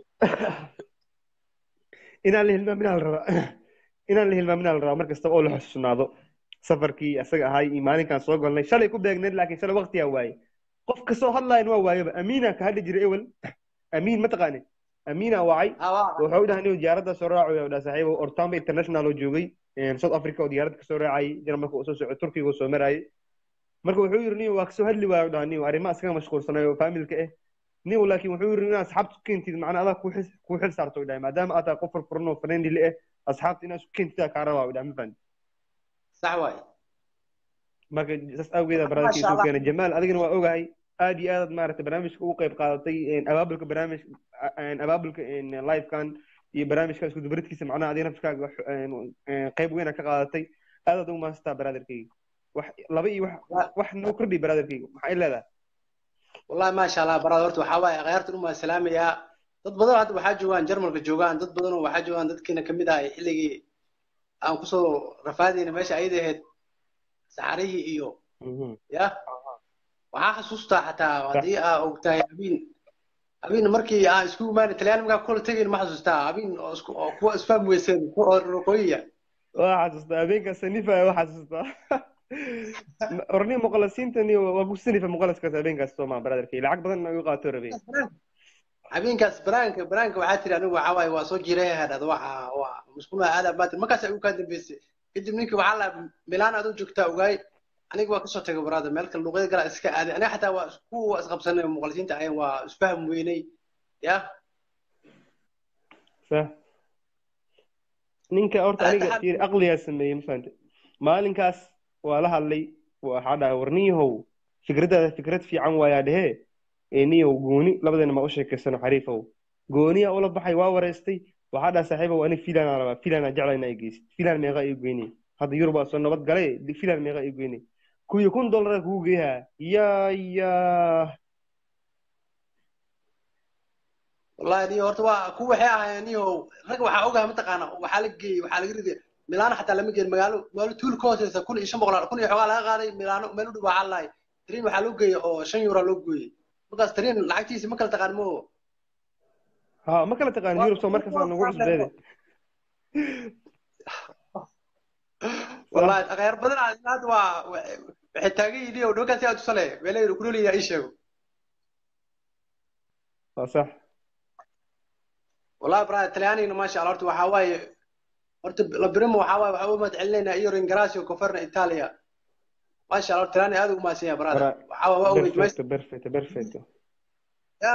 inaan la hilmaamin la rabaa inaan la hilmaamin la rabaa mar kasta oo la xusuusnaado safarkii asaga ahay iyo maalinkaan soo galnay shalay ku beegneed laakiin shalay waqtiyaa waaye qof kasoo hadlayan waa waayaba amiina ka hadli jiray ewel amiin ma taqaanid amiina wacay wuxuu dhahay inuu diyaaradda soo raacayo dhaa saaxiibo ortamba international oo joogay south africa oo diyaaradda kasoo raacayay jarmalka uu soo socday turkiga uu soo marayay marka wuxuu yiri nin waa kasoo hadli waayo dhaha nin arrimaha iskaga mashquulsanay oo faamilka ah nin laakiin wuxuu yiri inaad asxaabta ku keentid macnaa adaa ku xil ku xil saarto dhahay maadaama aad tahay qof furfuran oo friendly leh asxaabta inaad isku keentid kaa rabaa dhahay ma fahanti sax waay marka saas awgeeda barnaamijkiisa uu keenay jamaal adigana waa ogahay aad iyo aad maaragtay barnaamijka ugu qayb qaadatay abaabulka barnaamij abaabulka livekan iyo barnaamijka isku dubridkiisa macnaha adiga nafskaaga qayb weyn ka qaadatay aad aad ugu maastaa brotherkayga wax laba iyo wax wax noo kordhi brotherkayga maxay leedahay wallahi ma sha Allah brother horta waxa waaye qayrta uma salaamaya dad badan hadda waxa joogaan Jarmalka joogaan dad badan oo waxa joogaan dadkeena kamid ah xilligii aan ku soo rafaadayna meesha ay ahayd saxarihii iyo ya waxa xasuustaa xataa hadii aa ogtahay habeen habeen markii aan isku imaan Talyaani markaa kula tagayn ma xasuustaa habeen oo isku oo kuwa isfaam weyseen oo roqoya waa xasuustaa habeenka sanifa waa xasuustaa orni muqallasiintani waa ku sanifa muqallaskaas habeenkaas Soomaa brotherkay lacag badan ayuu qaato rabay habeenkaas baraanka baraanka waxaa tiri anigu waxa waaye waa soo jiray hadda waxa waa musqulaha aad baad markaas ay u ka dambeysay kadib ninkii waxa la Milan aad u joogtaa ogaay aniga waa ka soo tagay brother meel kale luqada kale iska aaday aniga xataa waa isku isqabsanay muqallisiinta ayaan waa isfaham weynay ya صح ninka horta aniga fiir aqliga sameeyay ma fahanti maalinkaas waa la hadlay waxa dhahay warniyahow fikradaada fikrad fiican waayaa dhehe eniyow gooni labadeena ma u sheekaysano xariifow gooniya ula baxay waa wareystay waxaa dhaha saaxiibow aniga filan aan rabaa filan aan jeclayna ay geysid filan meeqa ay geynay hadda yurub waa soo nabad galay filan meeqa ay geynay kuwii kun dollar kugu geeyaa yaa yaa والله دي horta waa ku waxay ahaayeen iyo rag waxa ogahay ma taqaana waxa la geeyay waxa laga riday Milan xataa lama geeyin magaalo magaalo tuul ka hooseysa kun iyo shan boqol kun iyo xogaa laga qaaday Milan meel u dhow waxa laay train waxa loo geeyay oo shan euro loo gooyay markaas train lacagtiisa ma kala taqaan mo ha ma kala taqaan Yurub soo markaas aan ugu cusbeeday والله غير بدل هذا waxay taagay idii oo dhulkaas aad u salay weelay ku leeyahay ay sheego صح والله برا تلياني ما شاء الله horta waxa waaye horta la birimo waxa waaye waxa uu mad celinayna iyo Ingraasio kofarna Italia ما شاء الله تلياني aad ugu maasaya brada waxa waa oo perfect perfect perfect ya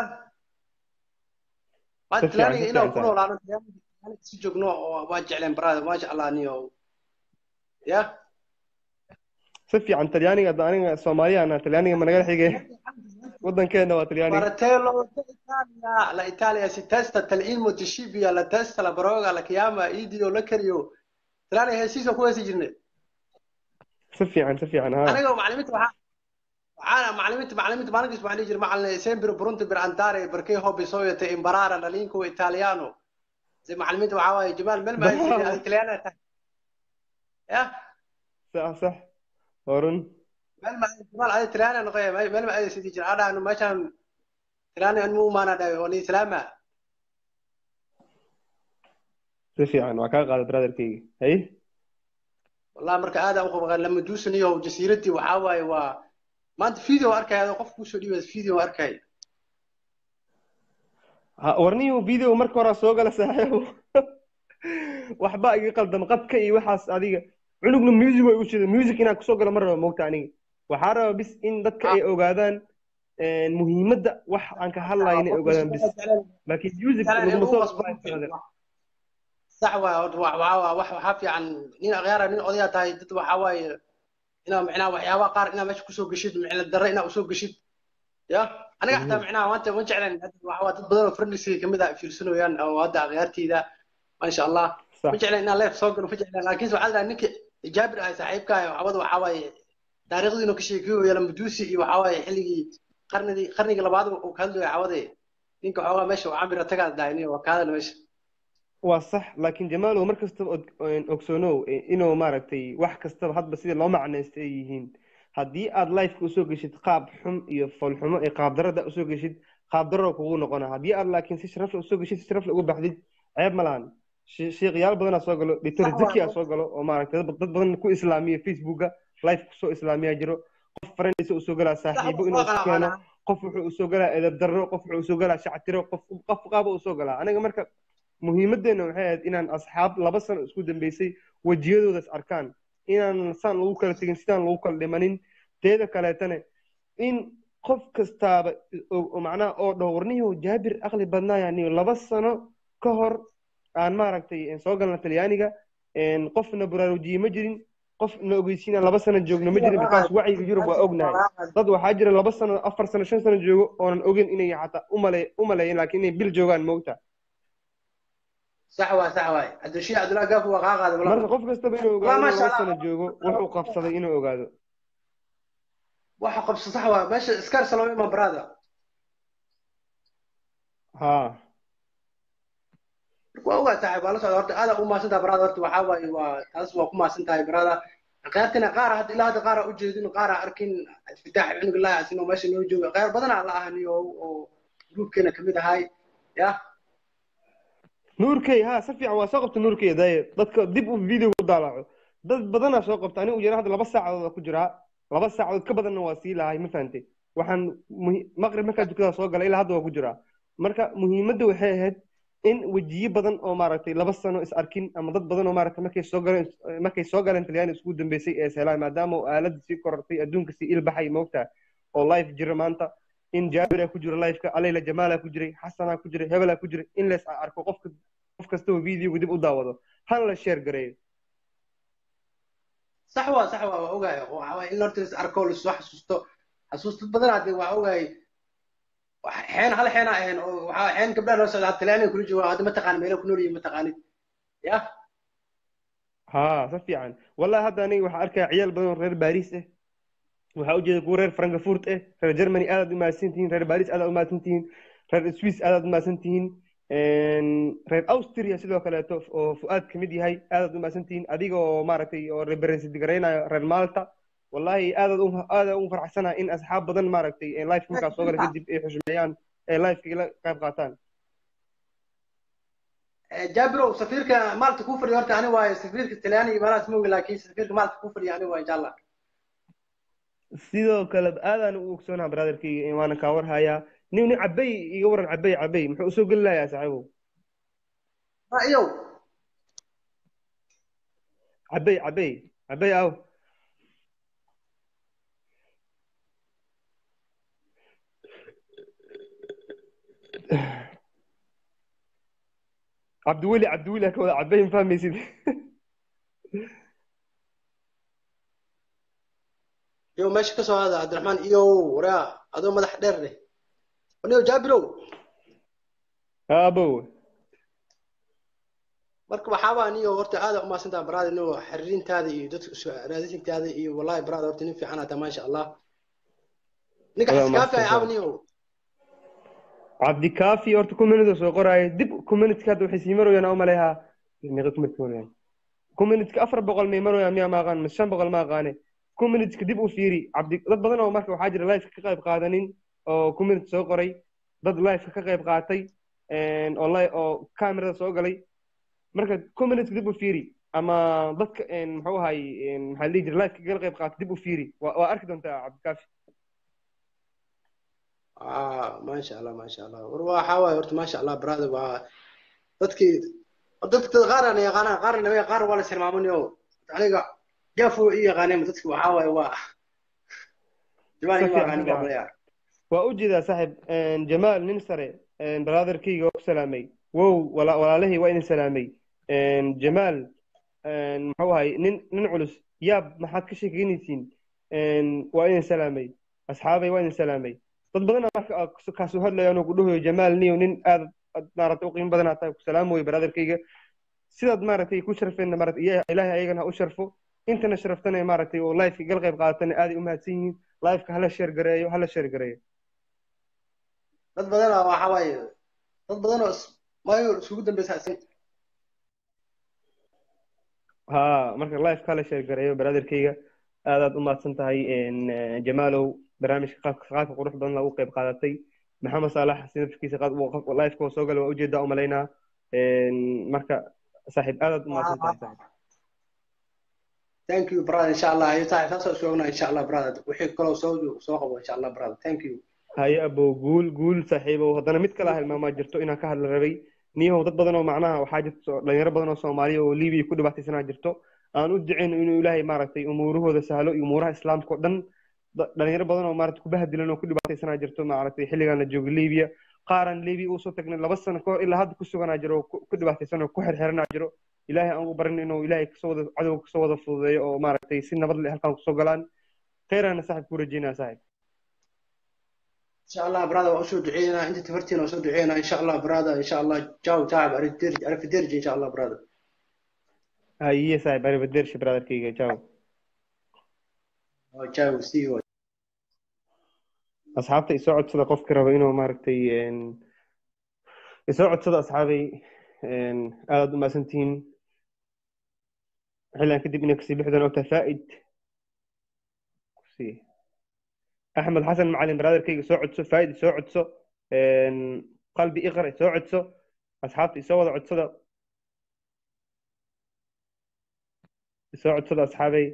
ma tلياني inuu ku noolaano tلياني si joogno oo waa jecleen brada ma sha Allah niyo ya si fiican talyaaniga aniga Soomaaliya ana talyaaniga ma naga xigay wadankeena waa talyaaniga Martello Italia la Italia si testa tal'ilmo tishibia la testa la broga la chiama idio la kariyo talyaaniga hesiiso ku heesi jirnay si fiican si fiican ha aniga macalimiinta waxa waxaana macalimiinta macalimiinta maalinkiis waxaan jiray macalin sempre pronto per andare perché hobby soyete imparare la lingua italiano si macalimiinta waxa waaye Jamaal meel ma haysan Italiana ta ya صح صح هارون meel ma Jamaal ay Italiana noqoy meel ma ay sidii jira adaan meeshan Italiana anu maana dhaw oo ni islaama si fiican waa ka qaaday brotherkayga hay والله marka aad aan u qabaan lama duusaniyo jasiiradii waxa waaye waa maanta video arkay qof ku soo dhibay video arkay ha warniyo video marka hore soo gala saaxiibo waxba iga qaldam qadka iyo waxaas adiga cunugna music way u jeedaa music inaan kusoo galo mar raba moogta aniga waxaa raba bis in dadka ay ogaadaan muhiimadda wax aan ka hadlayo inay ogaadaan bis laakiin music laguma soo صح waa waa wax waxa fiican nin aqyaara nin odaya tahay dad waxa waaye inaa macnaa waxyaabaha qaar inaa meesha kusoo geshid macna darre inaa usoo geshid ya aniga xataa macnaa maanta ma jeclan waxa waa dad badan oo friendsiga kamid ah fiirsanayaan oo hadda aqyaarteyda maasha allah ma jeclan inaa leef soo galo ma jeclan laakiin waxaa la ninka jaabir ah saaxiibka ah waxbada waxa waaye taariikhdiina ka sheekeeyo yala maduusi iyo waxa waaye xilligii qarnigii qarnigii labaad uu ka hadlayo cawade ninka xoogaa meesha uu camir tagaa daayni waa kaadal meesha waa sax laakiin jamaalow mar kastaba ogsoonow inuu maaragtay wax kastaba hadba sidii loo macnaysta ay yihiin haddii aad lifeka usoo geshid qaab xum iyo foolxumo iyo qaab darada usoo geshid qaab darro kugu noqona haddii aad laakiin si sharafle usoo geshid si sharafle uga baxdid ceeb ma lahan sheekhayaal badanaa soo galo doctor zaki aa soo galo oo maaragtay dad badan ku islaamiya facebooka life kusoo islaamiyaa jiro qof farandiisa usoo galaa saaxiibo inuu isu keeno qof wuxuu usoo galaa edab darro qof wuxuu usoo galaa shactiro qof qof qaaba usoo galaa aniga marka muhiimadeena waxay ahayd inaan asxaab laba sano isku dambeysay wejiyadoodas arkaan inaan saan lagu kala tegin sidaan lagu kala dhimanin teeda kaleetana in qof kastaaba macnaha oo dhaho warniyo jaabir aqli badnaayaniyo laba sano ka hor aan maaragtay soo galna talyaaniga qofna baraarujiye ma jirin qofna ogeysiina laba sano joogno ma jirin markaas wacyiga yurub waa ognahay dad waxaa jira laba sano afar sano shan sano joogo oonan ogeyn inay xataa umale umaleeyeen laakiin inay bil joogaan moogta صح waa صح waay hadda shii Cabdullaahi Gaaf waa qaa qaaday marka qof kastaba inuu ogaado laba sano joogo wuxuu qabsaday inuu ogaado waxa qabso صح waa meesha iskar salooy ma brada ha waa waa tahay baa la socda horta aad u maasantaa brada horta waxa waay waa taas waa ku maasantahay brada qaartina qaar hadda ilaa hadda qaar u jeedin qaar arkin iftitaax cunug ilaahay asino meesha noo joogo qaar badan la ahaniyo oo groupkeena kamid ahay ya nuurkay ha si fiican waa soo qabta nuurkay daay dadka dib u video ku daalaco dad badan soo qabta anigu yara hadda laba saacadood ku jira laba saacadood ka badanna waa sii lahay ma fahantay waxaan maqrib markaa dukada soo galay ilaa hadda waa ku jira marka muhiimadda waxay ahayd in wajiyo badan oo maaragtay laba sano is arkin ama dad badan oo maaragtay markay soo galeen markay soo galeen talyaani isku dambeysay ee seelaan maadaama aaladda sii korortay adduunka sii ilbaxay moogtaa oo live jira maanta in jaabir ku jiro live-ka alayla jamaala ku jiray xasana ku jiray hebela ku jiray in lees arko qofka qof kasta oo video dib u daawado hal la share gareeyo صح waa صح waa ogaay waxa in horta arko la soo xasuusto xasuusto badan aad waa ogaay waxaan hal xeena ahayn oo waxa xeen gabdhaha loo socda talyaaniga kula jooga hadda ma taqaan meelo ku nool yihiin ma taqaanid ya ha si fiican wallahi hadda aniga waxa arkay ciyaal badan oo reer Paris ah waxa u jeeda kuwa reer Frankfurt eh reer Germany aad u maasantihiin reer Paris aad u maasantihiin reer Swiss aad u maasantihiin een reer Austria sidoo kale oo fuaad kamid yahay aad u maasantihiin adiga oo maaragtay oo reference digareynayo reer Malta wallahi aad u aad u faraxsanahay in asxaab badan maaragtay ee live markaa soo galay kadib ay xushmeeyaan ee live ka qayb qaataan jabro safiirka Malta ku fadhiyo horta ani waa safiirka Talyaaniga malaas moogi laakiin safiirka Malta ku fadhiyo ani waa insha Allah sidoo kale aadaan u ogsoonaa brotherkii waana ka war hayaa nin nin cabay iga waran cabay cabay muxuu soo galayaa saaxiibo ayo cabay cabay cabay aw cabdiweli cabdiweli ka wada cabay fahmaysid يو ماشي كسو هذا عبد الرحمن يو ورا هذا مدح دره ونيو جابرو ابو marka waxa waa niyo horta aad u maasantaa baraad inuu xiriirintaada iyo dadka soo raadintaada iyo wallahi baraad horta nin fiican aad ma sha Allah ninka xaskaafi ay aawniyo abdi kaafi horta community soo qoray dib community ka waxay sii marayaan oo maleeha niga community marayaan community afar boqol may marayaan miya ma aqaan shan boqol ma aqaan community dib u fiiri abdi dad badan oo marka waxa jira live ka qayb qaadanin oo community soo qoray dad live ka qayb qaatay een online oo camera soo galay marka community dib u fiiri ama dadka een muxuu ahay een maxaa la jira live ka qayb qaatay dib u fiiri waa arki doontaa abdi kaafi ah ma sha Allah ma sha Allah war waxa waa horta ma sha Allah brother waa dadkii dadka qaar aan yaqaan qaar nabi qaar wala silmaamanayo aniga جافو إيه غانم تدك وحاول وا جمال ما غانم قبلها وأوجد صاحب جمال ننصر برادر كي سلامي وو ولا ولا له وين سلامي een, jamaal een, muxuu ahay nin nin culus yaab maxaad ka sheekeynaysiin een, waa idin salaamay asxaabay waa idin salaamay dad badan marka kaasoo hadlaya anoo ku dhahoyo jamaal niyo nin aad aad maaragtay u qiimo badan aad tahay ku salaamoy brotherkayga sidaad maaragtay ku sharfeenna maaragtay iya- ilaahay ayagana ha u sharfo intana sharaftana maaragtay oo live gal qayb qaadatana aaday u mahadsan yihiin liveka hala sheer gareeyo hala sheer gareeyo dad badan oo waxa waaye dad badan oo is- maayo isugu dambeysa isin ها marka live kala sheer gareeyo brotherkayga aad aad u mahadsan tahay een eh, jamaalow barnaamijka qaabka qaabka qurux badan lagu qayb qaadatay maxamed saalax sinafkiisa qaad uu qof live koo soo galay waa ujeedaa u malaynaa een marka saaxiib aad aad u mahadsan tahay saaxiib thank you brother insha allah ayo tahay saasoo isu ognaa insha allah brother wixii kaloo soo soo qabo insha allah brother thank you haye abo guul guul saaxiibow haddana mid kale ah hilmaamaa jirto inaan ka hadla rabay niyahow dad badan oo macnaha waxaa jirto dhalinyaro badan oo soomaaliya oo liibiya ku dhibaataysanaa jirto aan u duceyno inuu ilaahay maaragtay umuurahooda sahlo iyo umuuraha islaamka oo dhan da- dhalinyaro badan oo maaragtay ku bahadilan oo ku dhibaataysanaa jirto maaragtay xilligan la joogo liibiya qaaran liibiya usoo tagnay laba sano ka hor ilaa hadda ku suganaa jiro oo ku ku dhibaataysan oo ku xirxiranaa jiro ilaahay aan ugu barin inuu ilaahay kasoo wada cadowga kasoo wada fududeeyo oo maaragtay si nabad leh halkan kusoo galaan kheyraana saaxiib ku rajeynaa saaxiib insha allah brother waa usoo duceynaa inta tafartiina waa usoo duceynaa insha allah brother insha allah jaw taab aridirj arifidirj insha allah brother haye saaxiib arrivederci brotherkayga ciao Oh, jaw see you asxaabta isoo codsada qofka raba inuu maaragtay een, isoo codsada asxaabay een, aad u mahadsantihiin xillan kadib inay kasii bixi doona ogtahay faa'id kusii axmed xasan macalin brotherkayga soo codso faa'id isoo codso een, qalbi iqra isoo codso asxaabta isoo wada codsada isoo codsada asxaabay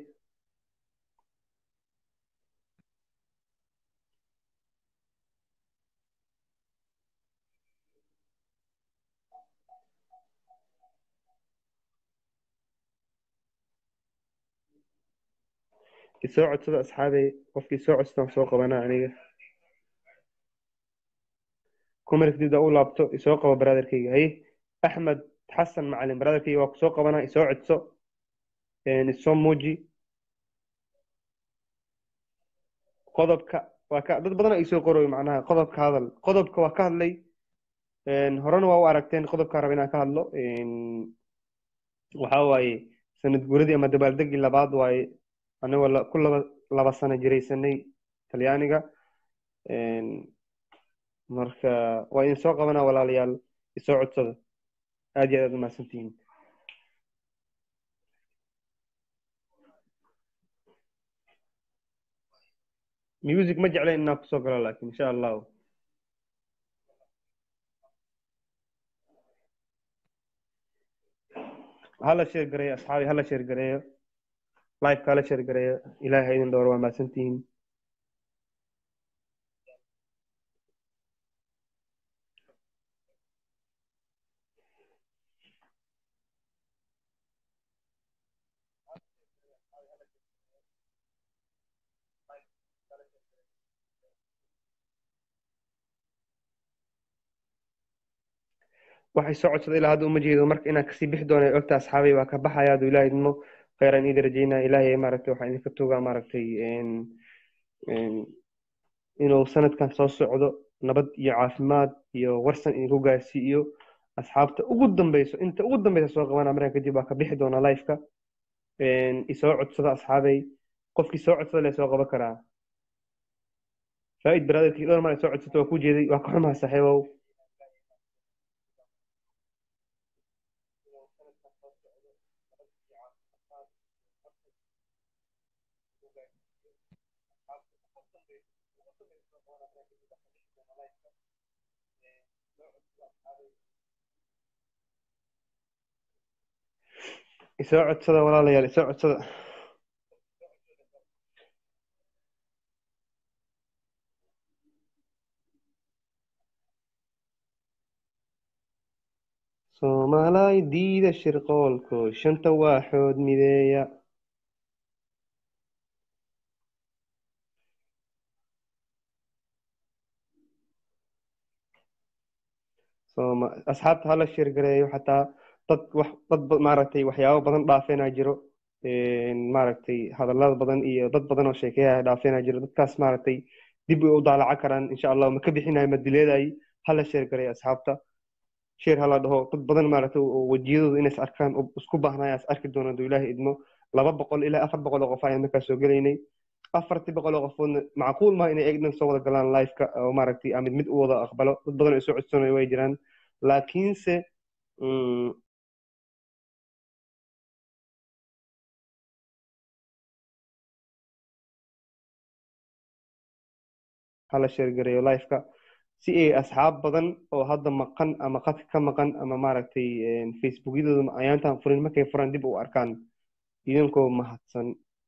isoo codsada asxaabay qofkii soo codsada waan soo qabanaa aniga kumarka dib u laabto isoo qabo brotherkayga haye axmed xasan macalin brotherkayga waa kusoo qabanaa isoo codso een, isoo muuji qodobka waa ka dad badan ay soo qoroy macnaha qodobka hadal qodobka waa ka hadlay een, horena waa u aragteen qodobka raba inaan ka hadlo een, waxaa waaye sanad guuradii ama dabaaldegii labaad waaye anagoo la- ku laba laba sano jiraysanay talyaaniga een, marka waa idin soo qabanaa walaalayaal isoo codsada aad iyo aad aad u mahadsantihiin music ma jeclayn inaan kusoo galo laakiin insha allahu hala sheer gareeyo asxaabi hala sheer gareeyo live kala sheer gareeyo ilaahay ha idin dhowro waa mahadsantihiin waxay soo codsaday ilaa hadda uma jeedo marka inaan kasii bixi doono ay ogta asxaabay waa ka baxaya aduu ilaahay idmo kheyran idin rajeynaa ilaahay maaragtay waxaan idinka tugaa maaragtay een, een, inuu sanadkan soo socdo nabad iyo caafimaad iyo warsan idinku gaarsiiyo asxaabta ugu dambeyso inta ugu dambeysa soo qabanaa markaan kadib waa ka bixi doonaa liveka een, isoo codsada asxaabay qofkii soo codsada lee soo qaban karaa faa'id brotherkii dhowr mar ay soo codsato waa ku jeeday waa ka xumaha saaxiibow isoo codsada walaalayaal isoo codsada soomaalay diida shirqoolko shanta waaxood mideeya sooma asxaabta hala sheer gareeyo xataa dad wax dad ba- maaragtay waxyaabo badan dhaafeenaa jiro een, maaragtay hadallada badan iyo dad badan oo sheekeeya dhaafeenaa jiro dadkaas maaragtay dib way u daalaca karaan insha allah ma ka bixinayo ma dileedayo hala sheer garay asxaabta sheer hala dhaho dad badan maaragtay oo wejiyadooda inays arkaan oo isku baahnaya is arki doonaan duu ilaahay idmo laba boqol ilaa afar boqol oo qof ayaan markaa soo gelaynay afartii boqol oo qofoodna macquul maaha inay eegnan soo wada galaan liveka oo maaragtay aa mid mid u wada aqbalo dad badan oo soo codsanayo way jiraan laakiinse mm, hala sheergareeyo liveka si ay asxaab badan oo hadda maqan ama qadka ka maqan ama maaragtay een, facebookyadooda ayaantan furin markay furan dib u arkaan idinkoo mahadsan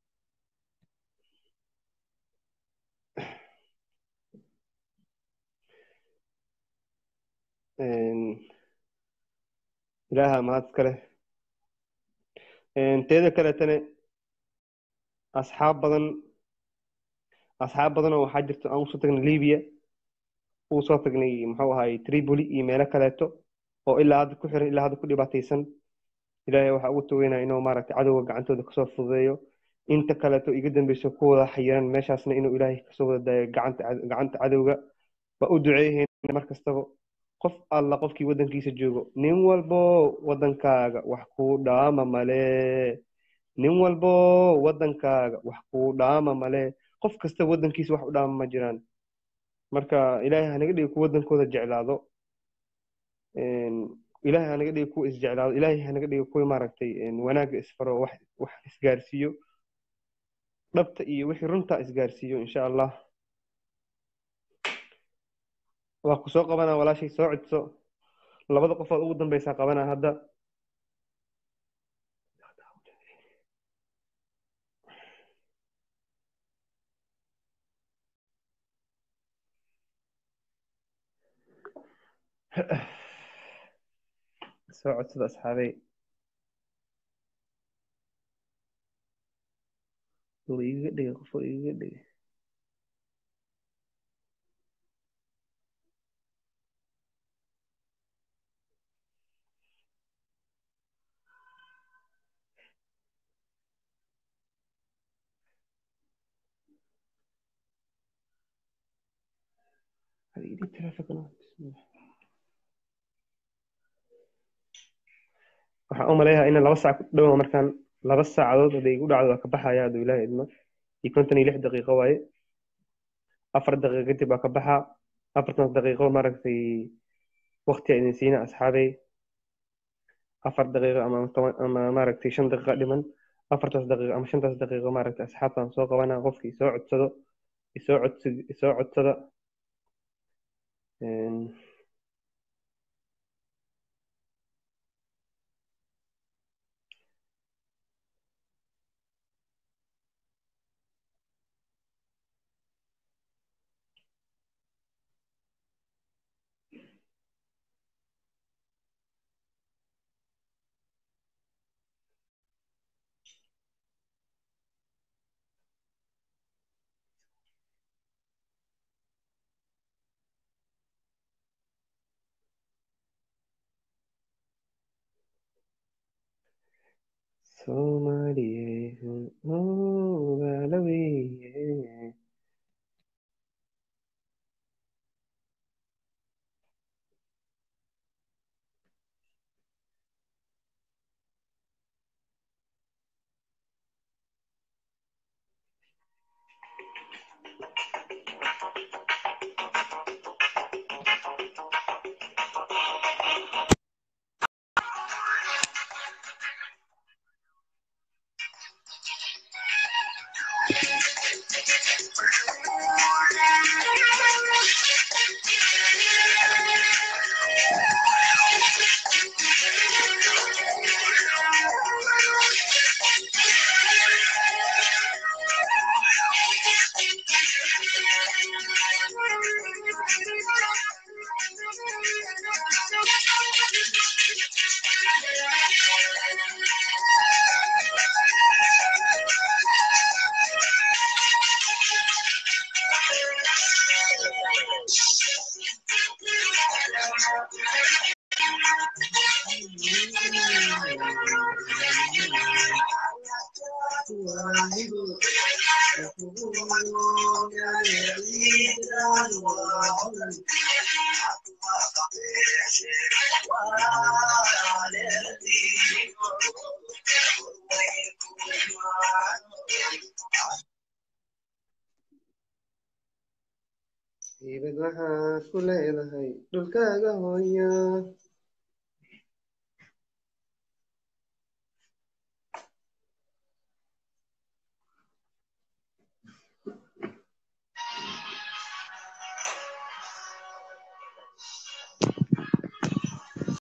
Een, ilaaha mahad iska leh Een, teeda kaletana asxaab badan asxaab badan oo waxaa jirta aan usoo tagnay Liibiya uu soo tagnay muxuu ahaay Tripoli iyo meelo kaleeto oo ilaa hadda ku xiran ilaa hadda ku dhibaataysan ilaahay waxaa ugu taweynaya inuu maaragtay cadowga gacantooda kasoo fududeeyo inta kaleeto iga dambeyso ku wada xayiran meeshaasna inuu ilaahay kasoo wada daayo gacanta cad- gacanta cadowga ba u duceeyeen mar kastaba qof alla qofkii waddankiisa joogo nin walbo waddankaaga wax kuu dhaama male nin walbo waddankaaga wax kuu dhaama male qof kasta waddankiisa wax u dhaama ma jiraan marka ilaahay hanaga dhigo ku waddankooda jeclaado een, ilaahay hanaga dhigo kuwa isjeclaado ilaahay hanaga dhigo kuwa maaragtay een, wanaagga isfaro wax wax isgaarsiiyo dhabta iyo wixii runta isgaarsiiyo insha allah waa ku soo qabanaa walaashay soo codso labada qofood ugu dambeysaa qabanaa hadda soo codsada asxaabey uu igaga dhigay qof uu igaga dhigay hada ii dhiib taleefanka bismillah waxaan u maleeyahay in laba saac ku dhow markaan laba saacadood hadday igu dhacdo waa ka baxaya hadduu ilaahay idmo iyo konton iyo lix daqiiqo waaye afar daqiiqo kadib waa ka baxaa afartan daqiiqo maaragtay waqti a idin siina asxaabey afar daqiiqo ama toban ama maaragtay shan daqiiqo dhiman afartaas daqiiqo ama shantaas daqiiqo maaragtay asxaabtaan soo qabanaa qofkii isoo codsado isoo codsad isoo codsada Een, Soomaaliyeed oo gaalaweye Ibad waxaad ku leedahay dhulkaaga hooyo